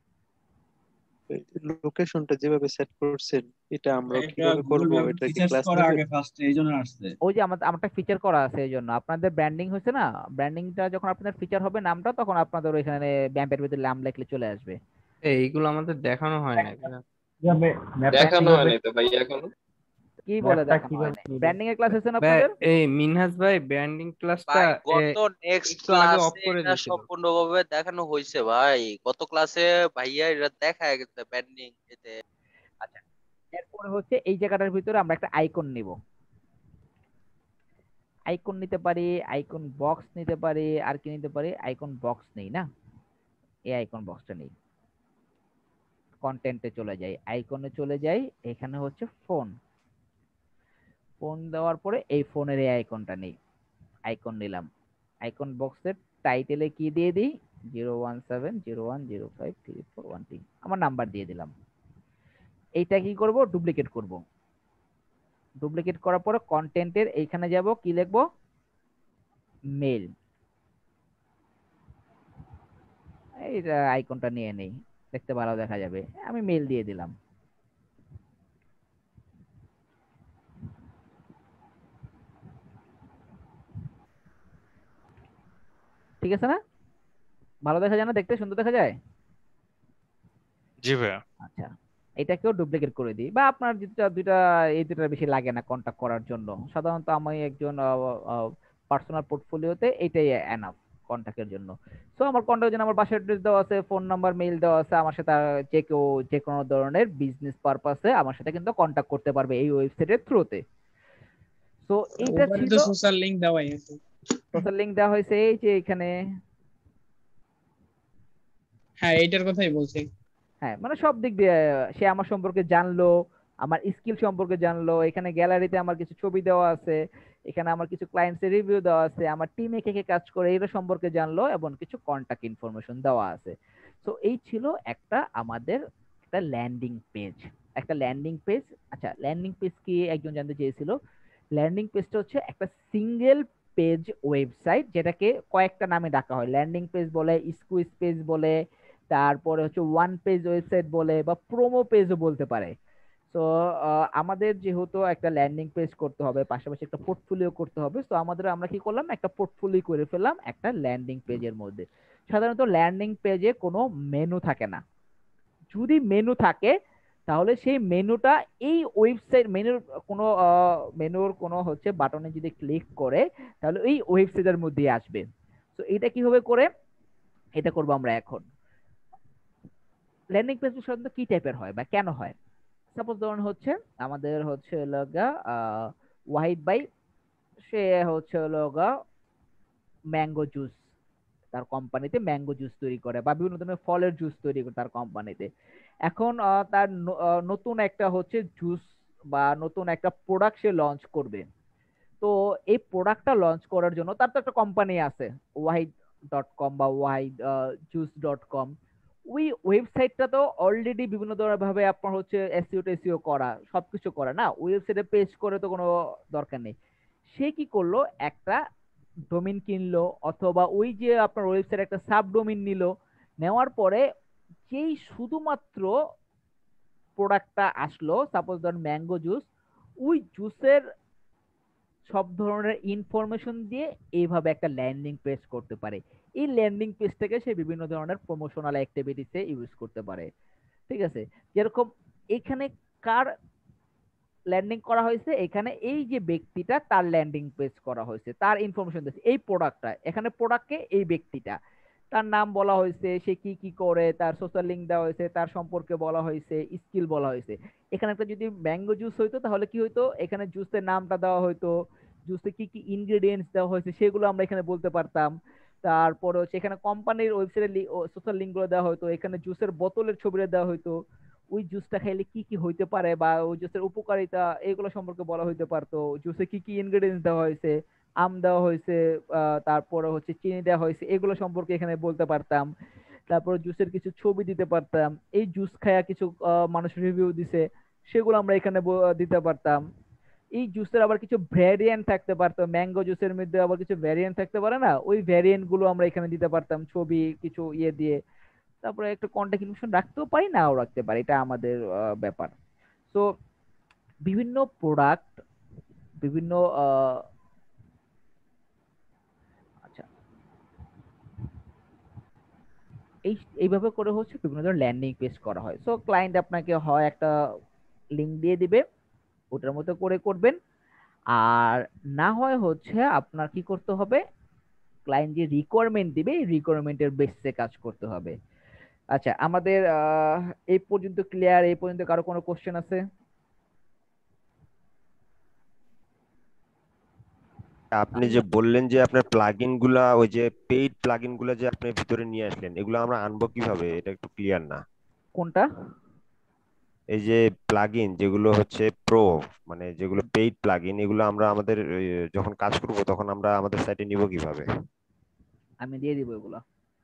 লোকেশনটা যেভাবে সেট করছেন এটা আমরা এটা কিভাবে গুগল করব? ম্যাপ এটা কি ফিচার্স ক্লাস করা নেবে? আগে ফার্স্ট এইজন্য আসছে। ওই যে আমার আমারটা ফিচার করা আছে, এই জন্য আপনাদের ব্র্যান্ডিং হয়েছে না, ব্র্যান্ডিংটা যখন আপনাদের ফিচার হবে নামটা, তখন আপনাদের ওইখানে ম্যাপের ভিতরে নাম লিখলে চলে আসবে। এইগুলো আমাদের দেখানো হয় না। কিভাবে ম্যাপটা দেখানো কিভাবে হয়নি তো ভাই এখনো। কি বলে ম্যাপটা দেখানো হয় কিভাবে না? ব্র্যান্ডিং এর ক্লাস হয়েছে না ভাই আপনাদের? এই মিনহাজ ভাই ব্র্যান্ডিং ক্লাসটা ভাই গত নেক্সট একটু আগে অফ ক্লাসে করে এটা দিয়েছিল। সম্পূর্ণভাবে দেখানো হয়েছে ভাই। গত ক্লাসে ভাইয়া এটা দেখা গেছে ব্যান্ডিং এতে। আচ্ছা, এরপরে হচ্ছে এই জায়গাটার ভিতরে আমরা একটা আইকন নিব। আইকন নিতে পারি, আইকন বক্স নিতে পারি, আর কি নিতে পারি? আইকন বক্স নেই না, এই আইকন বক্সটা নেই। কন্টেন্টে চলে যাই, আইকনে চলে যাই, এখানে হচ্ছে ফোন। ফোন দেওয়ার পরে এই ফোনের এই আইকনটা নেই, আইকন নিলাম। আইকন বক্সের টাইটেলে কি দিয়ে দিই? Zero one seven zero one zero five three four one three, আমার নাম্বার দিয়ে দিলাম। এইটা কি করব? ডুপ্লিকেট করব। ডুপ্লিকেট করার পরে কন্টেন্টের এইখানে যাব, কি লিখবো? মেল। এইটা আইকনটা নিয়ে নেই, দেখতে ভালো দেখা যাবে। আমি মেল দিয়ে দিলাম। ঠিক আছে না? ভালো দেখা যায় না? দেখতে সুন্দর দেখা যায়। জি ভাইয়া। আচ্ছা, এটাকেও ডুপ্লিকেট করে দিই, বা আপনার যেটা দুইটা, এই দুটা বেশি লাগে না কন্টাক্ট করার জন্য। সাধারণত আমি একজন পার্সোনাল পোর্টফোলিওতে এটাই এনাফ কন্টাক্টের জন্য। সো আমার কন্টাক্টের জন্য আমার বাসার অ্যাড্রেস দেওয়া আছে, ফোন নাম্বার, মেইল দেওয়া আছে। আমার সাথে যে কেউ যে কোনো ধরনের বিজনেস পারপাসে আমার সাথে কিন্তু কন্টাক্ট করতে পারবে এই ওয়েবসাইটের থ্রুতে। সো এইটা উপরে ছিল তো সোশ্যাল লিংক দেওয়াই আছে। সোশ্যাল লিংক দেওয়া হয়েছে এই যে এখানে। হ্যাঁ এইটার কথাই বলছি। হ্যাঁ, মানে সব দিক দিয়ে সে আমার সম্পর্কে জানলো, আমার স্কিল সম্পর্কে জানলো। এখানে গ্যালারিতে আমার কিছু ছবি দেওয়া আছে, এখানে আমার কিছু ক্লায়েন্টসের রিভিউ দেওয়া আছে, আমার টিমে কে কে কাজ করে এর সম্পর্কে জানলো, এবং কিছু কন্টাক্ট ইনফরমেশন দেওয়া আছে। তো এই ছিল একটা আমাদের একটা ল্যান্ডিং পেজ, একটা ল্যান্ডিং পেজ। আচ্ছা, ল্যান্ডিং পেজ কি একজন জানতে চেয়েছিল। ল্যান্ডিং পেজটা হচ্ছে একটা সিঙ্গেল পেজ ওয়েবসাইট, যেটাকে কয়েকটা নামে ডাকা হয়। ল্যান্ডিং পেজ বলে, স্কুইজ পেজ বলে, তারপরে হচ্ছে ওয়ান পেজ ওয়েবসাইট বলে, বা প্রোমো পেজও বলতে পারে। তো আমাদের যেহেতু একটা ল্যান্ডিং পেজ করতে হবে, পাশাপাশি একটা পোর্টফোলিও করতে হবে, তো আমাদের আমরা কি করলাম, একটা পোর্টফোলিও করে ফেললাম একটা ল্যান্ডিং পেজের মধ্যে। সাধারণত ল্যান্ডিং পেজে কোনো মেনু থাকে না। যদি মেনু থাকে তাহলে সেই মেনুটা এই ওয়েবসাইট মেনুর কোনো মেনুর কোনো হচ্ছে বাটনে যদি ক্লিক করে তাহলে এই ওয়েবসাইটের মধ্যে আসবে। তো এটা কিভাবে করে এটা করব আমরা এখন। ল্যান্ডিং পেজ সাধারণত কি টাইপের হয় বা কেন হয়? সাপোজ ধরুন হচ্ছে আমাদের হচ্ছে লগা ওয়াহিদ ভাই, সে হচ্ছে লগা ম্যাঙ্গো জুস তার কোম্পানিতে ম্যাঙ্গো জুস তৈরি করে বা বিভিন্ন ধরনের ফলের জুস তৈরি করে তার কোম্পানিতে। এখন আহ, তার ন- আহ, নতুন একটা হচ্ছে জুস বা নতুন একটা প্রোডাক্ট সে লঞ্চ করবে। তো এই প্রোডাক্টটা লঞ্চ করার জন্য তার তো একটা কোম্পানি আছে, ওয়াহিদ ডট কম বা ওয়াহিদ জুস ডট কম। ওই ওয়েবসাইটটা তো অলরেডি বিভিন্ন ধরনের ভাবে আপনার হচ্ছে এসইও টেসইও করা, সবকিছু করা না, ওয়েবসাইটে পেজ করে তো কোনো দরকার নেই। সে কি করলো, একটা ডোমিন কিনলো অথবা ওই যে আপনার ওয়েবসাইট একটা সাব ডোমিন নিল, নেওয়ার পরে যেই শুধুমাত্র প্রোডাক্টটা আসলো, সাপোজ ধরেন ম্যাঙ্গো জুস, ওই জুসের সব ধরনের ইনফরমেশন দিয়ে এইভাবে একটা ল্যান্ডিং পেজ করতে পারে। এই ল্যান্ডিং পেজটাকে সে বিভিন্ন ধরনের প্রমোশনাল অ্যাক্টিভিটিসে ইউজ করতে পারে। ঠিক আছে, যেরকম এখানে কার ল্যান্ডিং করা হয়েছে, এখানে এই যে ব্যক্তিটা তার ল্যান্ডিং পেজ করা হয়েছে, তার ইনফরমেশন দিয়েছে এই প্রোডাক্টটা, এখানে প্রোডাক্টকে এই ব্যক্তিটা, তার নাম বলা হয়েছে, সে কি কি করে, তার সোশ্যাল লিংক দেওয়া হয়েছে, তার সম্পর্কে বলা হয়েছে, স্কিল বলা হয়েছে। এখানে একটা যদি ম্যাঙ্গো জুস হইতো তাহলে কি হইতো, এখানে জুসের নামটা দেওয়া হইতো, জুসে কি কি ইনগ্রেডিয়েন্টস দেওয়া হয়েছে সেগুলো আমরা এখানে বলতে পারতাম। তারপরে হচ্ছে এখানে কোম্পানির ওয়েবসাইটের সোশ্যাল লিংক গুলো দেওয়া হতো, এখানে জুসের বোতলের ছবিটা দেওয়া হতো, ওই জুসটা খাইলে কি কি হইতে পারে বা ওই জুসের উপকারিতা এগুলো সম্পর্কে বলা হইতে পারতো, জুসে কি কি ইনগ্রেডিয়েন্টস দেওয়া হয়েছে, আম দেওয়া হয়েছে, আহ, তারপরে হচ্ছে চিনি দেওয়া হয়েছে, এগুলো সম্পর্কে এখানে বলতে পারতাম। তারপর জুসের কিছু ছবি দিতে পারতাম, এই জুস খায়া কিছু আহ, মানুষ রিভিউ দিছে, সেগুলো আমরা এখানে ব- দিতে পারতাম। এই জুসের আবার কিছু ভ্যারিয়েন্ট থাকতে পারতো, ম্যাঙ্গো জুসের মধ্যে আবার কিছু ভ্যারিয়েন্ট থাকতে পারে না, ওই ভ্যারিয়েন্ট গুলো আমরা এখানে দিতে পারতাম ছবি কিছু ইয়ে দিয়ে। তারপরে একটা কন্টাক্ট ইনফরমেশন রাখতেও পারি, নাও রাখতে পারি, এটা আমাদের আহ, ব্যাপার। তো বিভিন্ন প্রোডাক্ট, বিভিন্ন আহ, আচ্ছা, এই এইভাবে করে হচ্ছে বিভিন্ন ধরনের ল্যান্ডিং পেজ করা হয়। সো ক্লায়েন্ট আপনাকে হয় একটা লিংক দিয়ে দিবে, ওটার মতো করে করবেন। আর না হয় হচ্ছে আপনার কি করতে হবে, ক্লায়েন্ট যে রিকোয়ারমেন্ট দিবে এই রিকোয়ারমেন্টের বেসিসে কাজ করতে হবে। আচ্ছা, আমাদের আহ, এই পর্যন্ত ক্লিয়ার? এই পর্যন্ত কারো কোনো কোশ্চেন আছে? আপনি যে বললেন যে আপনার প্লাগইন গুলা, ওই যে পেইড প্লাগইন গুলা যে আপনি ভিতরে নিয়ে আসলেন, এগুলো আমরা আনবো কিভাবে? এটা একটু ক্লিয়ার না। কোনটা? এই যে প্লাগইন যেগুলো হচ্ছে প্রো, মানে যেগুলো পেইড প্লাগইন, এগুলো আমরা আমাদের ওই, যখন কাজ করব তখন আমরা আমাদের সাইটে নিব কিভাবে? আমি দিয়ে দিব এগুলা,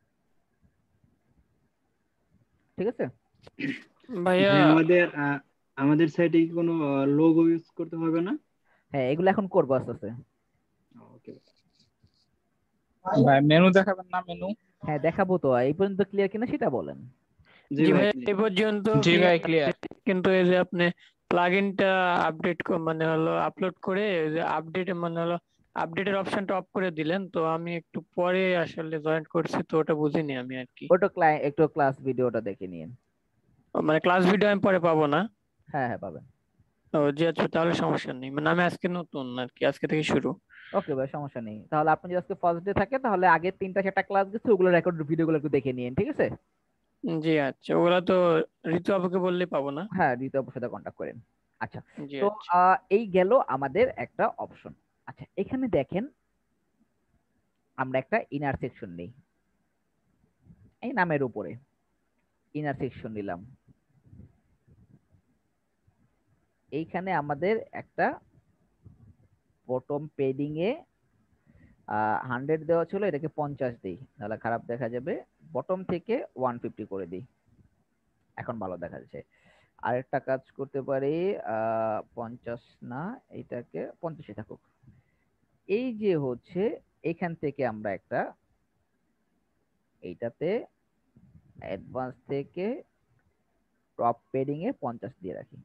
ঠিক আছে? ভাইয়া ভাই আমাদের আহ, আমাদের সাইটে কি কোনো লোগো ইউজ করতে হবে না? হ্যাঁ, এগুলো এখন করবো আস্তে আস্তে। ওকে। ভাই মেনু দেখাবেন না? মেনু হ্যাঁ দেখাবো তো, এই পর্যন্ত ক্লিয়ার কিনা সেটা বলেন। জি জি ভাই ভাই clear। এই পর্যন্ত জি ভাই ক্লিয়ার, ক্লিয়ার। কিন্তু এই যে আপনি প্লাগইনটা আপডেট মানে হলো আপলোড করে এই যে আপডেট মানে হলো আপডেটের অপশনটা অফ করে দিলেন, তো আমি একটু পরে আসলে জয়েন করছি তো ওটা বুঝিনি আমি আর কি। ওটা ক্লায়েন্ট একটু ক্লাস ভিডিওটা দেখে নিন। ও, মানে ক্লাস ভিডিও আমি পরে পাবো না? হ্যাঁ হ্যাঁ পাবেন। ও জি আচ্ছা, তাহলে সমস্যা নেই, মানে আমি আজকে নতুন আর কি, আজকে থেকে শুরু। ওকে ভাই, সমস্যা নেই। তাহলে আপনি যদি আজকে ফার্স্ট ডে থাকে তাহলে আগের তিনটা চারটা ক্লাস গেছে, ওগুলো রেকর্ড ভিডিওগুলো একটু দেখে নিন, ঠিক আছে? জি আচ্ছা, ওগুলা তো ঋতু আপুকে বললেই পাবো না? হ্যাঁ, দ্বিতীয় অপর সাথে কন্ট্যাক্ট করেন। আচ্ছা, জি তো আচ্ছা। আহ, এই গেল আমাদের একটা অপশন। আচ্ছা, এখানে দেখেন আমরা একটা ইনার সেকশন নেই, এই নামের উপরে ইনার সেকশন নিলাম। এইখানে আমাদের একটা বটম পেডিং এ হান্ড্রেড দেওয়া ছিল, এটাকে পঞ্চাশ দিই, তাহলে খারাপ দেখা যাবে। বটম থেকে ওয়ান ফিফটি করে দিই, এখন ভালো দেখা যাচ্ছে। আরেকটা কাজ করতে পারি, আহ পঞ্চাশ না, এটাকে পঞ্চাশে থাকুক। এই যে হচ্ছে এখান থেকে আমরা একটা এইটাতে অ্যাডভান্স থেকে টপ পেডিং এ পঞ্চাশ দিয়ে রাখি।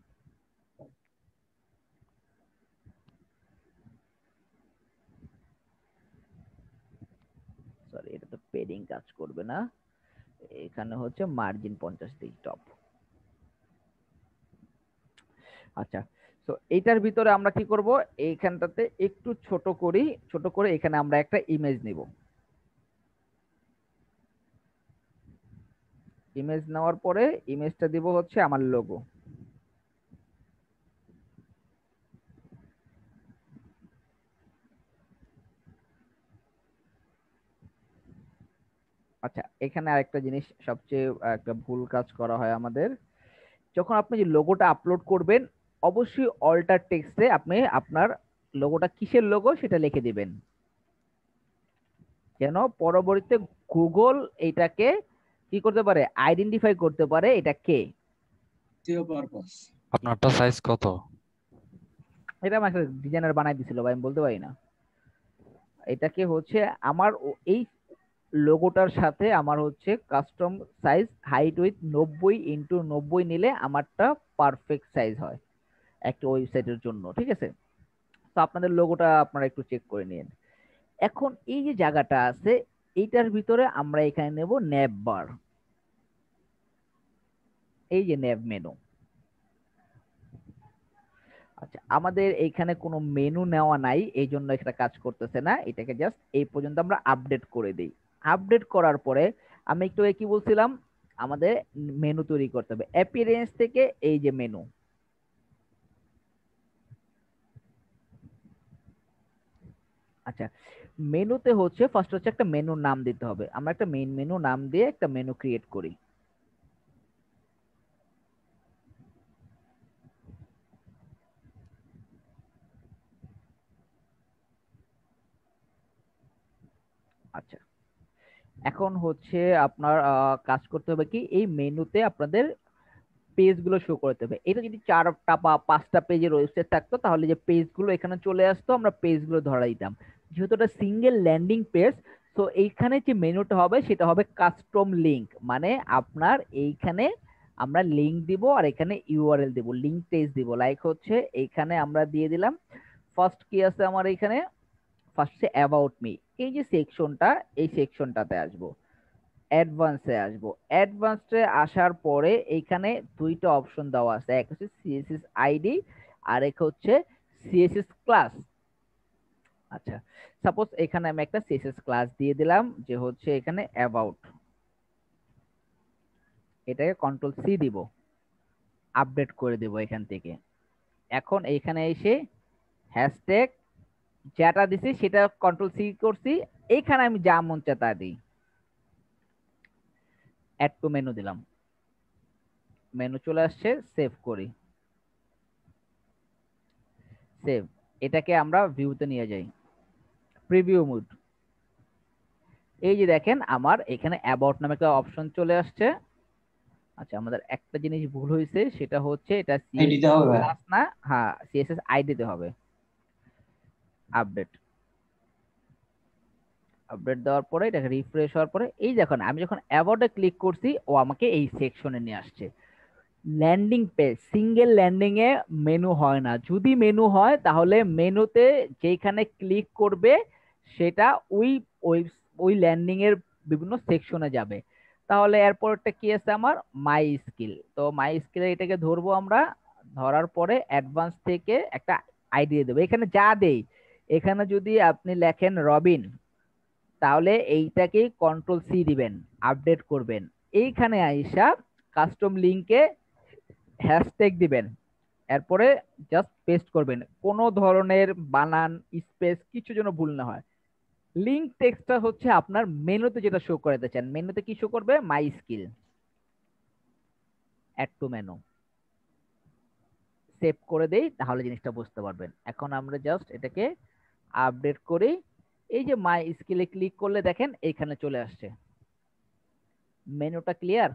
সরি, এটা তো পেডিং কাজ করবে না, এখানে হচ্ছে মার্জিন পঞ্চাশ দিই টপ। আচ্ছা, তো এইটার ভিতরে আমরা কি করব, এইখানটাতে একটু ছোট করি, ছোট করে এখানে আমরা একটা ইমেজ নিব। ইমেজ নেওয়ার পরে ইমেজটা দিব হচ্ছে আমার লোগো। আচ্ছা, এখানে আরেকটা জিনিস সবচেয়ে আহ, একটা ভুল কাজ করা হয় আমাদের। যখন আপনি যে লোগোটা আপলোড করবেন, অবশ্যই অল্টার টেক্সটে আপনি আপনার লোগোটা কিসের লোগো সেটা লিখে দিবেন, যেন পরবর্তীতে গুগল এটাকে কি করতে পারে, আইডেন্টিফাই করতে পারে এটা কে। আপনারটা সাইজ কত? এটা আমার একটা ডিজাইনার বানাই দিছিল ভাই, আমি বলতে পারি না। এটাকে হচ্ছে আমার ও- এই লোগোটার সাথে আমার হচ্ছে কাস্টম সাইজ হাইট উইথ নব্বই ইন্টু নব্বই নিলে আমারটা পারফেক্ট সাইজ হয় একটা ওয়েবসাইটের জন্য, ঠিক আছে? তো আপনাদের লোগোটা আপনারা একটু চেক করে নিন। এখন এই যে জায়গাটা আছে এইটার ভিতরে আমরা এখানে নেব ন্যাব বার, এই যে ন্যাব মেনু। আচ্ছা, আমাদের এইখানে কোনো মেনু নেওয়া নাই, এই জন্য এটা কাজ করতেছে না। এটাকে জাস্ট এই পর্যন্ত আমরা আপডেট করে দিই। আপডেট করার পরে আমি একটু আগে কি বলছিলাম, আমাদের মেনু তৈরি করতে হবে। অ্যাপিয়ারেন্স থেকে এই যে মেনু, আচ্ছা মেনুতে হচ্ছে ফার্স্ট হচ্ছে একটা মেনুর নাম দিতে হবে। আমরা একটা মেইন মেনু নাম দিয়ে একটা মেনু ক্রিয়েট করি। আচ্ছা, এখন হচ্ছে আপনার আহ, কাজ করতে হবে কি, এই মেনুতে আপনাদের পেজগুলো শো করতে হবে। এটা যদি চারটা বা পাঁচটা পেজের ওয়েবসাইট থাকতো তাহলে যে পেজগুলো এখানে চলে আসতো, আমরা পেজগুলো ধরা দিতাম। যেহেতু এটা সিঙ্গেল ল্যান্ডিং পেজ, তো এইখানে যে মেনুটা হবে সেটা হবে কাস্টম লিংক, মানে আপনার এইখানে আমরা লিংক দিব আর এখানে ইউআরএল দিব, লিংক পেজ দিব। লাইক হচ্ছে এইখানে আমরা দিয়ে দিলাম ফার্স্ট কি আছে আমার এখানে, ফার্স্টে অ্যাবাউট মি, এই যে সেকশনটা, এই সেকশনটাতে আসবো, অ্যাডভান্সে আসবো। অ্যাডভান্সে আসার পরে এইখানে দুইটা অপশন দেওয়া আছে, এক হচ্ছে সিএসএস আইডি আর এক হচ্ছে সিএসএস ক্লাস। আচ্ছা, সাপোজ এখানে আমি একটা সিএসএস ক্লাস দিয়ে দিলাম যে হচ্ছে এখানে অ্যাবাউট, এটাকে কন্ট্রোল সি দিব, আপডেট করে দেব এখান থেকে। এখন এইখানে এসে হ্যাশট্যাগ যেটা দিছি সেটা কন্ট্রোল সি করছি, এইখানে আমি যা মন চায় তা দিই। অ্যাড টু মেনু দিলাম, মেনু চলে আসছে, সেভ করি, সেভ। এটাকে আমরা ভিউতে নিয়ে যাই, প্রিভিউ মোড। এই যে দেখেন আমার এখানে অ্যাবাউট নামে একটা অপশন চলে আসছে। আচ্ছা, আমাদের একটা জিনিস ভুল হয়েছে, সেটা হচ্ছে এটা আইডিতে হবে ক্লাস না, হ্যাঁ সিএসএস আইডি তে হবে। আপডেট, আপডেট দেওয়ার পরে এটাকে রিফ্রেশ হওয়ার পরে এই দেখুন আমি যখন অ্যাবাউটে ক্লিক করছি ও আমাকে এই সেকশনে নিয়ে আসছে। ল্যান্ডিং পেজ সিঙ্গেল ল্যান্ডিং এ মেনু হয় না, যদি মেনু হয় তাহলে মেনুতে যেখানে ক্লিক করবে সেটা ওই ওই ওই ল্যান্ডিং এর বিভিন্ন সেকশনে যাবে। তাহলে এরপরটা কি আছে আমার, মাই স্কিল। তো মাই স্কিলে এটাকে ধরবো আমরা, ধরার পরে অ্যাডভান্স থেকে একটা আইডি দিয়ে দেবো। এখানে যা দেই, এখানে যদি আপনি লেখেন রবিন, তাহলে এইটাকেই কন্ট্রোল সি দিবেন, আপডেট করবেন। এইখানে আইসা কাস্টম লিংকে হ্যাশট্যাগ দিবেন, এরপরে জাস্ট পেস্ট করবেন, কোনো ধরনের বানান স্পেস কিছু যেন ভুল না হয়। লিংক টেক্সটটা হচ্ছে আপনার মেনুতে যেটা শো করাতে চান, মেনুতে কি শো করবে, my skill, add to menu. Save করে দেই, তাহলে জিনিসটা বুঝতে পারবেন। এখন আমরা জাস্ট এটাকে আপডেট করি, এই যে মাই স্কিলে ক্লিক করলে দেখেন এইখানে চলে আসছে। মেনুটা ক্লিয়ার?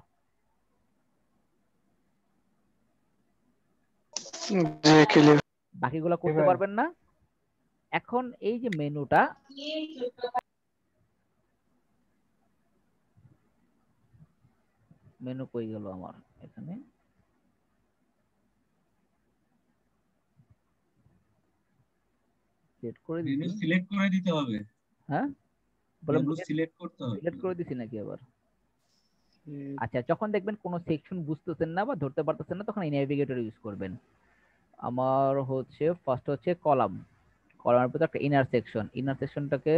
বাকিগুলো করতে পারবেন না? এখন এই যে মেনুটা, মেনু কই গেল আমার, এখানে সেট করে মেনু দিছি। সিলেক্ট করে দিতে হবে। হ্যাঁ বলে মেনু সিলেক্ট করতে হবে। সিলেক্ট করে দিছি নাকি আবার? আচ্ছা, যখন দেখবেন কোনো সেকশন বুঝতেছেন না বা ধরতে পারতেছেন না তখন এই নেভিগেটর ইউজ করবেন। আমার হচ্ছে ফার্স্ট হচ্ছে কলাম, কলামের ভিতরে একটা ইনার সেকশন, ইনার সেকশনটাকে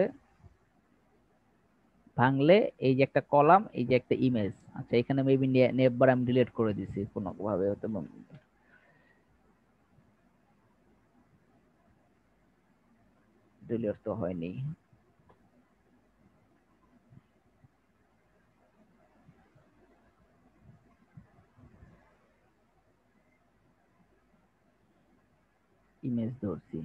ভাঙলে এই যে একটা কলাম, এই যে একটা ইমেজ। আচ্ছা, এখানে মেবি নেবার আমি ডিলিট করে দিছি কোনো ভাবে, হয়তো ডিলিট তো হয়নি। ইমেজ ধরছি।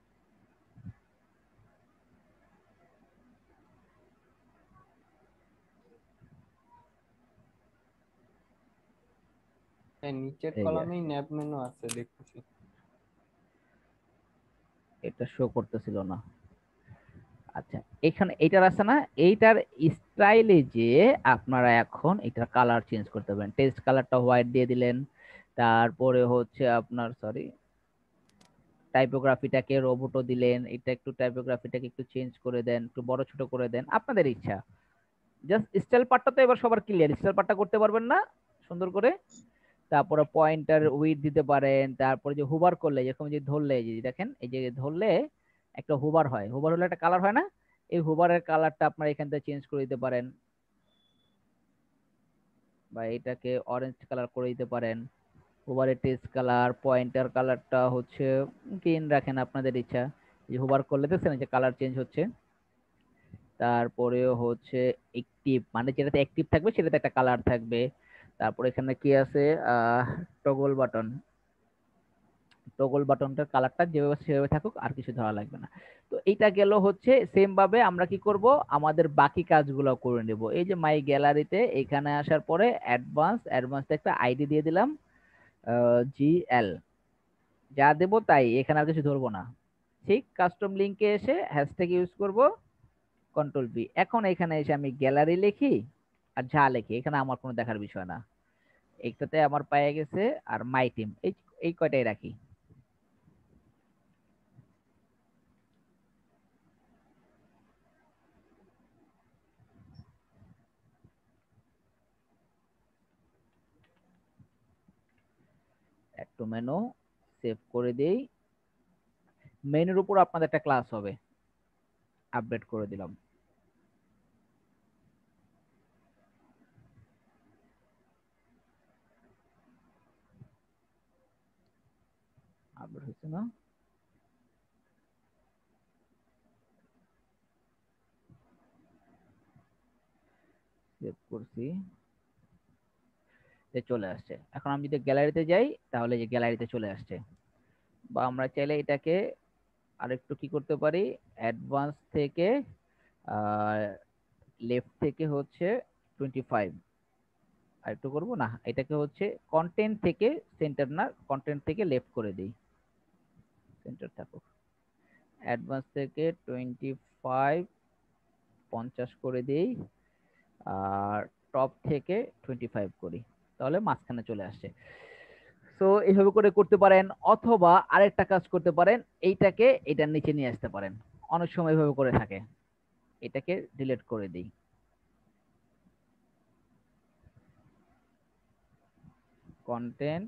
নিচের এই কলামেই ন্যাপ মেনু আছে দেখতেছি। এটা শো করতেছিল না। আচ্ছা এখানে এইটার আছে না, এইটার স্টাইলে যে আপনারা এখন এটার কালার চেঞ্জ করতে পারেন। টেক্সট কালারটা হোয়াইট দিয়ে দিলেন, তারপরে হচ্ছে আপনার সরি টাইপোগ্রাফিটাকে রোবোটো দিলেন, এটা একটু টাইপোগ্রাফিটাকে একটু চেঞ্জ করে দেন, একটু বড় ছোট করে দেন, আপনাদের ইচ্ছা। জাস্ট স্টাইল পার্টটা তো এবার সবার ক্লিয়ার, স্টাইল পার্টটা করতে পারবেন না সুন্দর করে। তারপরে পয়েন্টার উইড দিতে পারেন, তারপরে যে হুবার করলে যেরকম যে ধরলে যে দেখেন এই যে ধরলে একটা হুবার হয়, হুবার হলে একটা কালার হয় না, এই হুবারের কালারটা আপনারা এখান থেকে চেঞ্জ করে দিতে পারেন, বা এটাকে অরেঞ্জ কালার করে দিতে পারেন। হুবারের টেক্সট কালার পয়েন্টার কালারটা হচ্ছে গ্রিন রাখেন, আপনাদের ইচ্ছা। যে হুবার করলে দেখছেন যে কালার চেঞ্জ হচ্ছে। তারপরে হচ্ছে অ্যাক্টিভ, মানে যেটাতে অ্যাক্টিভ থাকবে সেটাতে একটা কালার থাকবে। তারপর এখানে কি আছে আহ টগল বাটন, টগল বাটনটার কালারটা যেভাবে সেভাবে থাকুক, আর কিছু ধরা লাগবে না। তো এইটা গেল হচ্ছে সেম ভাবে আমরা কি করব, আমাদের বাকি কাজগুলো করে নেব। এই যে মাই গ্যালারিতে এখানে আসার পরে অ্যাডভান্স অ্যাডভান্স একটা আইডি দিয়ে দিলাম জিএল, যা দেব তাই, এখানে আর কিছু ধরবো না। ঠিক কাস্টম লিংকে এসে হ্যাশট্যাগ ইউজ করব কন্ট্রোল বি। এখন এখানে এসে আমি গ্যালারি লিখি আর যা লিখি, এখানে আমার কোনো দেখার বিষয় না। একটাতে আমার পায়ে গেছে আর মাই টিম, এই এই কয়টাই রাখি। একটু মেনু সেভ করে দেই। মেনুর উপর আপনাদের একটা ক্লাস হবে, আপডেট করে দিলাম। আপডেট হচ্ছে না, সেভ করছি, চলে আসছে। এখন আমি যদি গ্যালারিতে যাই তাহলে যে গ্যালারিতে চলে আসছে। বা আমরা চাইলে এটাকে আরেকটু কি করতে পারি, অ্যাডভান্স থেকে লেফট থেকে হচ্ছে টোয়েন্টি ফাইভ আরেকটু করবো না, এটাকে হচ্ছে কন্টেন্ট থেকে সেন্টার না, কন্টেন্ট থেকে লেফট করে দিই, সেন্টার থাকুক। অ্যাডভান্স থেকে টোয়েন্টি ফাইভ পঞ্চাশ করে দিই, আর টপ থেকে টোয়েন্টি ফাইভ করি, তাহলে মাঝখানে চলে আসছে। সো এইভাবে করে করতে পারেন, অথবা আরেকটা কাজ করতে পারেন, এইটাকে এটার নিচে নিয়ে আসতে পারেন। অনেক সময় এইভাবে করে থাকে, এটাকে ডিলিট করে দিই, content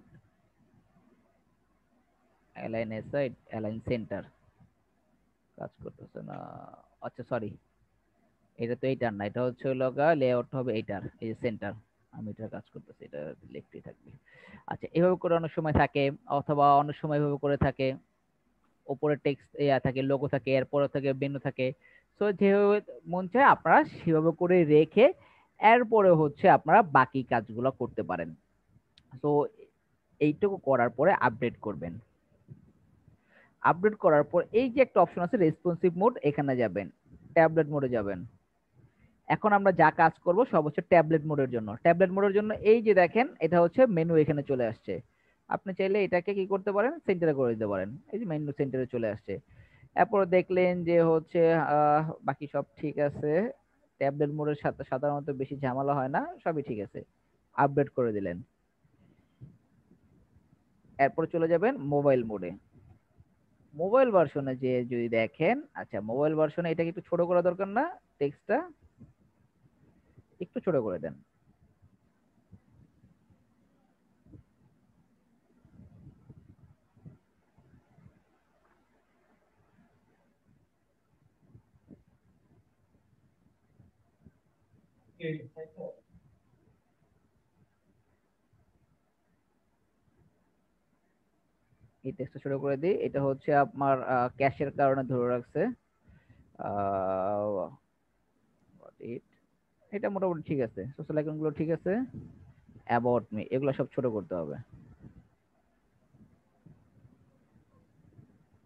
align side align centre, কাজ করতেছে না। আচ্ছা সরি, এটা তো এইটার না, এটা হচ্ছে লগা লেআউট হবে এইটার, এই যে সেন্টার, আমি এটা কাজ করতেছি, এটা লেফটে থাকবে। আচ্ছা এভাবে করে অনেক সময় থাকে, অথবা অনেক সময় এভাবে করে থাকে, উপরে টেক্সট ইয়া থাকে, লোগো থাকে, এরপরে থাকে মেনু থাকে। সো যেভাবে মন চায় আপনারা সেভাবে করে রেখে এরপরে হচ্ছে আপনারা বাকি কাজগুলো করতে পারেন। সো এইটুকু করার পরে আপডেট করবেন। আপডেট করার পর এই যে একটা অপশন আছে রেসপন্সিভ মোড, এখানে যাবেন, ট্যাবলেট মোডে যাবেন। এখন আমরা যা কাজ করব সব হচ্ছে ট্যাবলেট মোডের জন্য। ট্যাবলেট মোডের জন্য এই যে দেখেন এটা হচ্ছে মেনু এখানে চলে আসছে। আপনি চাইলে এটাকে কি করতে পারেন, সেন্টারে করে দিতে পারেন, এই যে মেনু সেন্টারে চলে আসছে। এরপর দেখলেন যে হচ্ছে আহ বাকি সব ঠিক আছে, ট্যাবলেট মোডের সাথে সাধারণত বেশি ঝামেলা হয় না, সবই ঠিক আছে, আপডেট করে দিলেন। এরপর চলে যাবেন মোবাইল মোডে। মোবাইল ভার্সনে যে যদি দেখেন, আচ্ছা মোবাইল ভার্সনে এটাকে একটু ছোট করা দরকার না, টেক্সটটা একটু ছোট করে দেন। এই টেক্সটটা ছোট করে দিই, এটা হচ্ছে আপনার ক্যাশের কারণে ধরে রাখছে। এটা মোটামুটি ঠিক আছে, সোশ্যাল আইকন গুলো ঠিক আছে, অ্যাবাউট মি এগুলো সব ছোট করতে হবে।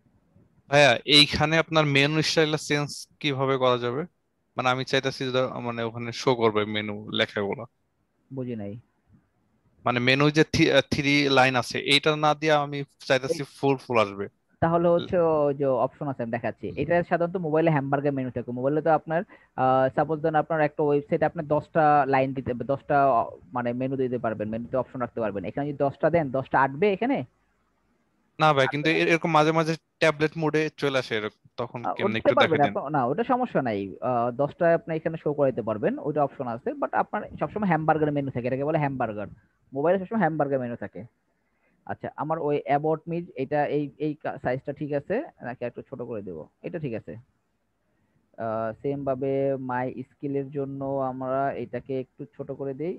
ভাইয়া এইখানে আপনার মেনু স্টাইলটা চেঞ্জ কিভাবে করা যাবে? মানে আমি চাইতেছি যে মানে ওখানে শো করবে মেনু লেখাগুলো, বুঝি নাই। মানে মেনু যে থ্রি লাইন আছে এইটা না দিয়ে আমি চাইতেছি ফুল ফুল আসবে। তাহলে হচ্ছে ওই যে অপশন আছে আমি দেখাচ্ছি, এটা সাধারণত মোবাইলে হ্যামবার্গার মেনু থাকে। মোবাইলে তো আপনার সাপোজ দেন আপনার একটা ওয়েবসাইটে আপনি দশটা লাইন দিতে দশটা মানে মেনু দিতে পারবেন, মেনুতে অপশন রাখতে পারবেন। এখানে যদি দশটা দেন দশটা আটবে এখানে। না ভাই, কিন্তু এ- এরকম মাঝে মাঝে ট্যাবলেট মোডে চলে আসে এরকম, তখন আহ, কেমনে উঠতে একটু পারবেন দেখাই দেন। আপনি, না ওটা সমস্যা নাই। আহ, দশটা আপনি এখানে শো করে দিতে পারবেন, ওইটা অপশন আছে। বাট আপনার সবসময় হ্যামবার্গার মেনু থাকে, এটাকে বলে হ্যামবার্গার। মোবাইলে সবসময় হ্যামবার্গার মেনু থাকে। আচ্ছা, আমার ওই অ্যাবাউট মি এটা এই এই সাইজটা ঠিক আছে নাকি একটু ছোট করে দেব? এটা ঠিক আছে। সেম ভাবে মাই স্কিলের জন্য আমরা এটাকে একটু ছোট করে দেই।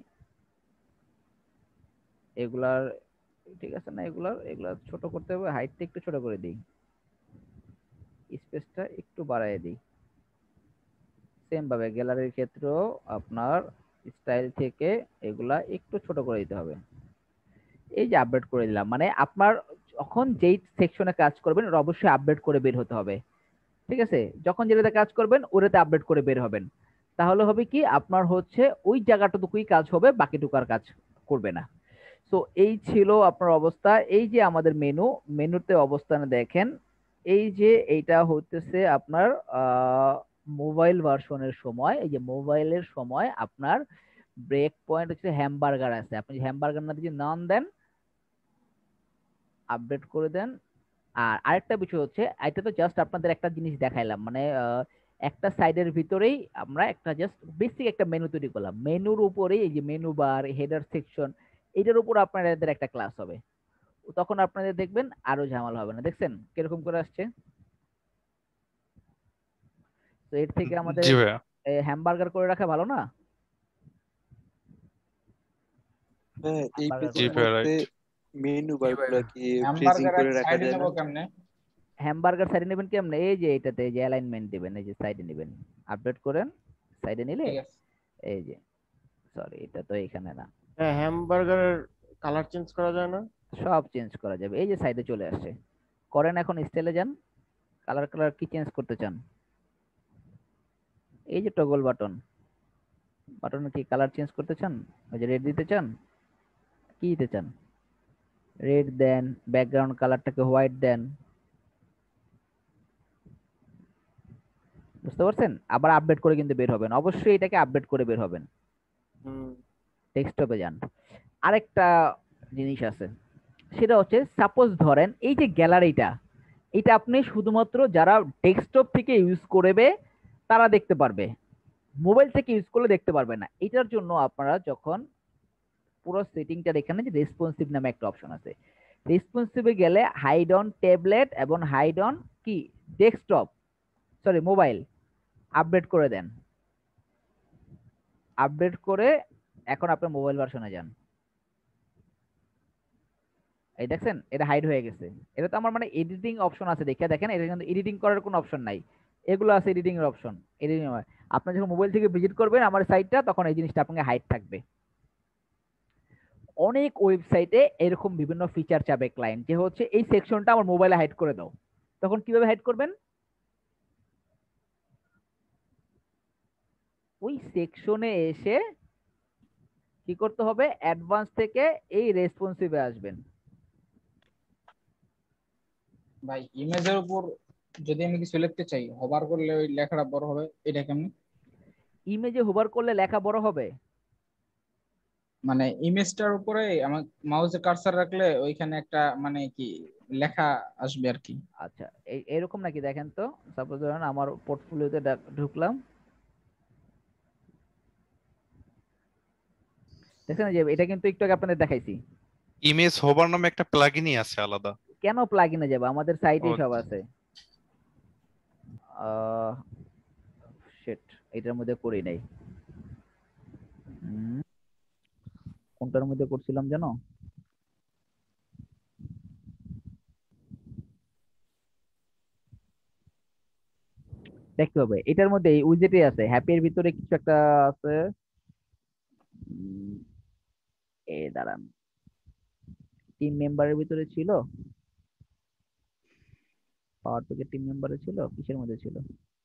এগুলার ঠিক আছে না, এগুলার এগুলার ছোট করতে হবে, হাইটটা একটু ছোট করে দিই, স্পেসটা একটু বাড়ায় দিই। সেম ভাবে গ্যালারির ক্ষেত্রেও আপনার স্টাইল থেকে এগুলা একটু ছোট করে দিতে হবে। এই যে আপডেট করে দিলাম, মানে আপনার যখন যেই সেকশনে কাজ করবেন ওটা অবশ্যই আপডেট করে বের হতে হবে। ঠিক আছে, যখন যেটাতে কাজ করবেন ওটাতে আপডেট করে বের হবেন। তাহলে হবে কি আপনার হচ্ছে ওই জায়গাটুকুই কাজ হবে, বাকিটুকু আর কাজ করবে না। তো এই ছিল আপনার অবস্থা। এই যে আমাদের মেনু, মেনুতে অবস্থানে দেখেন এই যে এইটা হতেছে আপনার মোবাইল ভার্সনের সময়। এই যে মোবাইলের সময় আপনার ব্রেক পয়েন্ট হচ্ছে হ্যামবার্গার আছে, আপনি হ্যামবার্গার না দিয়ে নাম দেন, আপডেট করে দেন। আর আরেকটা বিষয় হচ্ছে, এটা তো জাস্ট আপনাদের একটা জিনিস দেখাইলাম, মানে আহ, একটা সাইডের ভিতরেই আমরা একটা জাস্ট বেসিক একটা মেনু তৈরি করলাম। মেনুর উপরেই এই যে মেনু বার, হেডার সেকশন, এটার উপর আপনাদের একটা ক্লাস হবে। তখন আপনাদের দেখবেন আরো ঝামেলা হবে না। দেখছেন কিরকম করে আসছে? তো এর থেকে আমাদের জি ভাইয়া। হ্যামবার্গার করে রাখা ভালো না? হ্যাঁ, এই হ্যামবার্গার জি পেজের করে ভাইয়া, রাখা। মধ্যে রাইট। মেনু বার গুলা কি ফ্রিজিং হ্যামবার্গার করে রাখা সাইডে যায় নেবো না? কেমনে? হ্যামবার্গার সাইডে নেবেন কেমনে? এই যে এটাতে এই যে অ্যালাইনমেন্ট দিবেন, এই যে সাইডে নেবেন, আপডেট করেন, সাইডে নিলে ঠিক আছে। এই যে, সরি এটা তো এখানে না, হ্যাঁ, হ্যামবার্গারের কালার চেঞ্জ করা যায় না? সব চেঞ্জ করা যাবে। এই যে সাইডে চলে আসছে, করেন। এখন স্টাইলে যান, কালার কালার কি চেঞ্জ করতে চান? এই যে টগল বাটন, বাটনে কি কালার চেঞ্জ করতে চান? ওই যে রেড দিতে চান, কি দিতে চান? রেড দেন, ব্যাকগ্রাউন্ড কালারটাকে হোয়াইট দেন। বুঝতে পারছেন? আবার আপডেট করে কিন্তু বের হবেন, অবশ্যই এটাকে আপডেট করে বের হবেন। হুম। ডেস্কটপে যান। আরেকটা জিনিস আছে, সেটা হচ্ছে সাপোজ ধরেন এই যে গ্যালারিটা, এটা আপনি শুধুমাত্র যারা ডেস্কটপ থেকে ইউজ করবে তারা দেখতে পারবে, মোবাইল থেকে ইউজ করলে দেখতে পারবে না। এটার জন্য আপনারা যখন পুরো সেটিংটা এখানে যে রেসপন্সিভ নামে একটা অপশন আছে, রেসপন্সিভে গেলে হাইড অন ট্যাবলেট এবং হাইড অন কি ডেস্কটপ, সরি মোবাইল, আপডেট করে দেন। আপডেট করে এখন আপনার মোবাইল ভার্সনে যান। এই দেখছেন এটা হাইড হয়ে গেছে। এটা তো আমার মানে এডিটিং অপশন আছে, দেখে দেখেন এটা কিন্তু এডিটিং করার কোনো অপশন নাই, এগুলো আছে এডিটিং এর অপশন। এডিটিং আপনি যখন মোবাইল থেকে ভিজিট করবেন আমার সাইটটা, তখন এই জিনিসটা আপনাকে হাইড থাকবে। অনেক ওয়েবসাইটে এরকম বিভিন্ন ফিচার চাবে ক্লায়েন্ট, যে হচ্ছে এই সেকশনটা আমার মোবাইলে হাইড করে দাও। তখন কিভাবে হাইড করবেন? ওই সেকশনে এসে কি করতে হবে, অ্যাডভান্স থেকে এই রেসপন্সিভে আসবেন। ভাই ইমেজের উপর যদি আমি কিছু লিখতে চাই, হোভার করলে ওই লেখাটা বড় হবে, এটা কেমনে? ইমেজে হোভার করলে লেখা বড় হবে? মানে ইমেজটার উপরে আমার মাউসে কার্সার রাখলে ওইখানে একটা মানে কি লেখা আসবে আর কি। আচ্ছা, এই এরকম নাকি? দেখেন তো, সাপোজ ধরেন আমার পোর্টফোলিওতে ঢুকলাম, দেখছেন যে এটা কিন্তু একটু আগে আপনাদের দেখাইছি। ইমেজ হোভার নামে একটা প্লাগইনই আছে আলাদা। কেন প্লাগইনে যাবে? আমাদের সাইটেই ও, সব আছে। আহ শিট, এটার মধ্যে করি নাই। হুম, কোনটার মধ্যে করছিলাম জানো? দেখতে হবে এটার মধ্যে এই উইজেটে আছে, হ্যাপি এর ভিতরে কিছু একটা আছে। উম, এ দাঁড়ান, টিম মেম্বারের ভিতরে ছিল। পাওয়ার প্যাকের টিম মেম্বারে ছিল, কিসের মধ্যে ছিল?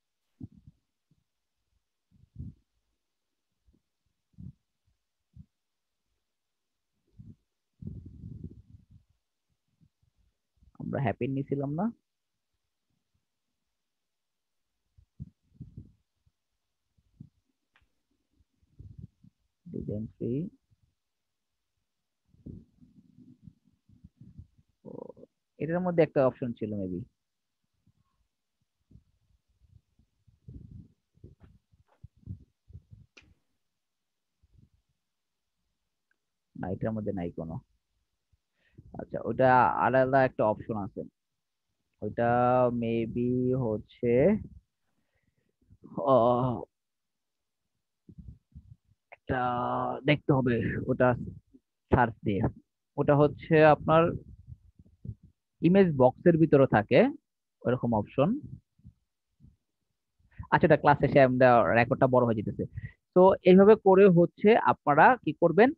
আমরা হ্যাপি নিছিলাম না? ডিজাইন ফ্রি, এটার মধ্যে একটা অপশন ছিল মেবি। না, এটার মধ্যে নাই কোনো। আচ্ছা, ওটা আলাদা একটা অপশন আছে, ওইটা মেবি হচ্ছে আহ, একটা দেখতে হবে ওটা সার্চ দিয়ে। ওটা হচ্ছে আপনার ইমেজ বক্সের ভিতরে থাকে ওরকম অপশন। আচ্ছা, এটা ক্লাস শেষে আমরা রেকর্ডটা বড় হয়ে যেতেছে। তো এইভাবে করে হচ্ছে আপনারা কি করবেন,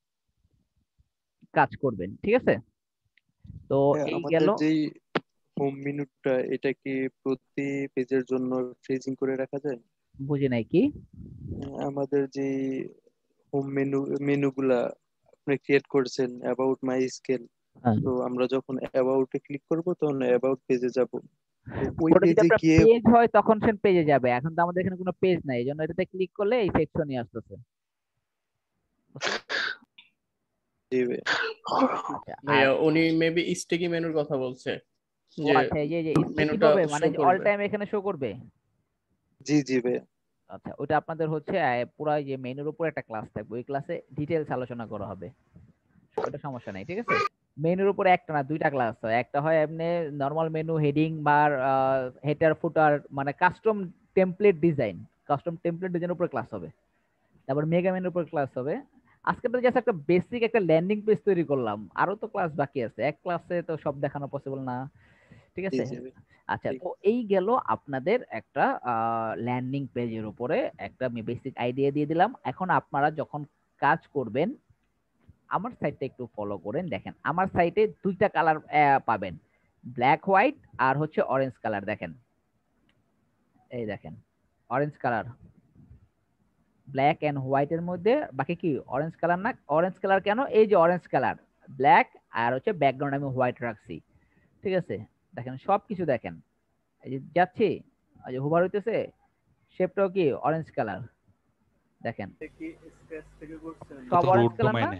কাজ করবেন, ঠিক আছে? তো হ্যাঁ, এই আমাদের গেল। যেই হোম মেনুটা, এটা কি প্রতি পেজের জন্য ফ্রিজিং করে রাখা যায়? বুঝি নাই কি? আহ, আমাদের যে হোম মেনু মেনুগুলা আপনি ক্রিয়েট করছেন অ্যাবাউট মাই স্কেল, তো আমরা যখন অ্যাবাউটে ক্লিক করব তখন অ্যাবাউট পেজে যাব, তো ওই ওটা যদি পেজে আপনার গিয়ে পেজ হয় তখন সে পেজে যাবে। এখন তো আমাদের এখানে কোনো পেজ নাই, এই জন্য এটাতে ক্লিক করলে এই সেকশনই আসতেছে। দিবে। আচ্ছা, আর ভাইয়া উনি মেবি স্টিকি মেনুর কথা বলছে, ও যে আচ্ছা, এই যে যে স্টিকি মেনুটা হবে মানে শো অল করবে। টাইম এখানে শো করবে। জি জি ভাইয়া। আচ্ছা, ওটা আপনাদের হচ্ছে আহ, পুরো যে মেনুর উপর একটা ক্লাস থাকবে, ওই ক্লাসে ডিটেইলস আলোচনা করা হবে, ওটা সমস্যা নাই, ঠিক আছে? মেনুর উপর একটা না দুইটা ক্লাস হয়, একটা হয় এমনি normal menu, heading bar, header footer, মানে custom template design, custom template ডিজাইনের উপর ক্লাস হবে। তারপর মেগা মেনুর উপর ক্লাস হবে। আজকে তো জাস্ট একটা বেসিক একটা ল্যান্ডিং পেজ তৈরি করলাম, আরো তো ক্লাস বাকি আছে, এক ক্লাসে তো সব দেখানো পসিবল না, ঠিক জি আছে? জি ভাই। আচ্ছা, তো এই গেল আপনাদের একটা ল্যান্ডিং পেজের উপরে একটা আমি বেসিক আইডিয়া দিয়ে দিলাম। এখন আপনারা যখন কাজ করবেন, আমার সাইটটা একটু ফলো করেন, দেখেন আমার সাইটে দুইটা কালার পাবেন, ব্ল্যাক হোয়াইট আর হচ্ছে অরেঞ্জ কালার। দেখেন, এই দেখেন orange colour, black and white এর মধ্যে বাকি কি অরেঞ্জ কালার না? অরেঞ্জ কালার কেন? এই যে অরেঞ্জ কালার, ব্ল্যাক আর হচ্ছে ব্যাকগ্রাউন্ড আমি হোয়াইট রাখছি, ঠিক আছে? দেখেন সবকিছু দেখেন, এই যে যাচ্ছি, এই যে হুবার হইতেছে, শেপটাও কি অরেঞ্জ কালার, দেখেন সব অরেঞ্জ কালার না?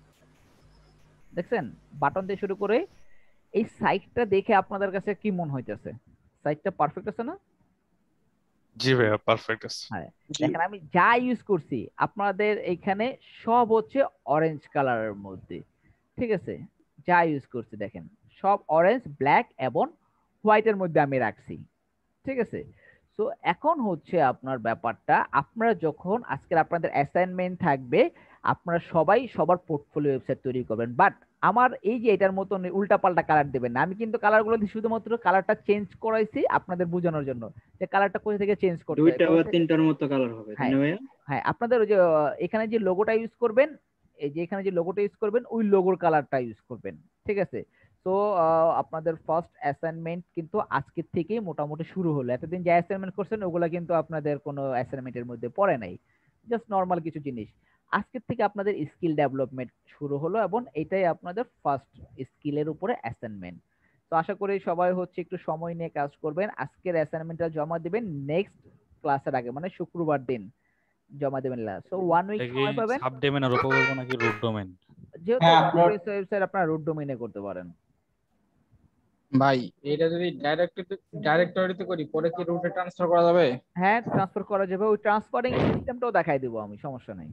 দেখছেন, বাটন দিয়ে শুরু করে এই সাইটটা দেখে আপনাদের কাছে কি মন হইতেছে? সাইটটা পারফেক্ট আছে না? জি ভাইয়া, পারফেক্ট আছে। হ্যাঁ, দেখেন আমি যা ইউজ করছি আপনাদের এখানে সব হচ্ছে অরেঞ্জ কালারের মধ্যে, ঠিক আছে? যা ইউজ করছি দেখেন সব অরেঞ্জ, ব্ল্যাক এবং হোয়াইটের মধ্যে আমি রাখছি, ঠিক আছে? সো এখন হচ্ছে আপনার ব্যাপারটা, আপনারা যখন আজকের আপনাদের অ্যাসাইনমেন্ট থাকবে, আপনারা সবাই সবার পোর্টফোলিও ওয়েবসাইট তৈরি করবেন, বাট আমার এই যে এটার মতন উল্টা পাল্টা কালার দেবেন না। আমি কিন্তু কালারগুলো দিয়ে শুধুমাত্র কালারটা চেঞ্জ করাইছি আপনাদের বোঝানোর জন্য, যে কালারটা কোথা থেকে চেঞ্জ করতে হয়, দুইটা কোথা বা থেকে- তিনটার মতো কালার হবে, তাই হ্যাঁ না ভাইয়া? হ্যাঁ, আপনাদের ওই যে আহ, এখানে যে লোগোটা ইউজ করবেন, এই যে এখানে যে লোগোটা ইউজ করবেন ওই লোগোর কালারটা ইউজ করবেন, ঠিক আছে? তো আপনাদের ফার্স্ট অ্যাসাইনমেন্ট কিন্তু আজকের থেকেই মোটামুটি শুরু হলো। এতদিন যে অ্যাসাইনমেন্ট করছেন ওগুলা কিন্তু আপনাদের কোনো অ্যাসাইনমেন্টের মধ্যে পড়ে নাই, জাস্ট নর্মাল কিছু জিনিস। আজকের থেকে আপনাদের স্কিল ডেভেলপমেন্ট শুরু হলো এবং এটাই আপনাদের ফার্স্ট স্কিলের উপরে অ্যাসাইনমেন্ট। তো আশা করি সবাই হচ্ছে একটু সময় নিয়ে কাজ করবেন, আজকের অ্যাসাইনমেন্টটা জমা দিবেন নেক্সট ক্লাসের আগে, মানে শুক্রবার দিন জমা দেবেন। সো ওয়ান উইক সময় পাবেন। সাবডোমেনের উপর করব নাকি রুট ডোমেন? যেহেতু ওয়ার্ডপ্রেস ওয়েবসাইট আপনারা রুট ডোমেইনে করতে পারেন। ভাই এটা যদি ডাইরেক্ট ডাইরেক্টরিতে করি পরে কি রুটে ট্রান্সফার করা যাবে? হ্যাঁ, ট্রান্সফার করা যাবে, ওই ট্রান্সফারিং সিস্টেমটাও দেখাই দেবো আমি, সমস্যা নাই।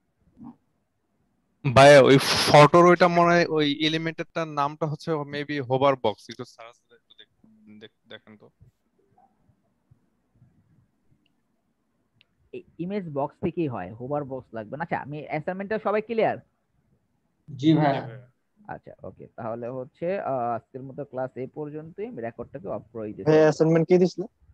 ভাইয়া ওই ফটোর ওইটা মনে হয় ওই এলিমেন্টেরটার নামটা হচ্ছে মেবি হোভার বক্স, একটু সার্চ করে একটু দেখ- দেখেন তো। ইমেজ বক্স থেকেই হয়, হোভার বক্স লাগবে না। আচ্ছা, আমি অ্যাসাইনমেন্টটা সবাই ক্লিয়ার? জি ভাই। আচ্ছা ওকে, তাহলে হচ্ছে আহ, আজকের মতো ক্লাস এই পর্যন্তই, আমি রেকর্ডটাকে অফ করে দিচ্ছি। ভাই অ্যাসাইনমেন্ট কি দিছিল?